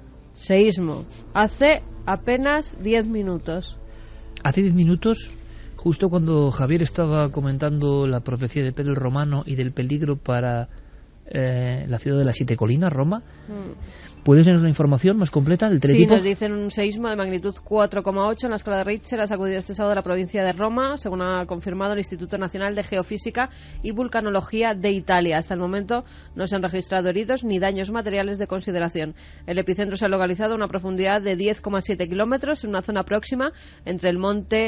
Speaker 4: seísmo hace apenas diez minutos.
Speaker 2: Hace diez minutos, justo cuando Javier estaba comentando la profecía de Pedro el Romano y del peligro para eh, la ciudad de las siete colinas, Roma. mm. ¿Puedes tener una información más completa del teletipo?
Speaker 4: Sí, nos dicen un seísmo de magnitud cuatro coma ocho en la escala de Richter ha sacudido este sábado la provincia de Roma, según ha confirmado el Instituto Nacional de Geofísica y Vulcanología de Italia. Hasta el momento no se han registrado heridos ni daños materiales de consideración. El epicentro se ha localizado a una profundidad de diez coma siete kilómetros en una zona próxima entre el monte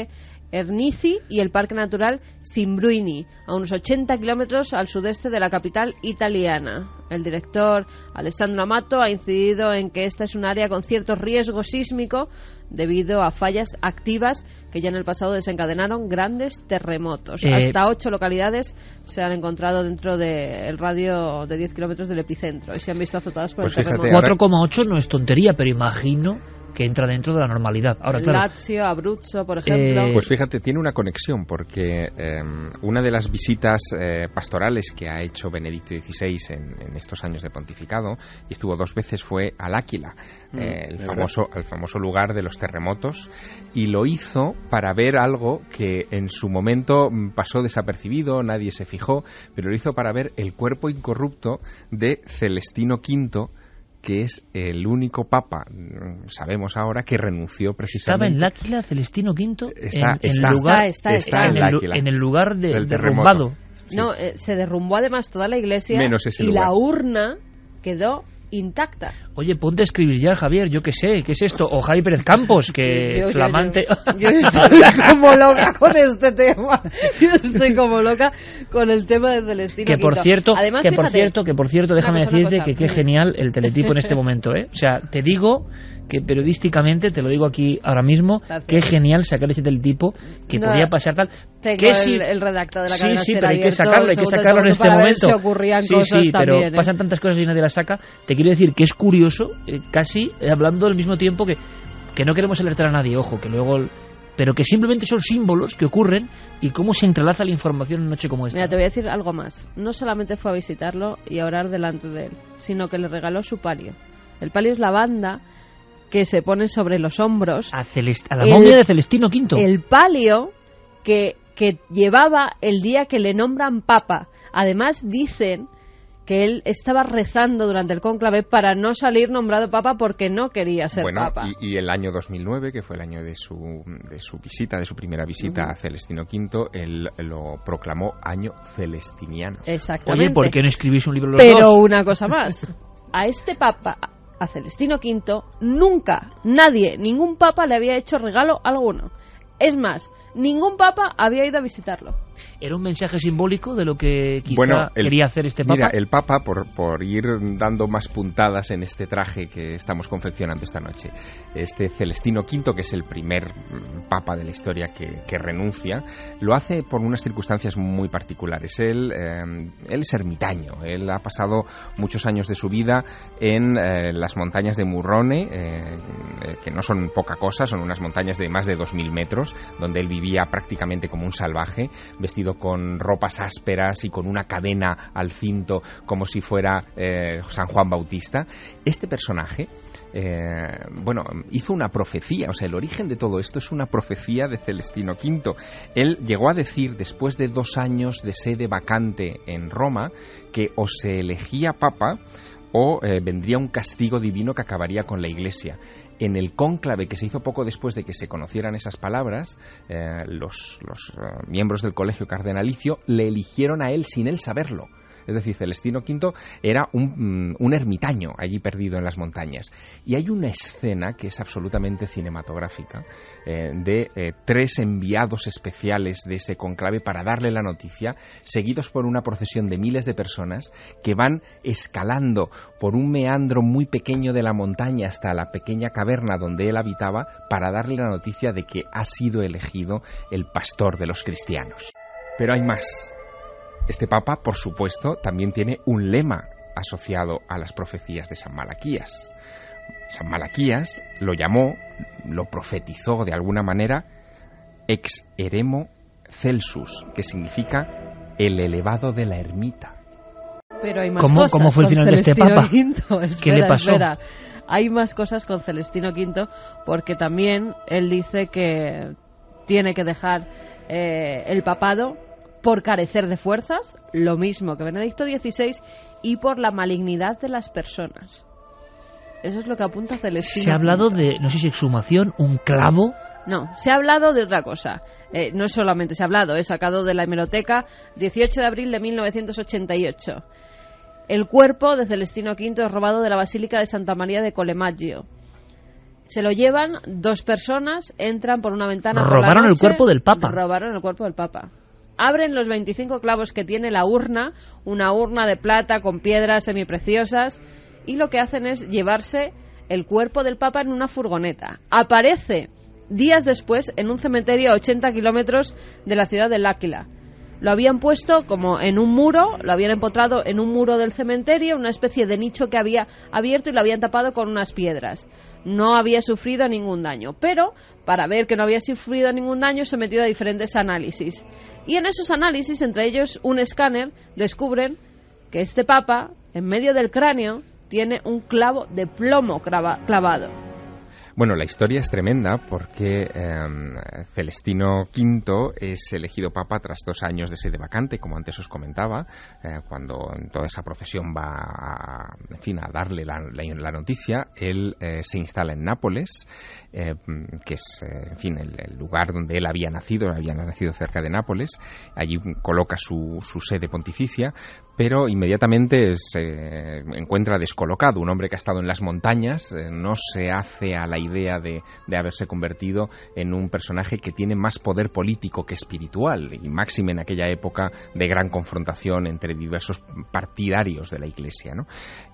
Speaker 4: Ernisi y el Parque Natural Simbruini, a unos ochenta kilómetros al sudeste de la capital italiana. El director Alessandro Amato ha incidido en que esta es un área con cierto riesgo sísmico debido a fallas activas que ya en el pasado desencadenaron grandes terremotos.
Speaker 2: Eh,
Speaker 4: Hasta ocho localidades se han encontrado dentro del radio de diez kilómetros del epicentro y se han visto azotadas por
Speaker 6: pues
Speaker 4: el
Speaker 6: fíjate,
Speaker 4: terremoto.
Speaker 2: cuatro coma ocho no es tontería, pero imagino que entra dentro de la normalidad. Ahora, claro,
Speaker 4: Lazio, Abruzzo, por ejemplo.
Speaker 6: Eh, pues fíjate, tiene una conexión porque eh, una de las visitas eh, pastorales que ha hecho Benedicto dieciséis en, en estos años de pontificado, y estuvo dos veces, fue al Áquila, mm, eh, el, famoso, el famoso lugar de los terremotos, y lo hizo para ver algo que en su momento pasó desapercibido, nadie se fijó, pero lo hizo para ver el cuerpo incorrupto de Celestino quinto, que es el único papa, sabemos ahora, que renunció precisamente.
Speaker 2: Estaba en L'Áquila Celestino quinto,
Speaker 6: está,
Speaker 2: en,
Speaker 6: está,
Speaker 2: el lugar,
Speaker 4: está, está,
Speaker 2: está,
Speaker 4: está.
Speaker 2: en, el, en el lugar de,
Speaker 6: del
Speaker 2: derrumbado.
Speaker 6: Sí.
Speaker 4: No, eh, se derrumbó además toda la iglesia.
Speaker 6: Menos ese
Speaker 4: y
Speaker 6: lugar.
Speaker 4: La urna quedó intacta.
Speaker 2: Oye, ponte a escribir ya, Javier, yo qué sé, ¿qué es esto? O Javi Pérez Campos, que
Speaker 4: yo,
Speaker 2: flamante...
Speaker 4: Yo, yo, yo estoy como loca con este tema. Yo estoy como loca con el tema de Celestino
Speaker 2: que por
Speaker 4: quinto.
Speaker 2: cierto,
Speaker 4: Además,
Speaker 2: que
Speaker 4: fíjate,
Speaker 2: por cierto, que por cierto, déjame
Speaker 4: cosa,
Speaker 2: decirte
Speaker 4: cosa,
Speaker 2: que qué genial el teletipo en este momento, ¿eh? O sea, te digo que periodísticamente, te lo digo aquí ahora mismo,
Speaker 4: Gracias.
Speaker 2: qué genial sacar ese teletipo, que
Speaker 4: No,
Speaker 2: podía pasar tal...
Speaker 4: Tengo
Speaker 2: que
Speaker 4: el,
Speaker 2: si...
Speaker 4: el redactor de la
Speaker 2: sí,
Speaker 4: cadena
Speaker 2: sí,
Speaker 4: Ser
Speaker 2: pero hay que
Speaker 4: abierto,
Speaker 2: sacarlo, hay que
Speaker 4: segundo,
Speaker 2: sacarlo en
Speaker 4: segundo,
Speaker 2: este
Speaker 4: para ver
Speaker 2: momento.
Speaker 4: si ocurrían
Speaker 2: sí,
Speaker 4: cosas
Speaker 2: sí,
Speaker 4: también,
Speaker 2: pero
Speaker 4: ¿eh?
Speaker 2: pasan tantas cosas y nadie las saca. Te quiero decir que es curioso, eh, casi eh, hablando al mismo tiempo que, que no queremos alertar a nadie, ojo, que luego... pero que simplemente son símbolos que ocurren y cómo se entrelaza la información en una noche como esta.
Speaker 4: Mira, te voy a decir algo más. No solamente fue a visitarlo y a orar delante de él, sino que le regaló su palio. El palio es la banda que se pone sobre los hombros.
Speaker 2: A, Celest a la el, momia de Celestino quinto.
Speaker 4: El palio que, que llevaba el día que le nombran papa. Además dicen que él estaba rezando durante el cónclave para no salir nombrado papa porque no quería ser
Speaker 6: bueno,
Speaker 4: papa.
Speaker 6: Y, y el año dos mil nueve, que fue el año de su, de su visita, de su primera visita uh-huh. a Celestino quinto, él lo proclamó año celestiniano.
Speaker 4: Exactamente.
Speaker 2: Oye, ¿por qué no escribís un libro los
Speaker 4: Pero
Speaker 2: dos?
Speaker 4: una cosa más. A este papa, a Celestino quinto, nunca, nadie, ningún papa le había hecho regalo alguno. Es más, ningún papa había ido a visitarlo.
Speaker 2: ¿Era un mensaje simbólico de lo que quizá
Speaker 6: bueno, el,
Speaker 2: quería hacer este papa?
Speaker 6: Mira, el papa, por, por ir dando más puntadas en este traje que estamos confeccionando esta noche, este Celestino quinto, que es el primer papa de la historia que, que renuncia, lo hace por unas circunstancias muy particulares. Él, eh, él es ermitaño, él ha pasado muchos años de su vida en eh, las montañas de Murrone, eh, eh, que no son poca cosa, son unas montañas de más de dos mil metros, donde él vivía prácticamente como un salvaje, vestido con ropas ásperas y con una cadena al cinto como si fuera eh, San Juan Bautista. Este personaje, eh, bueno, hizo una profecía, o sea, el origen de todo esto es una profecía de Celestino quinto. Él llegó a decir, después de dos años de sede vacante en Roma, que o se elegía papa o eh, vendría un castigo divino que acabaría con la Iglesia. En el cónclave que se hizo poco después de que se conocieran esas palabras, eh, los, los uh, miembros del colegio cardenalicio le eligieron a él sin él saberlo. Es decir, Celestino quinto era un, un ermitaño allí perdido en las montañas. Y hay una escena que es absolutamente cinematográfica eh, de eh, tres enviados especiales de ese conclave para darle la noticia, seguidos por una procesión de miles de personas que van escalando por un meandro muy pequeño de la montaña hasta la pequeña caverna donde él habitaba para darle la noticia de que ha sido elegido el pastor de los cristianos. Pero hay más. Este papa, por supuesto, también tiene un lema asociado a las profecías de San Malaquías. San Malaquías lo llamó, lo profetizó de alguna manera, ex eremo celsus, que significa el elevado de la ermita.
Speaker 4: Pero hay más
Speaker 2: ¿Cómo,
Speaker 4: cosas
Speaker 2: ¿Cómo fue el final
Speaker 4: con
Speaker 2: de este
Speaker 4: Celestino
Speaker 2: papa?
Speaker 4: quinto. Espera,
Speaker 2: ¿Qué le pasó?
Speaker 4: Espera. Hay más cosas con Celestino quinto porque también él dice que tiene que dejar eh, el papado por carecer de fuerzas, lo mismo que Benedicto dieciséis, y por la malignidad de las personas. Eso es lo que apunta Celestino.
Speaker 2: Se ha hablado de, no sé si exhumación, un clavo.
Speaker 4: No, se ha hablado de otra cosa. Eh, no solamente se ha hablado, he sacado de la hemeroteca dieciocho de abril de mil novecientos ochenta y ocho. El cuerpo de Celestino quinto es robado de la Basílica de Santa María de Colemaggio. Se lo llevan dos personas, entran por una ventana.
Speaker 2: Robaron
Speaker 4: por la noche,
Speaker 2: el cuerpo del Papa.
Speaker 4: Robaron el cuerpo del Papa. Abren los veinticinco clavos que tiene la urna, una urna de plata con piedras semipreciosas, y lo que hacen es llevarse el cuerpo del Papa en una furgoneta. Aparece días después en un cementerio a ochenta kilómetros de la ciudad de L'Áquila. Lo habían puesto como en un muro, lo habían empotrado en un muro del cementerio, una especie de nicho que había abierto, y lo habían tapado con unas piedras. No había sufrido ningún daño, pero para ver que no había sufrido ningún daño se metió a diferentes análisis. Y en esos análisis, entre ellos un escáner, descubren que este Papa, en medio del cráneo, tiene un clavo de plomo clava- clavado.
Speaker 6: Bueno, la historia es tremenda porque eh, Celestino quinto es elegido papa tras dos años de sede vacante, como antes os comentaba, eh, cuando en toda esa procesión va a, en fin, a darle la, la, la noticia. Él eh, se instala en Nápoles, eh, que es, eh, en fin, el, el lugar donde él había nacido, había nacido cerca de Nápoles. Allí coloca su, su sede pontificia, pero inmediatamente se encuentra descolocado. Un hombre que ha estado en las montañas eh, no se hace a la idea de, de haberse convertido en un personaje que tiene más poder político que espiritual, y máxime en aquella época de gran confrontación entre diversos partidarios de la Iglesia, ¿no?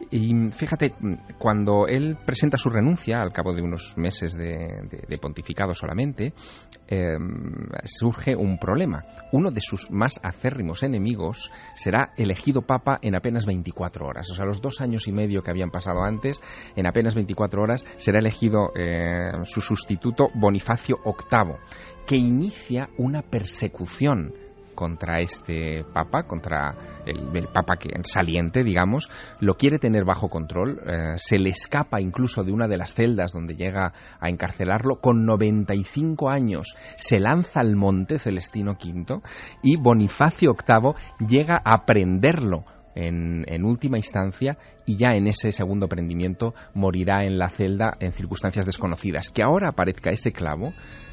Speaker 6: Y fíjate, cuando él presenta su renuncia al cabo de unos meses de, de, de pontificado solamente, eh, surge un problema. Uno de sus más acérrimos enemigos será elegido papa en apenas veinticuatro horas. O sea, los dos años y medio que habían pasado antes, en apenas veinticuatro horas será elegido eh, su sustituto Bonifacio octavo, que inicia una persecución contra este papa, contra el, el papa que, saliente, digamos. Lo quiere tener bajo control, eh, se le escapa incluso de una de las celdas donde llega a encarcelarlo. Con noventa y cinco años se lanza al monte Celestino quinto, y Bonifacio octavo llega a prenderlo En, en última instancia, y ya en ese segundo prendimiento morirá en la celda en circunstancias desconocidas. Que ahora aparezca ese clavo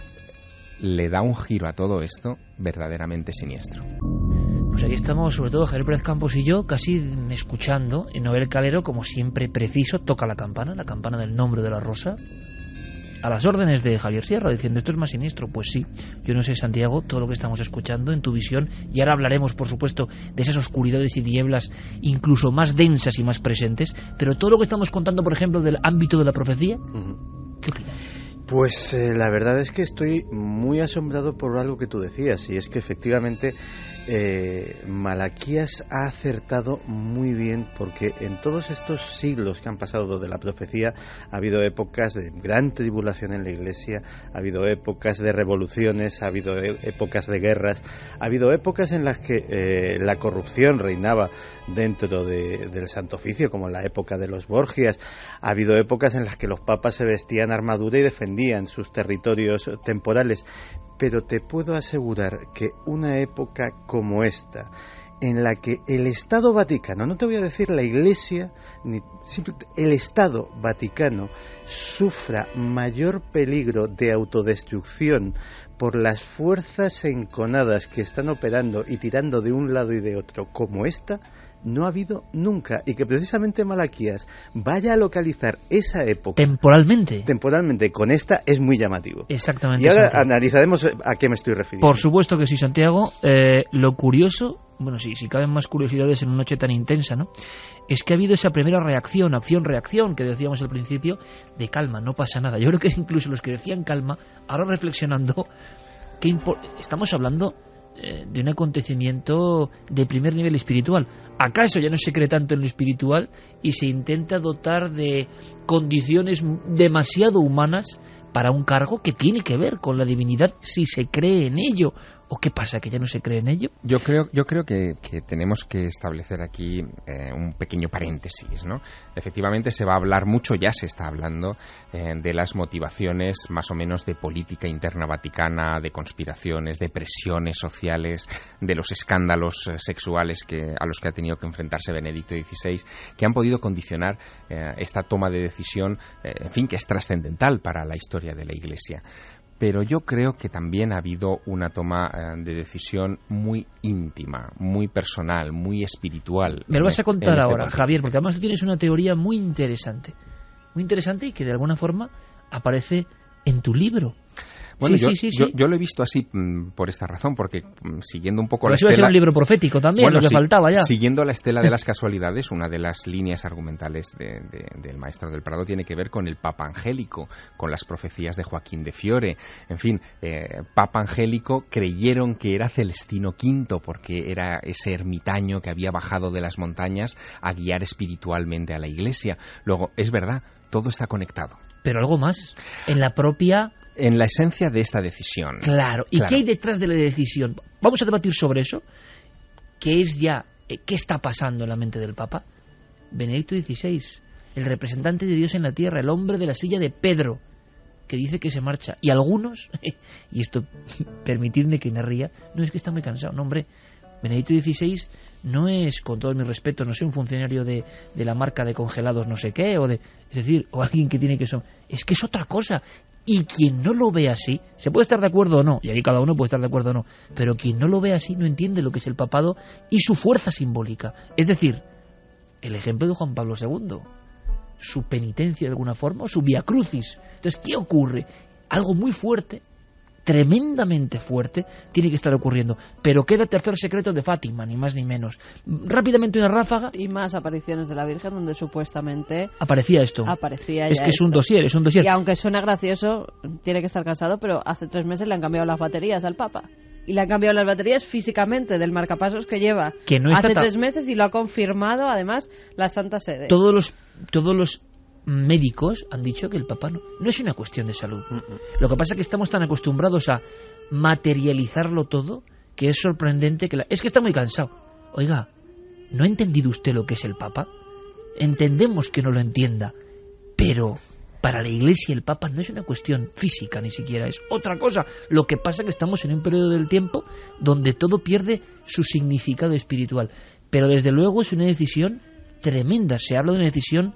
Speaker 6: le da un giro a todo esto verdaderamente siniestro.
Speaker 2: Pues aquí estamos, sobre todo Javier Pérez Campos y yo, casi escuchando. En Noel Calero, como siempre preciso, toca la campana, la campana del nombre de la rosa, a las órdenes de Javier Sierra, diciendo esto es más siniestro. Pues sí, yo no sé, Santiago, todo lo que estamos escuchando en tu visión, y ahora hablaremos, por supuesto, de esas oscuridades y nieblas incluso más densas y más presentes, pero todo lo que estamos contando, por ejemplo, del ámbito de la profecía, uh-huh. ¿Qué opinas?
Speaker 3: Pues eh, la verdad es que estoy muy asombrado por algo que tú decías, y es que efectivamente eh, Malaquías ha acertado muy bien, porque en todos estos siglos que han pasado de la profecía ha habido épocas de gran tribulación en la Iglesia, ha habido épocas de revoluciones, ha habido e- épocas de guerras, ha habido épocas en las que eh, la corrupción reinaba dentro de, del Santo Oficio, como en la época de los Borgias. Ha habido épocas en las que los papas se vestían armadura y defendían sus territorios temporales, pero te puedo asegurar que una época como esta, en la que el Estado Vaticano, no te voy a decir la Iglesia, ni simplemente el Estado Vaticano, sufra mayor peligro de autodestrucción por las fuerzas enconadas que están operando y tirando de un lado y de otro como esta, no ha habido nunca, y que precisamente Malaquías vaya a localizar esa época
Speaker 2: temporalmente
Speaker 3: temporalmente con esta es muy llamativo.
Speaker 2: Exactamente.
Speaker 3: Y ahora
Speaker 2: Santiago,
Speaker 3: analizaremos a qué me estoy refiriendo.
Speaker 2: Por supuesto que sí, Santiago. Eh, lo curioso, bueno, sí, si caben más curiosidades en una noche tan intensa, ¿no?, es que ha habido esa primera reacción, acción-reacción, que decíamos al principio, de calma, no pasa nada. Yo creo que incluso los que decían calma, ahora reflexionando, que impo- estamos hablando eh, de un acontecimiento de primer nivel espiritual. ¿Acaso ya no se cree tanto en lo espiritual y se intenta dotar de condiciones demasiado humanas para un cargo que tiene que ver con la divinidad, si se cree en ello? ¿O qué pasa, que ya no se cree en ello?
Speaker 6: Yo creo, yo creo que, que tenemos que establecer aquí eh, un pequeño paréntesis, ¿no? Efectivamente se va a hablar mucho, ya se está hablando, eh, de las motivaciones más o menos de política interna vaticana, de conspiraciones, de presiones sociales, de los escándalos eh, sexuales que, a los que ha tenido que enfrentarse Benedicto dieciséis, que han podido condicionar eh, esta toma de decisión, eh, en fin, que es trascendental para la historia de la Iglesia. Pero yo creo que también ha habido una toma eh, de decisión muy íntima, muy personal, muy espiritual.
Speaker 2: Me lo vas
Speaker 6: este,
Speaker 2: a contar
Speaker 6: este
Speaker 2: ahora,
Speaker 6: momento.
Speaker 2: Javier, porque además tú tienes una teoría muy interesante, muy interesante y que de alguna forma aparece en tu libro.
Speaker 6: Bueno,
Speaker 2: sí,
Speaker 6: yo,
Speaker 2: sí, sí,
Speaker 6: yo,
Speaker 2: sí.
Speaker 6: yo lo he visto así mm, por esta razón, porque mm, siguiendo un poco
Speaker 2: Pero
Speaker 6: la
Speaker 2: eso iba a ser
Speaker 6: estela...
Speaker 2: un libro profético también,
Speaker 6: bueno,
Speaker 2: lo que
Speaker 6: sí,
Speaker 2: faltaba ya.
Speaker 6: Siguiendo la estela de las casualidades, una de las líneas argumentales de, de, del Maestro del Prado tiene que ver con el Papa Angélico, con las profecías de Joaquín de Fiore. En fin, eh, Papa Angélico creyeron que era Celestino quinto, porque era ese ermitaño que había bajado de las montañas a guiar espiritualmente a la Iglesia. Luego, es verdad, todo está conectado.
Speaker 2: Pero algo más, en la propia...
Speaker 6: En la esencia de esta decisión.
Speaker 2: Claro. ¿Y
Speaker 6: claro.
Speaker 2: qué hay detrás de la decisión? Vamos a debatir sobre eso. ¿Qué es ya? ¿Qué está pasando en la mente del Papa? Benedicto dieciséis, el representante de Dios en la tierra, el hombre de la silla de Pedro, que dice que se marcha. Y algunos, y esto permitidme que me ría, no es que está muy cansado, no, hombre. Benedicto dieciséis no es, con todo mi respeto, no sé, un funcionario de, de la marca de congelados no sé qué, o de, es decir, o alguien que tiene que son... Es que es otra cosa. Y quien no lo ve así, se puede estar de acuerdo o no, y ahí cada uno puede estar de acuerdo o no, pero quien no lo ve así no entiende lo que es el papado y su fuerza simbólica. Es decir, el ejemplo de Juan Pablo segundo, su penitencia de alguna forma, o su via crucis. Entonces, ¿qué ocurre? Algo muy fuerte, tremendamente fuerte, tiene que estar ocurriendo. Pero queda el tercer secreto de Fátima, ni más ni menos. Rápidamente una ráfaga.
Speaker 4: Y más apariciones de la Virgen donde supuestamente
Speaker 2: aparecía esto.
Speaker 4: Aparecía
Speaker 2: es
Speaker 4: ya
Speaker 2: que es
Speaker 4: esto.
Speaker 2: un dossier, es un dossier.
Speaker 4: Y aunque suena gracioso, tiene que estar cansado, pero hace tres meses le han cambiado las baterías al Papa. Y le han cambiado las baterías físicamente del marcapasos que lleva
Speaker 2: que no
Speaker 4: hace
Speaker 2: está
Speaker 4: tres meses y lo ha confirmado además la Santa Sede.
Speaker 2: Todos los, todos los médicos han dicho que el Papa no, no es una cuestión de salud. Mm-mm. Lo que pasa es que estamos tan acostumbrados a materializarlo todo que es sorprendente que la... es que está muy cansado. Oiga, ¿no ha entendido usted lo que es el Papa? Entendemos que no lo entienda, pero para la Iglesia el Papa no es una cuestión física ni siquiera, es otra cosa. Lo que pasa es que estamos en un periodo del tiempo donde todo pierde su significado espiritual, pero desde luego es una decisión tremenda. Se habla de una decisión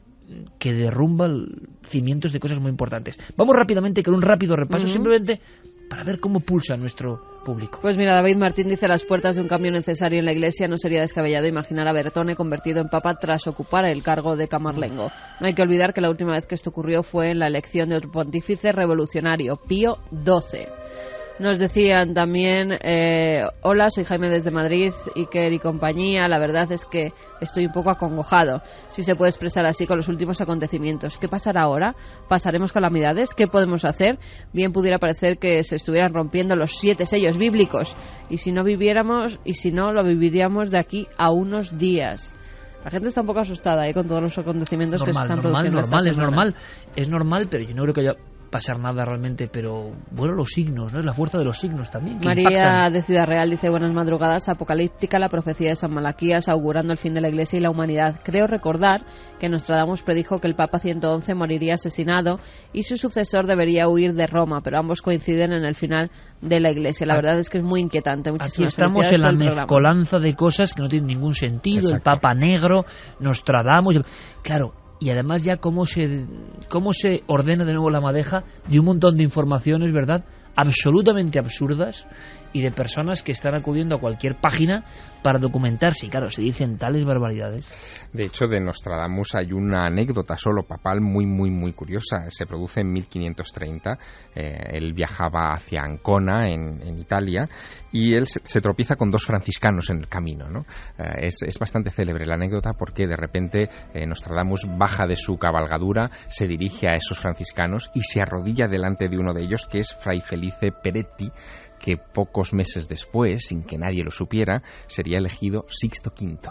Speaker 2: que derrumba cimientos de cosas muy importantes. Vamos rápidamente con un rápido repaso, uh-huh. simplemente para ver cómo pulsa nuestro público.
Speaker 4: Pues mira, David Martín dice: las puertas de un cambio necesario en la Iglesia. No sería descabellado imaginar a Bertone convertido en Papa tras ocupar el cargo de Camarlengo. No hay que olvidar que la última vez que esto ocurrió fue en la elección de otro pontífice revolucionario, Pío doce. Nos decían también, eh, hola, soy Jaime desde Madrid, Iker y compañía. La verdad es que estoy un poco acongojado, si se puede expresar así, con los últimos acontecimientos. ¿Qué pasará ahora? ¿Pasaremos calamidades? ¿Qué podemos hacer? Bien pudiera parecer que se estuvieran rompiendo los siete sellos bíblicos. Y si no viviéramos, y si no, lo viviríamos de aquí a unos días. La gente está un poco asustada, ¿eh?, con todos los acontecimientos
Speaker 2: normal,
Speaker 4: que se están
Speaker 2: normal,
Speaker 4: produciendo
Speaker 2: normal,
Speaker 4: esta
Speaker 2: es
Speaker 4: semana.
Speaker 2: normal, es normal, pero yo no creo que haya pasar nada realmente, pero bueno, los signos, ¿no? Es la fuerza de los signos también que
Speaker 4: María
Speaker 2: impactan.
Speaker 4: de Ciudad Real dice: buenas madrugadas, apocalíptica la profecía de San Malaquías augurando el fin de la Iglesia y la humanidad. Creo recordar que Nostradamus predijo que el Papa ciento once moriría asesinado y su sucesor debería huir de Roma, pero ambos coinciden en el final de la Iglesia. La verdad es que es muy inquietante.
Speaker 2: Aquí estamos en la mezcolanza de cosas que no tienen ningún sentido. Exacto. El Papa negro, Nostradamus, claro. Y además ya cómo se cómo se ordena de nuevo la madeja de un montón de informaciones, ¿verdad?, absolutamente absurdas, y de personas que están acudiendo a cualquier página para documentarse. Y claro, se dicen tales barbaridades.
Speaker 6: De hecho, de Nostradamus hay una anécdota solo papal muy, muy, muy curiosa. Se produce en mil quinientos treinta. Eh, él viajaba hacia Ancona, en, en Italia, y él se, se tropieza con dos franciscanos en el camino, ¿no? Eh, es, es bastante célebre la anécdota porque de repente eh, Nostradamus baja de su cabalgadura, se dirige a esos franciscanos y se arrodilla delante de uno de ellos, que es Fray Felice Peretti, que pocos meses después, sin que nadie lo supiera, sería elegido Sixto quinto.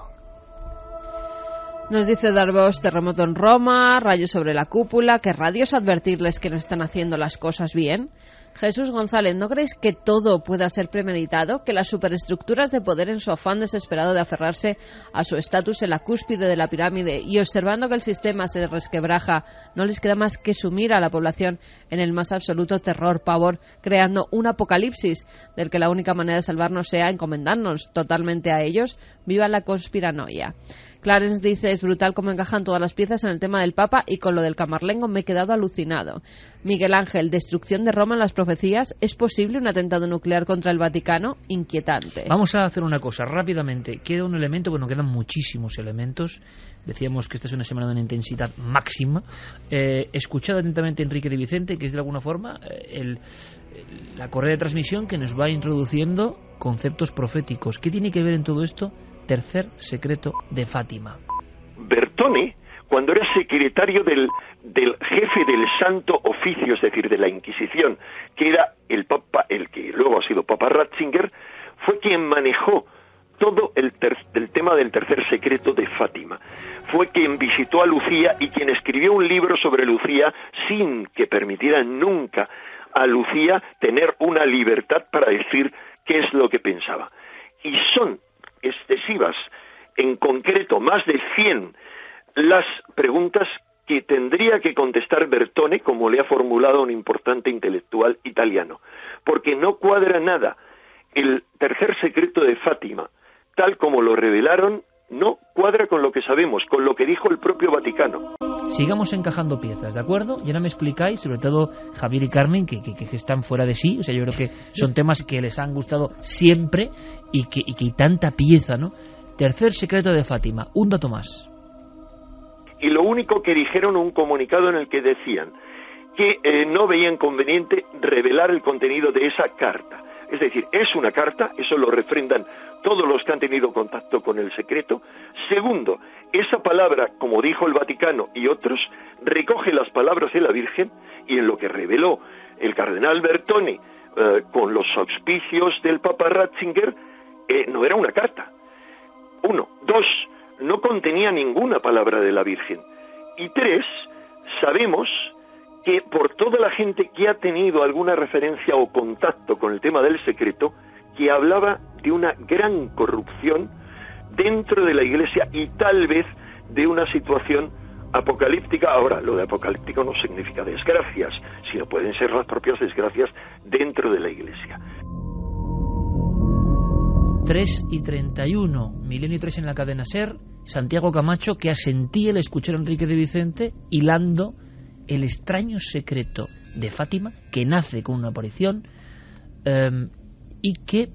Speaker 4: Nos dice Darvos: terremoto en Roma, rayos sobre la cúpula, ¿querrá Dios advertirles que no están haciendo las cosas bien? Jesús González: ¿no creéis que todo pueda ser premeditado? ¿Que las superestructuras de poder, en su afán desesperado de aferrarse a su estatus en la cúspide de la pirámide y observando que el sistema se resquebraja, no les queda más que sumir a la población en el más absoluto terror, pavor, creando un apocalipsis del que la única manera de salvarnos sea encomendarnos totalmente a ellos? ¡Viva la conspiranoia! Clarence dice: es brutal cómo encajan todas las piezas en el tema del Papa, y con lo del Camarlengo me he quedado alucinado. Miguel Ángel: destrucción de Roma en las profecías. ¿Es posible un atentado nuclear contra el Vaticano? Inquietante.
Speaker 2: Vamos a hacer una cosa rápidamente. Queda un elemento, bueno, quedan muchísimos elementos decíamos que esta es una semana de una intensidad máxima. Eh, escuchad atentamente a Enrique de Vicente, que es de alguna forma eh, el, el, la correa de transmisión que nos va introduciendo conceptos proféticos. ¿Qué tiene que ver en todo esto? Tercer secreto de Fátima.
Speaker 13: Bertone, cuando era secretario del, del jefe del Santo Oficio, es decir, de la Inquisición, que era el papa, el que luego ha sido Papa Ratzinger, fue quien manejó todo el, ter, el tema del tercer secreto de Fátima. Fue quien visitó a Lucía y quien escribió un libro sobre Lucía sin que permitiera nunca a Lucía tener una libertad para decir qué es lo que pensaba. Y son excesivas, en concreto más de cien las preguntas que tendría que contestar Bertone, como le ha formulado un importante intelectual italiano, porque no cuadra nada. El tercer secreto de Fátima, tal como lo revelaron, no cuadra con lo que sabemos, con lo que dijo el propio Vaticano.
Speaker 2: Sigamos encajando piezas, ¿de acuerdo? Y ahora me explicáis, sobre todo Javier y Carmen, que, que, que están fuera de sí. O sea, yo creo que son temas que les han gustado siempre y que, y que hay tanta pieza, ¿no? Tercer secreto de Fátima, un dato más.
Speaker 13: Y lo único que dijeron, un comunicado en el que decían que eh, no veían conveniente revelar el contenido de esa carta. Es decir, es una carta, eso lo refrendan todos los que han tenido contacto con el secreto. Segundo, esa palabra, como dijo el Vaticano y otros, recoge las palabras de la Virgen, y en lo que reveló el cardenal Bertone eh, con los auspicios del Papa Ratzinger, eh, no era una carta. Uno. Dos, no contenía ninguna palabra de la Virgen. Y tres, sabemos que por toda la gente que ha tenido alguna referencia o contacto con el tema del secreto, que hablaba de una gran corrupción dentro de la Iglesia y tal vez de una situación apocalíptica. Ahora, lo de apocalíptico no significa desgracias, sino pueden ser las propias desgracias dentro de la Iglesia.
Speaker 2: tres y treinta y uno, Milenio tres en la cadena SER, Santiago Camacho, que asentía el escuchar a Enrique de Vicente hilando el extraño secreto de Fátima, que nace con una aparición eh, y que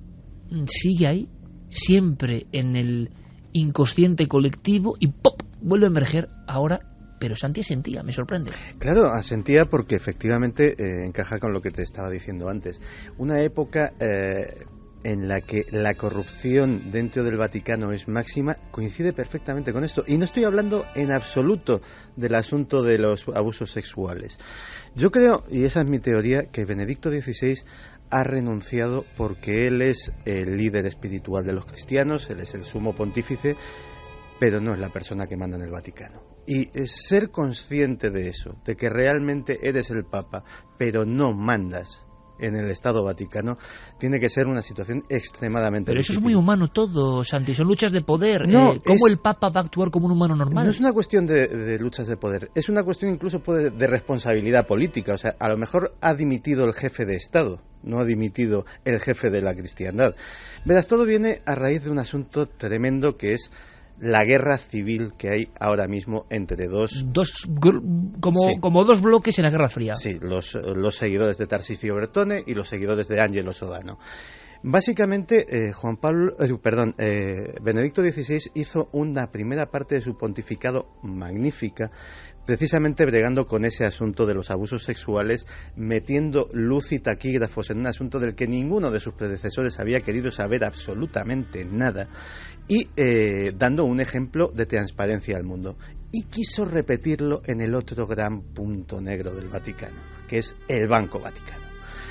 Speaker 2: sigue ahí, siempre en el inconsciente colectivo, y ¡pop!, vuelve a emerger ahora. Pero Santi asentía, me sorprende.
Speaker 3: Claro, asentía porque efectivamente eh, encaja con lo que te estaba diciendo antes. Una época eh, en la que la corrupción dentro del Vaticano es máxima, coincide perfectamente con esto. Y no estoy hablando en absoluto del asunto de los abusos sexuales. Yo creo, y esa es mi teoría, que Benedicto dieciséis ha renunciado porque él es el líder espiritual de los cristianos, él es el sumo pontífice, pero no es la persona que manda en el Vaticano. Y ser consciente de eso, de que realmente eres el Papa, pero no mandas en el Estado Vaticano, tiene que ser una situación extremadamente
Speaker 2: Pero
Speaker 3: difícil.
Speaker 2: eso es muy humano todo, Santi, son luchas de poder.
Speaker 3: No,
Speaker 2: eh, ¿Cómo
Speaker 3: es,
Speaker 2: el Papa va a actuar como un humano normal?
Speaker 3: No es una cuestión de, de luchas de poder, es una cuestión incluso de, de responsabilidad política. O sea, a lo mejor ha dimitido el jefe de Estado, no ha dimitido el jefe de la cristiandad. Verás, todo viene a raíz de un asunto tremendo que es la guerra civil que hay ahora mismo entre dos...
Speaker 2: dos como, sí. como dos bloques en la Guerra Fría.
Speaker 3: Sí, los, los seguidores de Tarcisio Bertone y los seguidores de Angelo Sodano. Básicamente, eh, Juan Pablo, eh, perdón, eh, Benedicto dieciséis hizo una primera parte de su pontificado magnífica, precisamente bregando con ese asunto de los abusos sexuales, metiendo luz y taquígrafos en un asunto del que ninguno de sus predecesores había querido saber absolutamente nada, y eh, dando un ejemplo de transparencia al mundo. Y quiso repetirlo en el otro gran punto negro del Vaticano, que es el Banco Vaticano.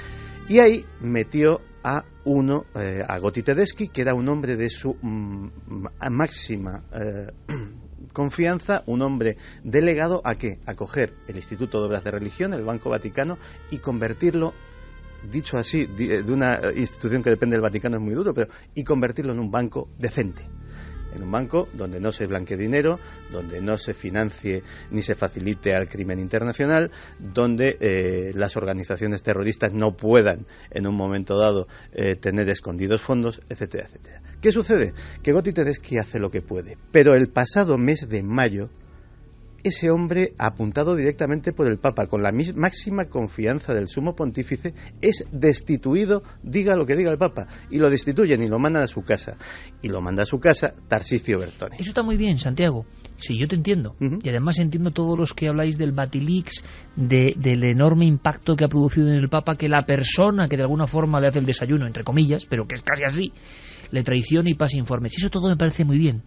Speaker 3: Y ahí metió a uno, eh, a Gotti Tedeschi, que era un hombre de su mm, máxima eh, confianza, un hombre delegado a qué, a coger el Instituto de Obras de Religión, el Banco Vaticano, y convertirlo, dicho así, de una institución que depende del Vaticano es muy duro, pero y convertirlo en un banco decente. En un banco donde no se blanquee dinero, donde no se financie ni se facilite al crimen internacional, donde eh, las organizaciones terroristas no puedan en un momento dado eh, tener escondidos fondos, etcétera, etcétera. ¿Qué sucede? Que Gotti Tedeschi hace lo que puede, pero el pasado mes de mayo ese hombre, apuntado directamente por el Papa, con la máxima confianza del sumo pontífice, es destituido, diga lo que diga el Papa, y lo destituyen y lo mandan a su casa. Y lo manda a su casa Tarcisio Bertone.
Speaker 2: Eso está muy bien, Santiago. Sí, yo te entiendo. Uh-huh. Y además entiendo todos los que habláis del Batilix, de, del enorme impacto que ha producido en el Papa que la persona que de alguna forma le hace el desayuno, entre comillas, pero que es casi así, le traiciona y pasa informes. Y eso todo me parece muy bien.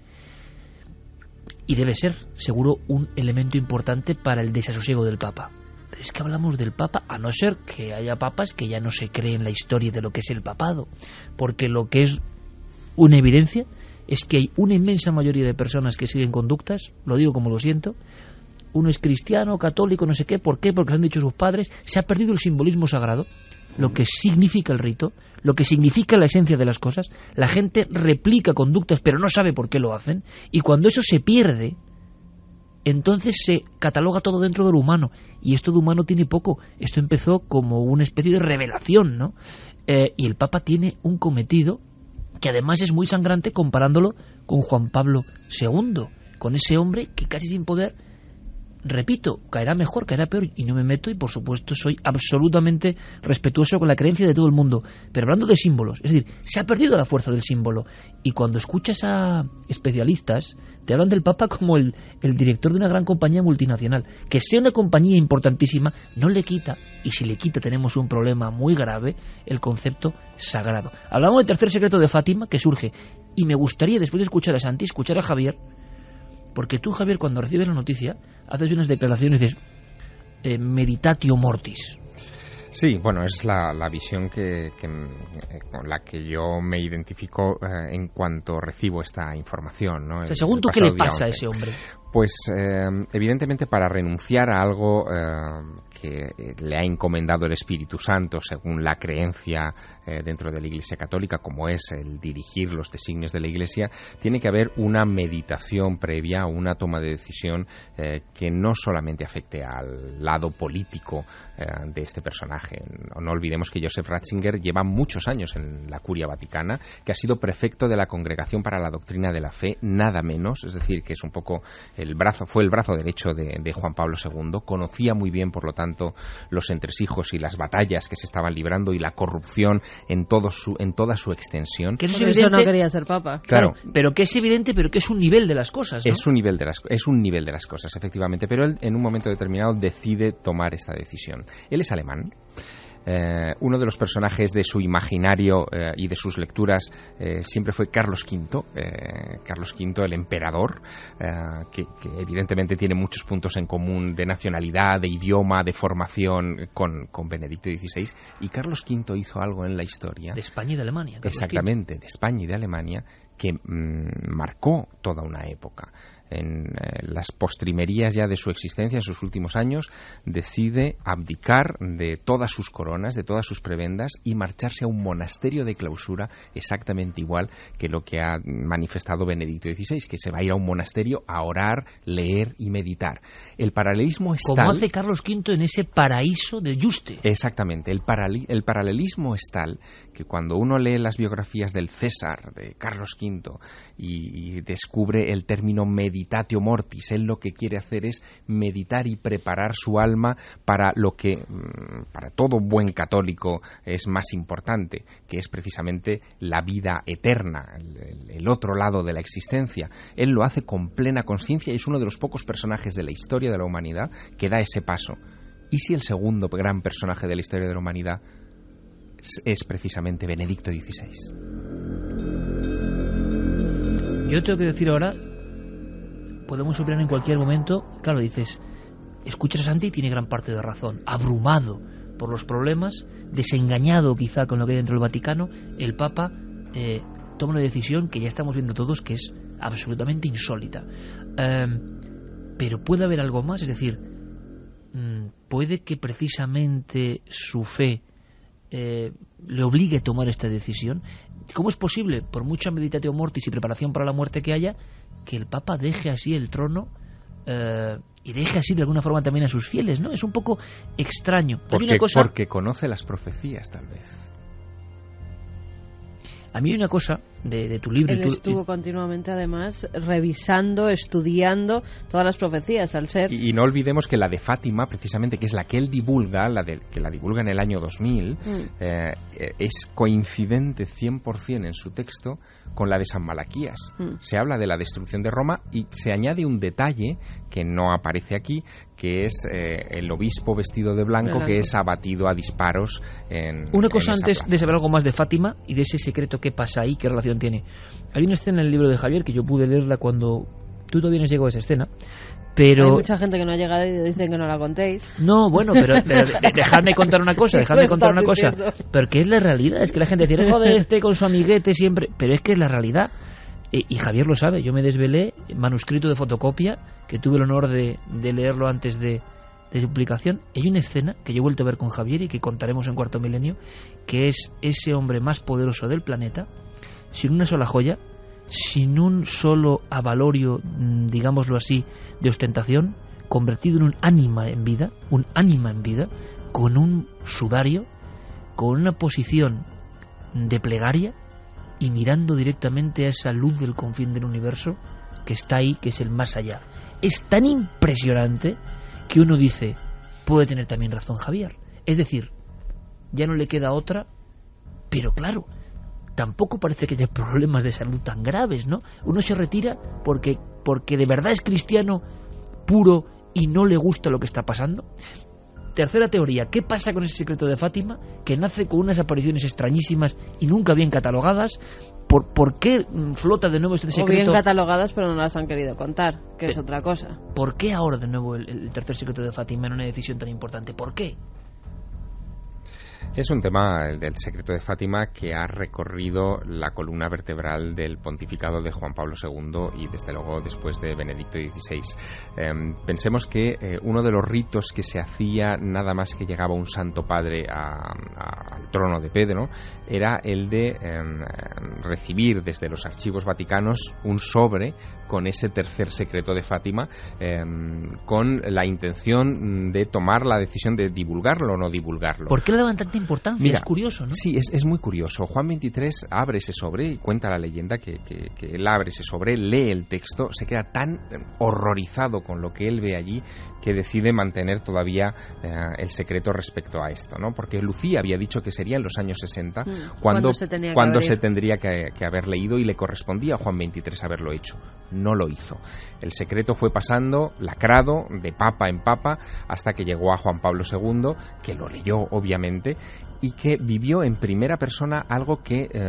Speaker 2: Y debe ser, seguro, un elemento importante para el desasosiego del Papa. Pero es que hablamos del Papa, a no ser que haya papas que ya no se creen la historia de lo que es el papado. Porque lo que es una evidencia es que hay una inmensa mayoría de personas que siguen conductas, lo digo como lo siento, uno es cristiano, católico, no sé qué, ¿por qué? Porque lo han dicho sus padres, se ha perdido el simbolismo sagrado, lo que significa el rito, lo que significa la esencia de las cosas. La gente replica conductas pero no sabe por qué lo hacen, y cuando eso se pierde, entonces se cataloga todo dentro de lo humano, y esto de humano tiene poco. Esto empezó como una especie de revelación, ¿no? Eh, y el Papa tiene un cometido que además es muy sangrante comparándolo con Juan Pablo segundo, con ese hombre que casi sin poder, repito, caerá mejor, caerá peor, y no me meto, y por supuesto soy absolutamente respetuoso con la creencia de todo el mundo, pero hablando de símbolos, es decir, se ha perdido la fuerza del símbolo, y cuando escuchas a especialistas, te hablan del Papa como el, el director de una gran compañía multinacional. Que sea una compañía importantísima no le quita, y si le quita tenemos un problema muy grave, el concepto sagrado. Hablamos del tercer secreto de Fátima, que surge, y me gustaría, después de escuchar a Santi, escuchar a Javier, porque tú, Javier, cuando recibes la noticia, haces unas declaraciones de eh, meditatio mortis.
Speaker 6: Sí, bueno, es la, la visión que, que, con la que yo me identifico eh, en cuanto recibo esta información, ¿no?
Speaker 2: O sea, según tú, ¿qué le pasa a ese hombre?
Speaker 6: Pues eh, evidentemente para renunciar a algo eh, que le ha encomendado el Espíritu Santo según la creencia eh, dentro de la Iglesia Católica, como es el dirigir los designios de la Iglesia, tiene que haber una meditación previa, una toma de decisión eh, que no solamente afecte al lado político eh, de este personaje. No, no olvidemos que Joseph Ratzinger lleva muchos años en la Curia Vaticana, que ha sido prefecto de la Congregación para la Doctrina de la Fe, nada menos, es decir, que es un poco el brazo, fue el brazo derecho de, de Juan Pablo segundo, conocía muy bien, por lo tanto, los entresijos y las batallas que se estaban librando y la corrupción en todo su, en toda su extensión.
Speaker 4: Que eso, es evidente, eso no quería ser papa.
Speaker 6: Claro,
Speaker 2: claro, pero que es evidente, pero que es un nivel de las cosas, ¿no?
Speaker 6: Es un nivel de las, es un nivel de las cosas, efectivamente, pero él en un momento determinado decide tomar esta decisión. Él es alemán. Eh, uno de los personajes de su imaginario eh, y de sus lecturas eh, siempre fue Carlos quinto, eh, Carlos quinto, el emperador, eh, que, que evidentemente tiene muchos puntos en común de nacionalidad, de idioma, de formación con, con Benedicto dieciséis, y Carlos quinto hizo algo en la historia.
Speaker 2: De España y de Alemania. Carlos
Speaker 6: Exactamente,
Speaker 2: quinto.
Speaker 6: de España y de Alemania, que mmm, marcó toda una época. En eh, las postrimerías ya de su existencia, en sus últimos años, decide abdicar de todas sus coronas, de todas sus prebendas, y marcharse a un monasterio de clausura exactamente igual que lo que ha manifestado Benedicto dieciséis, que se va a ir a un monasterio a orar, leer y meditar. El paralelismo es
Speaker 2: Como
Speaker 6: tal...
Speaker 2: Como hace Carlos quinto en ese paraíso de Yuste.
Speaker 6: Exactamente. El, parali- el paralelismo es tal que cuando uno lee las biografías del César, de Carlos quinto, y, y descubre el término meditar, meditatio mortis, él lo que quiere hacer es meditar y preparar su alma para lo que para todo buen católico es más importante, que es precisamente la vida eterna, el, el otro lado de la existencia. Él lo hace con plena conciencia y es uno de los pocos personajes de la historia de la humanidad que da ese paso. ¿Y si el segundo gran personaje de la historia de la humanidad es, es precisamente Benedicto dieciséis?
Speaker 2: Yo tengo que decir ahora, podemos opinar en cualquier momento. Claro, dices, escuchas a Santi y tiene gran parte de razón. Abrumado por los problemas, desengañado quizá con lo que hay dentro del Vaticano, el Papa eh, toma una decisión que ya estamos viendo todos que es absolutamente insólita. Eh, pero puede haber algo más, es decir, mmm, puede que precisamente su fe eh, le obligue a tomar esta decisión. ¿Cómo es posible, por mucha meditatio mortis y preparación para la muerte que haya, que el Papa deje así el trono eh, y deje así de alguna forma también a sus fieles, ¿no? Es un poco extraño.
Speaker 6: Porque,
Speaker 2: hay una cosa,
Speaker 6: porque conoce las profecías, tal vez.
Speaker 2: A mí hay una cosa de, de tu libro.
Speaker 4: Él
Speaker 2: y tú,
Speaker 4: estuvo
Speaker 2: y...
Speaker 4: continuamente, además, revisando, estudiando todas las profecías, al ser...
Speaker 6: Y, y no olvidemos que la de Fátima, precisamente, que es la que él divulga, la de, que la divulga en el año dos mil, mm. eh, es coincidente cien por ciento en su texto con la de San Malaquías. Mm. Se habla de la destrucción de Roma y se añade un detalle que no aparece aquí, que es eh, el obispo vestido de blanco, blanco que es abatido a disparos en
Speaker 2: Una cosa
Speaker 6: en
Speaker 2: antes
Speaker 6: plaza.
Speaker 2: de saber algo más de Fátima y de ese secreto, ¿qué pasa ahí? ¿Qué relación tiene? Hay una escena en el libro de Javier que yo pude leerla cuando tú todavía no has llegado a esa escena, pero...
Speaker 4: Hay mucha gente que no ha llegado y dicen que no la contéis.
Speaker 2: No, bueno, pero, pero de, dejadme contar una cosa, dejadme contar una cosa, porque es la realidad, es que la gente dice, joder, este con su amiguete siempre, pero es que es la realidad. Y, y Javier lo sabe, yo me desvelé manuscrito de fotocopia, que tuve el honor de, de leerlo antes de, de publicación. Hay una escena que yo he vuelto a ver con Javier y que contaremos en Cuarto Milenio, que es ese hombre más poderoso del planeta, sin una sola joya, sin un solo avalorio, digámoslo así, de ostentación, convertido en un ánima en vida, un ánima en vida, con un sudario, con una posición de plegaria, y mirando directamente a esa luz del confín del universo que está ahí, que es el más allá. Es tan impresionante que uno dice, puede tener también razón Javier. Es decir, ya no le queda otra, pero claro, tampoco parece que haya problemas de salud tan graves, ¿no? Uno se retira porque, porque de verdad es cristiano puro y no le gusta lo que está pasando. Tercera teoría, ¿qué pasa con ese secreto de Fátima que nace con unas apariciones extrañísimas y nunca bien catalogadas? ¿Por, por qué flota de nuevo este secreto?
Speaker 4: O bien catalogadas pero no las han querido contar, que
Speaker 2: Pe-
Speaker 4: es otra cosa.
Speaker 2: ¿Por qué ahora de nuevo el, el tercer secreto de Fátima en una decisión tan importante? ¿Por qué?
Speaker 6: Es un tema, el del secreto de Fátima, que ha recorrido la columna vertebral del pontificado de Juan Pablo segundo y desde luego después de Benedicto dieciséis. Eh, pensemos que eh, uno de los ritos que se hacía nada más que llegaba un santo padre a, a, al trono de Pedro era el de eh, recibir desde los archivos vaticanos un sobre con ese tercer secreto de Fátima, eh, con la intención de tomar la decisión de divulgarlo o no divulgarlo.
Speaker 2: ¿Por qué le daban tanta importancia?
Speaker 6: Mira,
Speaker 2: es curioso, ¿no?
Speaker 6: Sí, es, es muy curioso. Juan veintitrés abre ese sobre y cuenta la leyenda que, que, que él abre ese sobre, lee el texto, se queda tan horrorizado con lo que él ve allí que decide mantener todavía eh, el secreto respecto a esto, ¿no? Porque Lucía había dicho que sería en los años sesenta
Speaker 4: mm,
Speaker 6: cuando,
Speaker 4: se, tenía
Speaker 6: cuando
Speaker 4: que
Speaker 6: se tendría que, que haber leído y le correspondía a Juan veintitrés haberlo hecho. No lo hizo. El secreto fue pasando lacrado de papa en papa hasta que llegó a Juan Pablo segundo, que lo leyó obviamente y que vivió en primera persona algo que eh,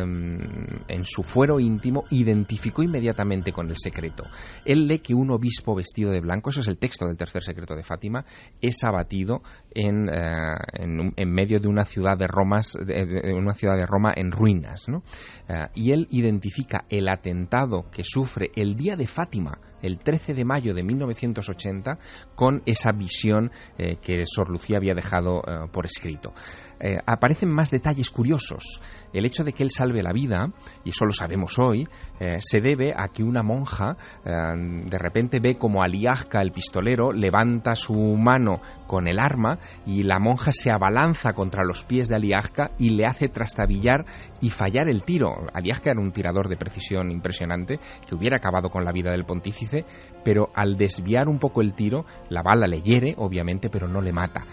Speaker 6: en su fuero íntimo identificó inmediatamente con el secreto. Él lee que un obispo vestido de blanco, eso es el texto del tercer secreto de Fátima, es abatido en, eh, en, en medio de una ciudad de, Romas, de, de una ciudad de Roma en ruinas, ¿no? Eh, y él identifica el atentado que sufre el día de Fátima, el trece de mayo de mil novecientos ochenta, con esa visión eh, que Sor Lucía había dejado eh, por escrito. Eh, aparecen más detalles curiosos. El hecho de que él salve la vida, y eso lo sabemos hoy, eh, se debe a que una monja eh, de repente ve como Aliasca, el pistolero, levanta su mano con el arma y la monja se abalanza contra los pies de Aliasca y le hace trastabillar y fallar el tiro. Aliasca era un tirador de precisión impresionante que hubiera acabado con la vida del pontífice, pero al desviar un poco el tiro, la bala le hiere, obviamente, pero no le mata.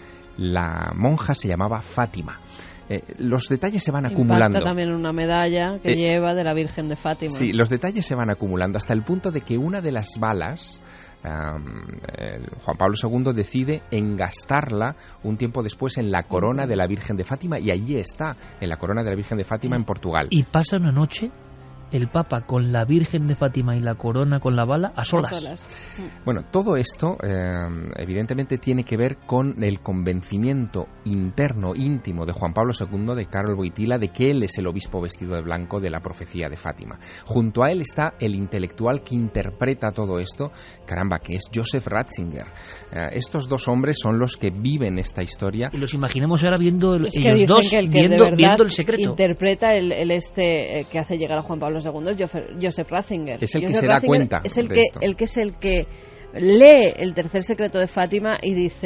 Speaker 6: La monja se llamaba Fátima. Eh, los detalles se van acumulando.
Speaker 4: Impacta también una medalla que
Speaker 6: eh,
Speaker 4: lleva de la Virgen de Fátima.
Speaker 6: Sí, los detalles se van acumulando hasta el punto de que una de las balas, um, el Juan Pablo segundo decide engastarla un tiempo después en la corona de la Virgen de Fátima, y allí está, en la corona de la Virgen de Fátima en Portugal.
Speaker 2: Y pasa una noche el Papa con la Virgen de Fátima y la corona con la bala a solas.
Speaker 4: A solas.
Speaker 6: Bueno, todo esto eh, evidentemente tiene que ver con el convencimiento interno, íntimo de Juan Pablo segundo, de Karol Wojtyla, de que él es el obispo vestido de blanco de la profecía de Fátima. Junto a él está el intelectual que interpreta todo esto, caramba, que es Joseph Ratzinger. Eh, estos dos hombres son los que viven esta historia.
Speaker 2: Y los imaginamos ahora viendo el,
Speaker 4: es que
Speaker 2: ellos dos
Speaker 4: que el que
Speaker 2: viendo,
Speaker 4: de verdad
Speaker 2: viendo el secreto.
Speaker 4: Interpreta el, el este eh, que hace llegar a Juan Pablo segundo, Joseph Ratzinger.
Speaker 6: Es el
Speaker 4: Joseph
Speaker 6: que se da
Speaker 4: Ratzinger
Speaker 6: cuenta
Speaker 4: es el
Speaker 6: de
Speaker 4: que
Speaker 6: esto.
Speaker 4: el que es el que lee el tercer secreto de Fátima y dice,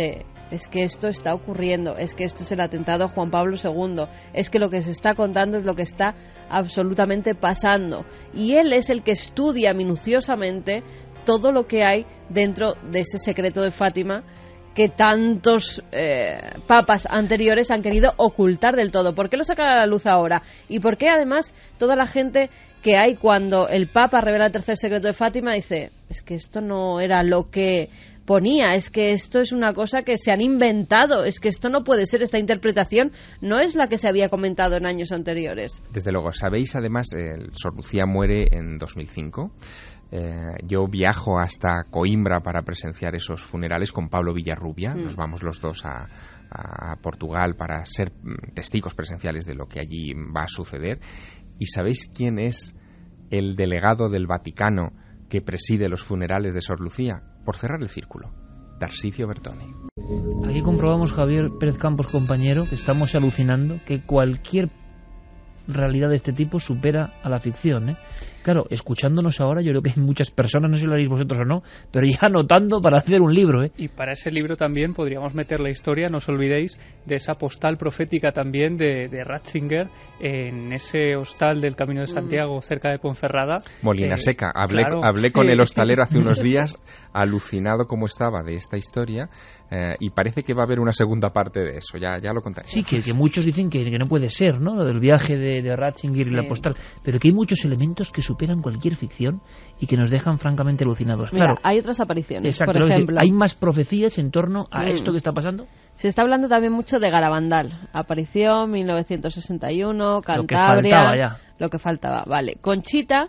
Speaker 4: es que esto está ocurriendo, es que esto es el atentado a Juan Pablo segundo, es que lo que se está contando es lo que está absolutamente pasando. Y él es el que estudia minuciosamente todo lo que hay dentro de ese secreto de Fátima que tantos eh, papas anteriores han querido ocultar del todo. ¿Por qué lo sacan a la luz ahora? ¿Y por qué además toda la gente que hay cuando el Papa revela el tercer secreto de Fátima dice, es que esto no era lo que ponía, es que esto es una cosa que se han inventado, es que esto no puede ser, esta interpretación no es la que se había comentado en años anteriores?
Speaker 6: Desde luego, sabéis además, eh, Sor Lucía muere en dos mil cinco. Eh, yo viajo hasta Coimbra para presenciar esos funerales con Pablo Villarrubia. Mm. Nos vamos los dos a, a Portugal para ser testigos presenciales de lo que allí va a suceder. ¿Y sabéis quién es el delegado del Vaticano que preside los funerales de Sor Lucía? Por cerrar el círculo, Tarsicio Bertone.
Speaker 2: Aquí comprobamos, Javier Pérez Campos, compañero, que estamos alucinando que cualquier realidad de este tipo supera a la ficción, ¿eh? Claro, escuchándonos ahora, yo creo que hay muchas personas, no sé si lo haréis vosotros o no, pero ya anotando para hacer un libro, ¿eh?
Speaker 5: Y para ese libro también podríamos meter la historia, no os olvidéis, de esa postal profética también de, de Ratzinger en ese hostal del Camino de Santiago, cerca de Ponferrada.
Speaker 6: Molina eh, Seca. Hablé,
Speaker 5: claro.
Speaker 6: hablé con el hostalero hace unos días, alucinado como estaba de esta historia, eh, y parece que va a haber una segunda parte de eso, ya, ya lo contaré.
Speaker 2: Sí, que, que muchos dicen que, que no puede ser, ¿no? Lo del viaje de, de Ratzinger sí. y la postal, pero que hay muchos elementos que superan cualquier ficción y que nos dejan francamente alucinados.
Speaker 4: Mira,
Speaker 2: claro,
Speaker 4: hay otras apariciones,
Speaker 2: exacto,
Speaker 4: por ejemplo.
Speaker 2: ¿Hay más profecías en torno a mm. esto que está pasando?
Speaker 4: Se está hablando también mucho de Garabandal. Apareció mil novecientos sesenta y uno, Cantabria.
Speaker 2: Lo que faltaba ya.
Speaker 4: Lo que faltaba, vale. Conchita,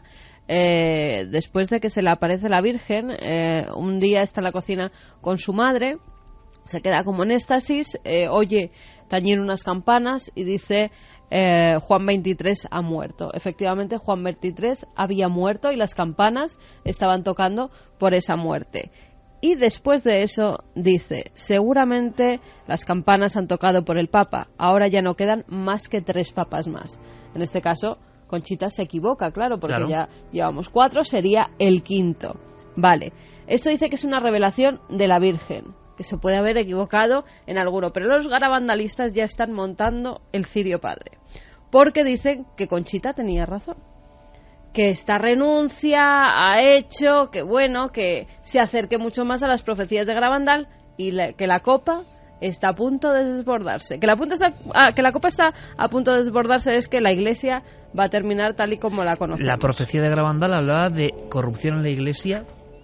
Speaker 4: eh, después de que se le aparece la Virgen, eh, un día está en la cocina con su madre, se queda como en éxtasis, eh, oye tañir unas campanas y dice... Eh, Juan veintitrés ha muerto. Efectivamente, Juan veintitrés había muerto y las campanas estaban tocando por esa muerte. Y después de eso dice, seguramente las campanas han tocado por el Papa, ahora ya no quedan más que tres papas más. En este caso, Conchita se equivoca, claro, porque claro. ya llevamos cuatro, sería el quinto. Vale, esto dice que es una revelación de la Virgen, que se puede haber equivocado en alguno, pero los garabandalistas ya están montando el cirio padre, porque dicen que Conchita tenía razón, que esta renuncia ha hecho que, bueno, que se acerque mucho más a las profecías de Garabandal y la, que la copa está a punto de desbordarse. Que la, punta está, ah, que la copa está a punto de desbordarse es que la Iglesia va a terminar tal y como la conocemos.
Speaker 2: La profecía de Garabandal hablaba de corrupción en la Iglesia,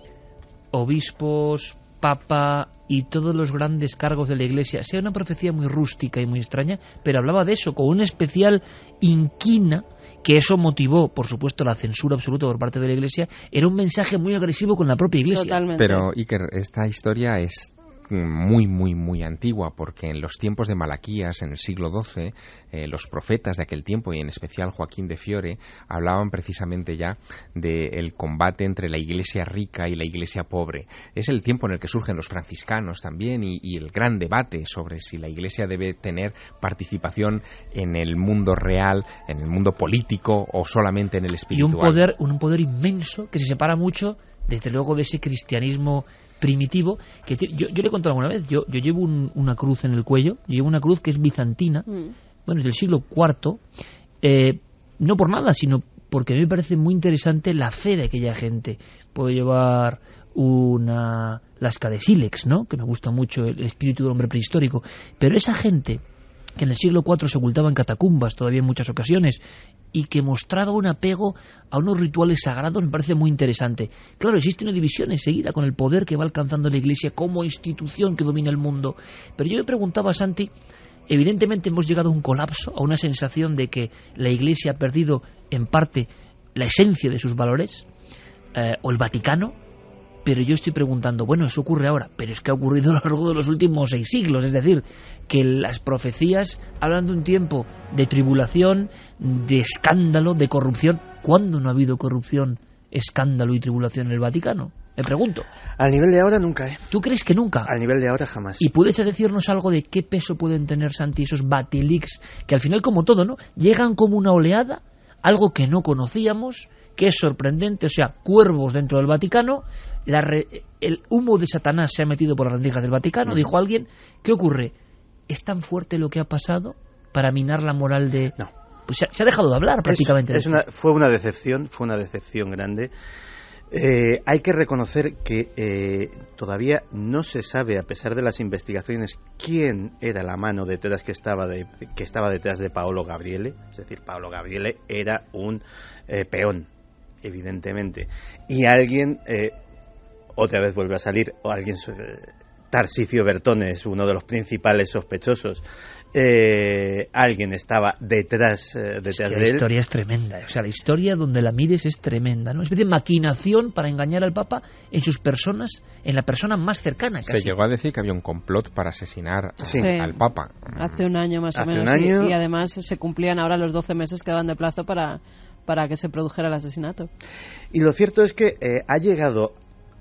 Speaker 2: obispos, papa y todos los grandes cargos de la Iglesia. Sea una profecía muy rústica y muy extraña, pero hablaba de eso con una especial inquina, que eso motivó, por supuesto, la censura absoluta por parte de la Iglesia. Era un mensaje muy agresivo con la propia Iglesia.
Speaker 4: Totalmente.
Speaker 6: Pero, Iker, esta historia es muy, muy, muy antigua, porque en los tiempos de Malaquías, en el siglo doce, eh, los profetas de aquel tiempo, y en especial Joaquín de Fiore, hablaban precisamente ya del combate entre la Iglesia rica y la Iglesia pobre. Es el tiempo en el que surgen los franciscanos también, y, y el gran debate sobre si la Iglesia debe tener participación en el mundo real, en el mundo político, o solamente en el espiritual.
Speaker 2: Y un poder, un poder inmenso que se separa mucho, desde luego, de ese cristianismo primitivo, que te, yo, yo le he contado alguna vez, yo, yo llevo un, una cruz en el cuello, yo llevo una cruz que es bizantina, mm. bueno, es del siglo cuarto, eh, no por nada, sino porque a mí me parece muy interesante la fe de aquella gente. Puedo llevar una lasca de sílex, ¿no?, que me gusta mucho el espíritu del hombre prehistórico, pero esa gente que en el siglo cuarto se ocultaba en catacumbas todavía en muchas ocasiones y que mostraba un apego a unos rituales sagrados, me parece muy interesante. Claro, existe una división enseguida con el poder que va alcanzando la Iglesia como institución que domina el mundo. Pero yo me preguntaba, a Santi, evidentemente hemos llegado a un colapso, a una sensación de que la Iglesia ha perdido en parte la esencia de sus valores, eh, o el Vaticano. Pero yo estoy preguntando, bueno, eso ocurre ahora, pero es que ha ocurrido a lo largo de los últimos seis siglos, es decir, que las profecías hablan de un tiempo de tribulación, de escándalo, de corrupción. ¿Cuándo no ha habido corrupción, escándalo y tribulación en el Vaticano? Me pregunto.
Speaker 3: Al nivel de ahora nunca, ¿eh?
Speaker 2: ¿Tú crees que nunca?
Speaker 3: Al nivel de ahora jamás.
Speaker 2: ¿Y puedes decirnos algo de qué peso pueden tener, Santi, esos Batilix, que al final, como todo, ¿no?, llegan como una oleada, algo que no conocíamos, que es sorprendente, o sea, cuervos dentro del Vaticano, la re, el humo de Satanás se ha metido por las rendijas del Vaticano, mm. dijo alguien. ¿Qué ocurre? ¿Es tan fuerte lo que ha pasado para minar la moral de...?
Speaker 3: No.
Speaker 2: Pues se, se ha dejado de hablar prácticamente.
Speaker 3: Es, es una, fue una decepción, fue una decepción grande. Eh, hay que reconocer que eh, todavía no se sabe, a pesar de las investigaciones, quién era la mano detrás que estaba de, que estaba detrás de Paolo Gabriele. Es decir, Paolo Gabriele era un eh, peón, evidentemente, y alguien eh, otra vez vuelve a salir, o alguien eh, Tarsicio Bertone es uno de los principales sospechosos. Eh, alguien estaba detrás, eh, detrás
Speaker 2: es que
Speaker 3: de
Speaker 2: la
Speaker 3: él.
Speaker 2: La historia es tremenda, o sea, la historia donde la mires es tremenda, ¿no? Una especie de maquinación para engañar al Papa en sus personas, en la persona más cercana casi.
Speaker 6: Se llegó a decir que había un complot para asesinar
Speaker 4: sí.
Speaker 6: al Papa.
Speaker 4: Hace un año más
Speaker 3: Hace
Speaker 4: o menos.
Speaker 3: Un año...
Speaker 4: y, y además se cumplían ahora los doce meses que daban de plazo para, para que se produjera el asesinato.
Speaker 3: Y lo cierto es que eh, ha llegado...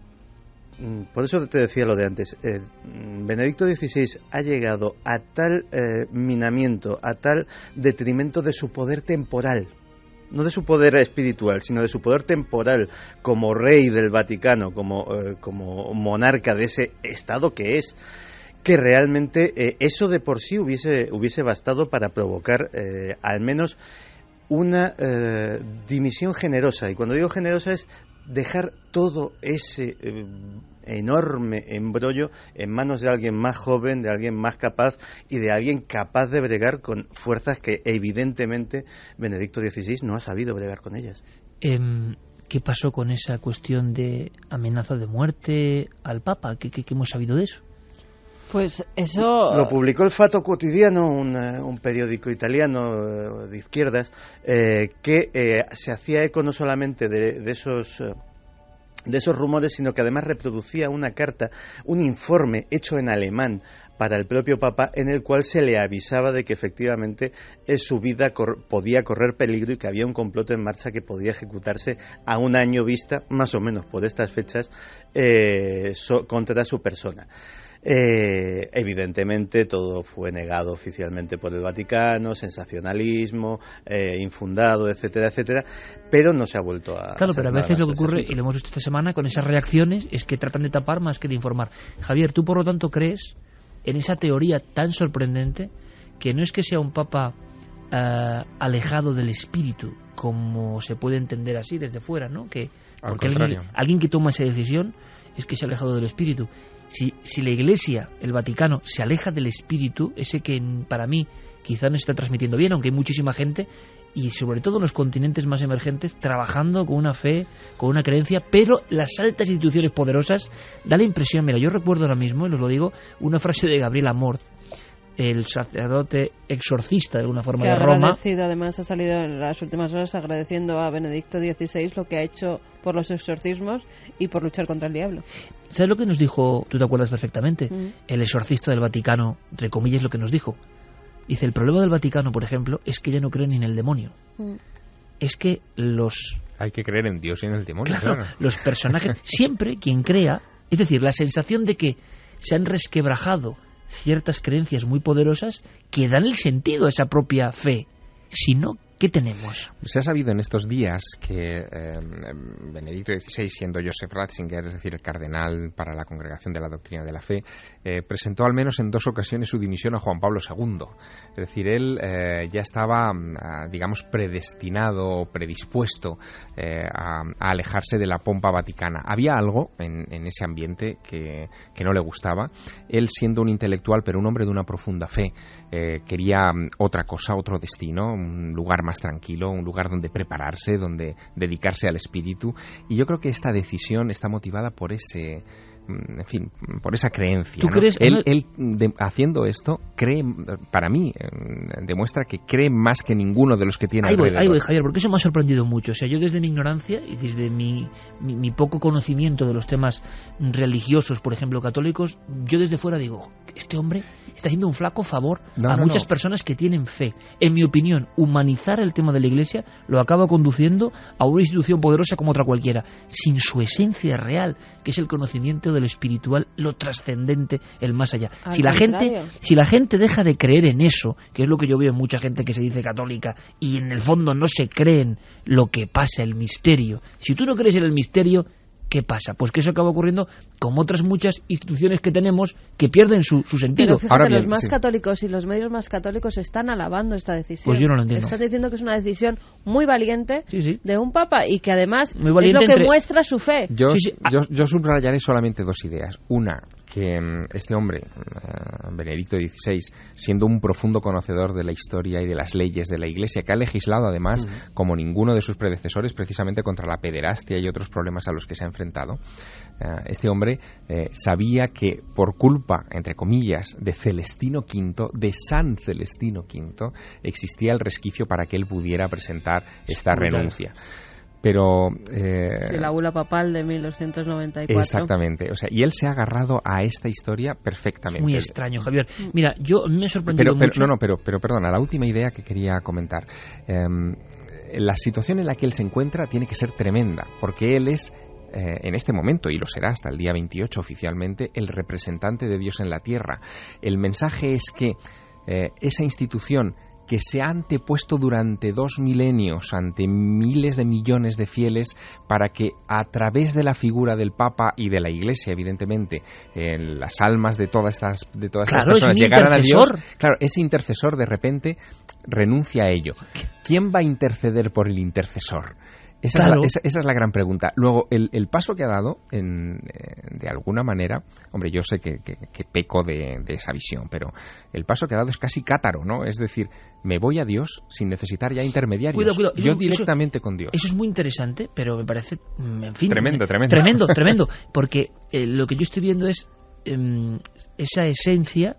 Speaker 3: Por eso te decía lo de antes. Eh, Benedicto dieciséis ha llegado a tal eh, minamiento, a tal detrimento de su poder temporal, no de su poder espiritual, sino de su poder temporal como rey del Vaticano, como, eh, como monarca de ese estado que es, que realmente eh, eso de por sí hubiese, hubiese bastado para provocar eh, al menos una eh, dimisión generosa. Y cuando digo generosa es dejar todo ese eh, enorme embrollo en manos de alguien más joven, de alguien más capaz y de alguien capaz de bregar con fuerzas que evidentemente Benedicto dieciséis no ha sabido bregar con ellas.
Speaker 2: Eh, ¿Qué pasó con esa cuestión de amenaza de muerte al Papa? ¿Qué, qué, qué hemos sabido de eso?
Speaker 4: Pues eso...
Speaker 3: Lo publicó el Fatto Quotidiano, un, un periódico italiano de izquierdas, eh, que eh, se hacía eco no solamente de, de esos... de esos rumores, sino que además reproducía una carta, un informe hecho en alemán para el propio Papa, en el cual se le avisaba de que efectivamente eh, su vida cor- podía correr peligro y que había un complot en marcha que podía ejecutarse a un año vista, más o menos por estas fechas, eh, so- contra su persona. Eh, evidentemente todo fue negado oficialmente por el Vaticano, sensacionalismo, eh, infundado, etcétera, etcétera, pero no se ha vuelto a...
Speaker 2: Claro, pero a veces lo que ocurre, y lo hemos visto esta semana con esas reacciones, es que tratan de tapar más que de informar. Javier, tú por lo tanto crees en esa teoría tan sorprendente que no es que sea un Papa uh, alejado del espíritu, como se puede entender así desde fuera, ¿no? Que porque alguien, alguien que toma esa decisión es que se ha alejado del espíritu. Si, si la Iglesia, el Vaticano, se aleja del espíritu, ese que para mí quizá no se está transmitiendo bien, aunque hay muchísima gente, y sobre todo en los continentes más emergentes, trabajando con una fe, con una creencia, pero las altas instituciones poderosas, da la impresión, mira, yo recuerdo ahora mismo, y os lo digo, una frase de Gabriel Amorth, el sacerdote exorcista de alguna forma
Speaker 4: que
Speaker 2: de Roma.
Speaker 4: Agradecido, además ha salido en las últimas horas agradeciendo a Benedicto dieciséis lo que ha hecho por los exorcismos y por luchar contra el diablo.
Speaker 2: ¿Sabes lo que nos dijo? Tú te acuerdas perfectamente.
Speaker 4: Mm.
Speaker 2: El exorcista del Vaticano, entre comillas, lo que nos dijo. Dice, el problema del Vaticano, por ejemplo, es que ya no creen ni en el demonio.
Speaker 4: Mm.
Speaker 2: Es que los...
Speaker 6: Hay que creer en Dios y en el demonio.
Speaker 2: Claro,
Speaker 6: claro.
Speaker 2: Los personajes, siempre quien crea, es decir, la sensación de que se han resquebrajado ciertas creencias muy poderosas que dan el sentido a esa propia fe. Si no, ¿qué tenemos?
Speaker 6: Se ha sabido en estos días que eh, Benedicto dieciséis, siendo Joseph Ratzinger, es decir, el cardenal para la Congregación de la Doctrina de la Fe, eh, presentó al menos en dos ocasiones su dimisión a Juan Pablo segundo. Es decir, él eh, ya estaba, digamos, predestinado o predispuesto eh, a, a alejarse de la pompa vaticana. Había algo en, en ese ambiente que, que no le gustaba. Él, siendo un intelectual, pero un hombre de una profunda fe, eh, quería otra cosa, otro destino, un lugar más tranquilo, un lugar donde prepararse, donde dedicarse al espíritu, y yo creo que esta decisión está motivada por ese, en fin, por esa creencia,
Speaker 2: ¿Tú
Speaker 6: ¿no?
Speaker 2: crees?
Speaker 6: Él, él de, haciendo esto, cree, para mí, eh, demuestra que cree más que ninguno de los que tiene
Speaker 2: ahí voy,
Speaker 6: alrededor.
Speaker 2: ahí voy, Javier, porque eso me ha sorprendido mucho. O sea, yo desde mi ignorancia y desde mi, mi, mi poco conocimiento de los temas religiosos, por ejemplo, católicos, yo desde fuera digo, este hombre está haciendo un flaco favor
Speaker 6: no,
Speaker 2: a
Speaker 6: no,
Speaker 2: muchas
Speaker 6: no.
Speaker 2: personas que tienen fe. En mi opinión, humanizar el tema de la Iglesia lo acaba conduciendo a una institución poderosa como otra cualquiera, sin su esencia real, que es el conocimiento de lo espiritual, lo trascendente, el más allá.
Speaker 4: Al
Speaker 2: Si la
Speaker 4: contrario.
Speaker 2: gente, si la gente deja de creer en eso, que es lo que yo veo en mucha gente que se dice católica y en el fondo no se creen lo que pasa, el misterio. Si tú no crees en el misterio, ¿qué pasa? Pues que eso acaba ocurriendo con otras muchas instituciones que tenemos que pierden su, su sentido.
Speaker 4: Pero fíjate, Ahora bien, los más sí. católicos y los medios más católicos están alabando esta decisión.
Speaker 2: Pues yo no lo entiendo.
Speaker 4: Están diciendo que es una decisión muy valiente
Speaker 2: sí, sí.
Speaker 4: de un papa y que además
Speaker 2: muy
Speaker 4: es lo que
Speaker 2: entre...
Speaker 4: muestra su fe.
Speaker 6: Yo,
Speaker 2: sí, sí.
Speaker 6: yo, yo subrayaré solamente dos ideas. Una, que este hombre, Benedicto dieciséis, siendo un profundo conocedor de la historia y de las leyes de la Iglesia, que ha legislado además, uh-huh. como ninguno de sus predecesores, precisamente contra la pederastia y otros problemas a los que se ha enfrentado, este hombre eh, sabía que por culpa, entre comillas, de Celestino quinto, de San Celestino quinto, existía el resquicio para que él pudiera presentar esta renuncia. Pero eh,
Speaker 4: la bula papal de mil doscientos noventa y cuatro.
Speaker 6: Exactamente, o sea, y él se ha agarrado a esta historia perfectamente.
Speaker 2: Es muy extraño, Javier. Mira, yo me he sorprendido
Speaker 6: pero, pero,
Speaker 2: mucho.
Speaker 6: No, no, pero, pero perdona, la última idea que quería comentar. Eh, la situación en la que él se encuentra tiene que ser tremenda, porque él es eh, en este momento, y lo será hasta el día veintiocho oficialmente, el representante de Dios en la tierra. El mensaje es que eh, esa institución que se ha antepuesto durante dos milenios ante miles de millones de fieles para que a través de la figura del Papa y de la Iglesia, evidentemente, en las almas de todas estas, de todas
Speaker 2: claro,
Speaker 6: estas personas
Speaker 2: es un
Speaker 6: llegaran a Dios,
Speaker 2: intercesor.
Speaker 6: Claro, ese intercesor de repente renuncia a ello. ¿Quién va a interceder por el intercesor? Esa, claro. es la, esa, esa es la gran pregunta. Luego, el, el paso que ha dado, en, eh, de alguna manera, hombre, yo sé que, que, que peco de, de esa visión, pero el paso que ha dado es casi cátaro, ¿no? Es decir, me voy a Dios sin necesitar ya intermediarios.
Speaker 2: Cuidado, cuidado.
Speaker 6: Yo
Speaker 2: eso,
Speaker 6: directamente
Speaker 2: eso,
Speaker 6: con Dios.
Speaker 2: Eso es muy interesante, pero me parece, en fin...
Speaker 6: Tremendo, tremendo.
Speaker 2: Tremendo, tremendo. Porque eh, lo que yo estoy viendo es eh, esa esencia...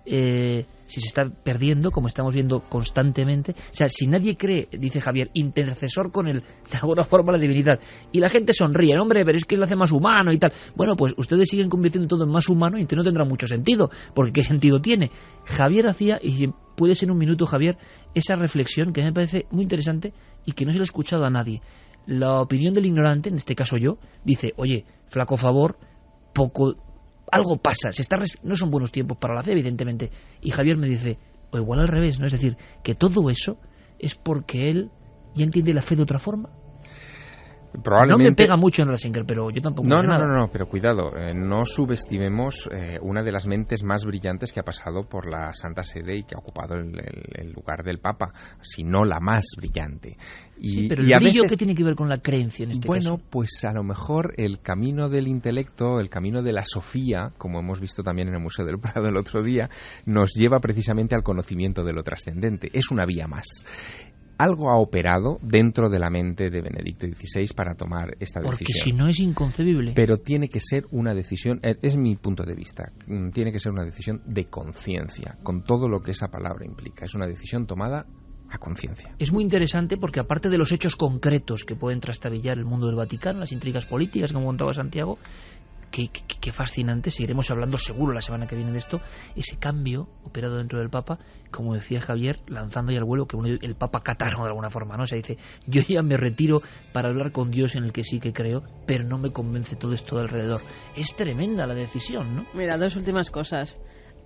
Speaker 2: Eh, si se está perdiendo, como estamos viendo constantemente. O sea, si nadie cree, dice Javier, intercesor con el, de alguna forma, la divinidad, y la gente sonríe, hombre, pero es que lo hace más humano y tal. Bueno, pues ustedes siguen convirtiendo todo en más humano y entonces no tendrá mucho sentido, porque ¿qué sentido tiene? Javier hacía, y puede ser un minuto, Javier, esa reflexión que me parece muy interesante y que no se lo he escuchado a nadie. La opinión del ignorante, en este caso yo, dice, oye, flaco favor, poco... algo pasa, se está res... no son buenos tiempos para la fe, evidentemente. Y Javier me dice, o igual al revés, ¿no? Es decir, que todo eso es porque él ya entiende la fe de otra forma.
Speaker 6: Probablemente...
Speaker 2: No me pega mucho en Ratzinger, pero yo tampoco.
Speaker 6: No,
Speaker 2: no,
Speaker 6: no,
Speaker 2: nada.
Speaker 6: no, no, pero cuidado, eh, no subestimemos eh, una de las mentes más brillantes que ha pasado por la Santa Sede y que ha ocupado el, el, el lugar del Papa, si no la más brillante. Y,
Speaker 2: sí, pero
Speaker 6: y
Speaker 2: el
Speaker 6: a
Speaker 2: brillo,
Speaker 6: veces,
Speaker 2: ¿qué tiene que ver con la creencia en este
Speaker 6: bueno,
Speaker 2: caso?
Speaker 6: Bueno, pues a lo mejor el camino del intelecto, el camino de la Sofía, como hemos visto también en el Museo del Prado el otro día, nos lleva precisamente al conocimiento de lo trascendente. Es una vía más. Algo ha operado dentro de la mente de Benedicto dieciséis para tomar esta
Speaker 2: Porque
Speaker 6: decisión.
Speaker 2: Porque si no es inconcebible.
Speaker 6: Pero tiene que ser una decisión, es mi punto de vista, tiene que ser una decisión de conciencia, con todo lo que esa palabra implica. Es una decisión tomada a conciencia.
Speaker 2: Es muy interesante porque aparte de los hechos concretos que pueden trastabillar el mundo del Vaticano, las intrigas políticas, como contaba Santiago, Qué, qué, qué fascinante, seguiremos hablando seguro la semana que viene de esto, ese cambio operado dentro del Papa, como decía Javier, lanzando ya al vuelo que uno, el Papa catáramo de alguna forma, ¿no? O sea, dice, yo ya me retiro para hablar con Dios en el que sí que creo, pero no me convence todo esto de alrededor. Es tremenda la decisión, ¿no?
Speaker 4: Mira, dos últimas cosas.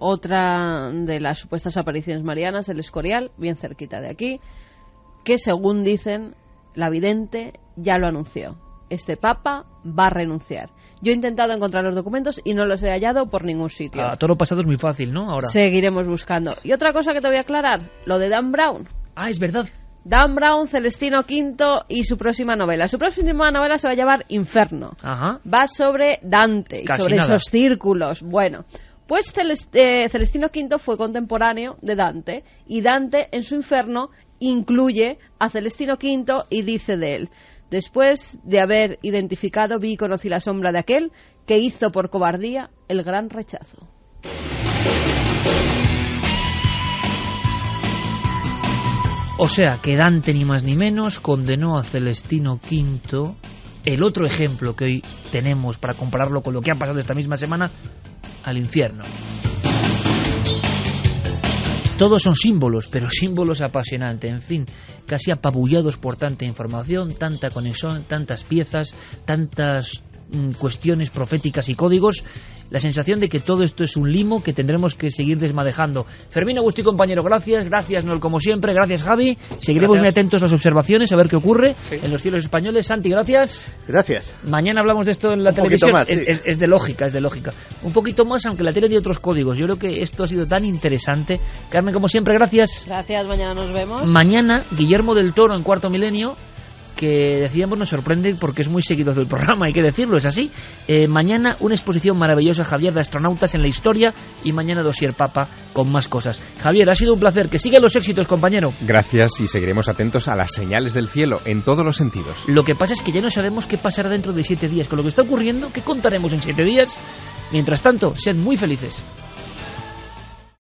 Speaker 4: Otra de las supuestas apariciones marianas, el Escorial, bien cerquita de aquí, que según dicen, la vidente ya lo anunció. Este Papa va a renunciar. Yo he intentado encontrar los documentos y no los he hallado por ningún sitio.
Speaker 2: Ah, todo lo pasado es muy fácil, ¿no? Ahora.
Speaker 4: Seguiremos buscando. Y otra cosa que te voy a aclarar, lo de Dan Brown.
Speaker 2: Ah, es verdad.
Speaker 4: Dan Brown, Celestino quinto y su próxima novela. Su próxima novela se va a llamar Inferno.
Speaker 2: Ajá.
Speaker 4: Va sobre Dante y
Speaker 2: Casi
Speaker 4: sobre
Speaker 2: nada.
Speaker 4: esos círculos. Bueno, pues Celest- eh, Celestino quinto fue contemporáneo de Dante y Dante en su Inferno incluye a Celestino quinto y dice de él: después de haber identificado, vi y conocí la sombra de aquel que hizo por cobardía el gran rechazo.
Speaker 2: O sea, que Dante ni más ni menos condenó a Celestino quinto, el otro ejemplo que hoy tenemos para compararlo con lo que ha pasado esta misma semana, al infierno. Todos son símbolos, pero símbolos apasionantes, en fin, casi apabullados por tanta información, tanta conexión, tantas piezas, tantas mm, cuestiones proféticas y códigos, la sensación de que todo esto es un limo que tendremos que seguir desmadejando. Fermín, Agustí, compañero, gracias, gracias Noel como siempre, gracias Javi, seguiremos gracias. Muy atentos a las observaciones, a ver qué ocurre sí. en los cielos españoles. Santi, gracias.
Speaker 3: Gracias.
Speaker 2: Mañana hablamos de esto en la
Speaker 3: un
Speaker 2: televisión,
Speaker 3: más,
Speaker 2: es,
Speaker 3: sí.
Speaker 2: es, es de lógica, es de lógica. Un poquito más, aunque la tele tiene otros códigos. Yo creo que esto ha sido tan interesante. Carmen, como siempre, gracias.
Speaker 4: Gracias, mañana nos vemos.
Speaker 2: Mañana, Guillermo del Toro en Cuarto Milenio, que decíamos nos sorprende porque es muy seguido del programa, hay que decirlo, es así. Eh, mañana una exposición maravillosa, Javier, de astronautas en la historia, y mañana Dossier Papa con más cosas. Javier, ha sido un placer, que sigan los éxitos, compañero.
Speaker 6: Gracias, y seguiremos atentos a las señales del cielo en todos los sentidos.
Speaker 2: Lo que pasa es que ya no sabemos qué pasará dentro de siete días. Con lo que está ocurriendo, ¿qué contaremos en siete días? Mientras tanto, sed muy felices.